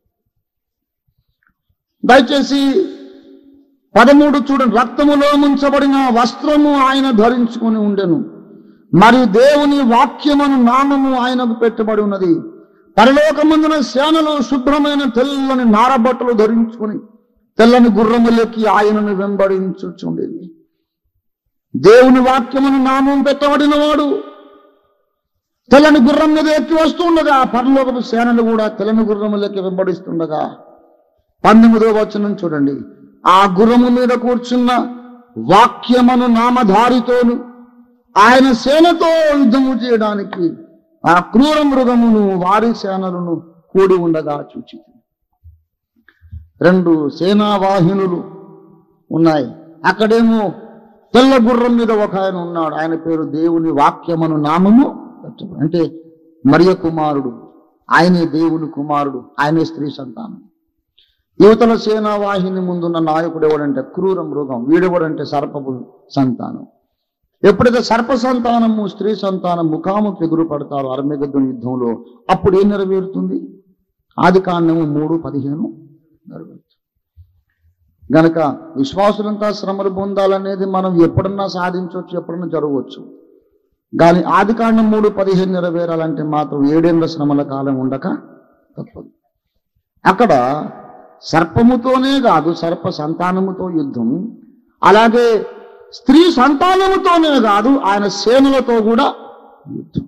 [SPEAKER 1] దయచేసి పదమూడు చూడండి. రక్తములో ముంచబడిన వస్త్రము ఆయన ధరించుకొని ఉండెను, మరియు దేవుని వాక్యమును నామము ఆయనకు పెట్టబడి ఉన్నది. పరలోకమందున సేనలు శుభ్రమైన తెల్లని నారబట్టలు ధరించుకుని తెల్లని గుర్రములెక్కి ఆయనను వెంబడించుచుండేది. దేవుని వాక్యమును నామం పెట్టబడిన వాడు తెల్లని గుర్రం మీద ఎక్కి వస్తుండగా పరలోకపు సేనలు కూడా తెల్లని గుర్రములెక్కి వెంబడిస్తుండగా పంతొమ్మిదవ వచనం చూడండి. ఆ గుర్రము మీద కూర్చున్న వాక్యమును నామధారితోను ఆయన సేనతో యుద్ధము చేయడానికి ఆ క్రూర మృగమును వారి సేనలను కూడి ఉండగా చూచి రెండు సేనావాహినులు ఉన్నాయి. అక్కడేమో తెల్ల గుర్రం మీద ఒక ఆయన ఉన్నాడు. ఆయన పేరు దేవుని వాక్యమును నామము అంటే మరియ కుమారుడు. ఆయనే దేవుని కుమారుడు, ఆయనే స్త్రీ సంతానం. యువతల సేనావాహిని ముందున్న నాయకుడు ఎవడంటే క్రూర మృగం, వీడెవడంటే సర్పపు సంతానం. ఎప్పుడైతే సర్ప సంతానము స్త్రీ సంతానం ముఖాముఖి ఎదురు పడతారో అర్మగెద్దోను యుద్ధంలో, అప్పుడు ఏం నెరవేరుతుంది? ఆది కాండము మూడు పదిహేను నెరవేరుతుంది. గనక విశ్వాసులంతా శ్రమలు పొందాలనేది మనం ఎప్పుడన్నా సాధించవచ్చు, ఎప్పుడన్నా జరగవచ్చు. కానీ ఆది కాండం మూడు పదిహేను నెరవేరాలంటే మాత్రం ఏడేళ్ల శ్రమల కాలం ఉండక తప్పదు. అక్కడ సర్పముతోనే కాదు, సర్ప సంతానముతో యుద్ధం, అలాగే స్త్రీ సంతానముతోనే కాదు, ఆయన సేనలతో కూడా యుద్ధం.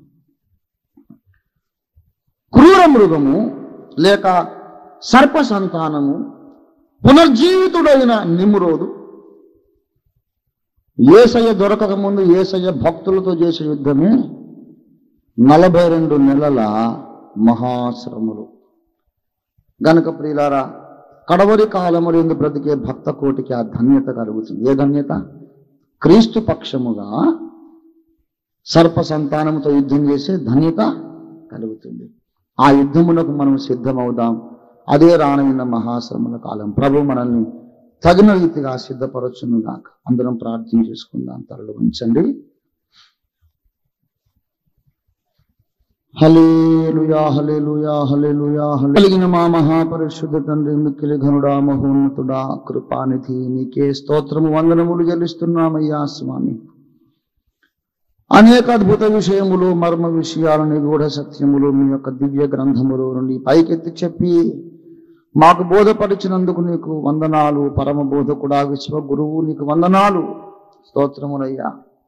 [SPEAKER 1] క్రూర మృగము లేక సర్ప సంతానము, పునర్జీవితుడైన నిమ్రోదు, యేసయ్య దొరకక ముందు యేసయ్య భక్తులతో చేసే యుద్ధమే నలభై రెండు నెలల మహాశ్రమలు. గనక ప్రియులారా, కడవరి కాలములు ఎందు బ్రతికే భక్త కోటికి ఆ ధన్యత కలుగుతుంది. ఏ ధన్యత? క్రీస్తు పక్షముగా సర్ప సంతానముతో యుద్ధం చేసే ధన్యత కలుగుతుంది. ఆ యుద్ధమునకు మనం సిద్ధమవుదాం. అదే రానున్న మహాశ్రమల కాలం. ప్రభు మనల్ని తగిన రీతిగా సిద్ధపరచును గాక. అందరం ప్రార్థన చేసుకుందాం. తరలు ఉంచండి. హల్లెలూయా హల్లెలూయా హల్లెలూయా హల్లెలూయా. కలిగిన మా మహాపరిశుద్ధ తండ్రి, మిక్కిలి ఘనుడా, మహోన్నతుడా, కృపానిధి, నీకే స్తోత్రము వందనములు చెల్లిస్తున్నామయ్యా స్వామి. అనేక అద్భుత విషయములు, మర్మ విషయాలు, నిగూఢ సత్యములు మీ యొక్క దివ్య గ్రంథములు నుండి పైకెత్తి చెప్పి మాకు బోధపరిచినందుకు నీకు వందనాలు. పరమ బోధకుడా, విశ్వ గురువు, నీకు వందనాలు, స్తోత్రములయ్యా.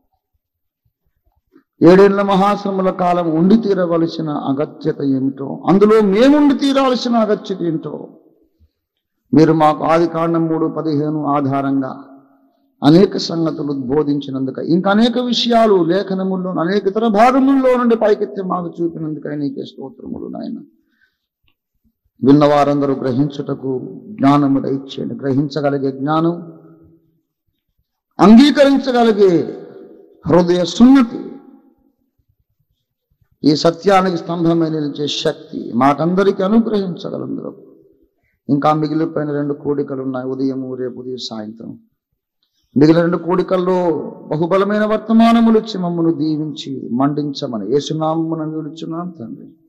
[SPEAKER 1] ఏడేళ్ల మహాశ్రమల కాలం ఉండి తీరవలసిన అగత్యత ఏమిటో, అందులో మేముండి తీరాల్సిన అగత్యత ఏమిటో మీరు మాకు ఆది కాండం మూడు పదిహేను ఆధారంగా అనేక సంగతులు బోధించినందుక, ఇంకా అనేక విషయాలు లేఖనముల్లో అనేక ఇతర భాగముల్లో నుండి పైకెత్తి మాకు చూపినందుకై నీకే స్తోత్రములు నాయన. విన్నవారందరూ గ్రహించుటకు జ్ఞానము దయచేయండి. గ్రహించగలిగే జ్ఞానం, అంగీకరించగలిగే హృదయ సున్నతి, ఈ సత్యానికి స్తంభమై నిలిచే శక్తి మాకందరికీ అనుగ్రహించగలందరూ. ఇంకా మిగిలిపోయిన రెండు కోడికలు ఉన్నాయి, ఉదయము రేపు ఉదయం సాయంత్రం. మిగిలిన రెండు కోడికల్లో బహుబలమైన వర్తమానములు ఇచ్చి మమ్మను దీవించి మండించమని యేసునామమున వేడుచున్నాం తండ్రి.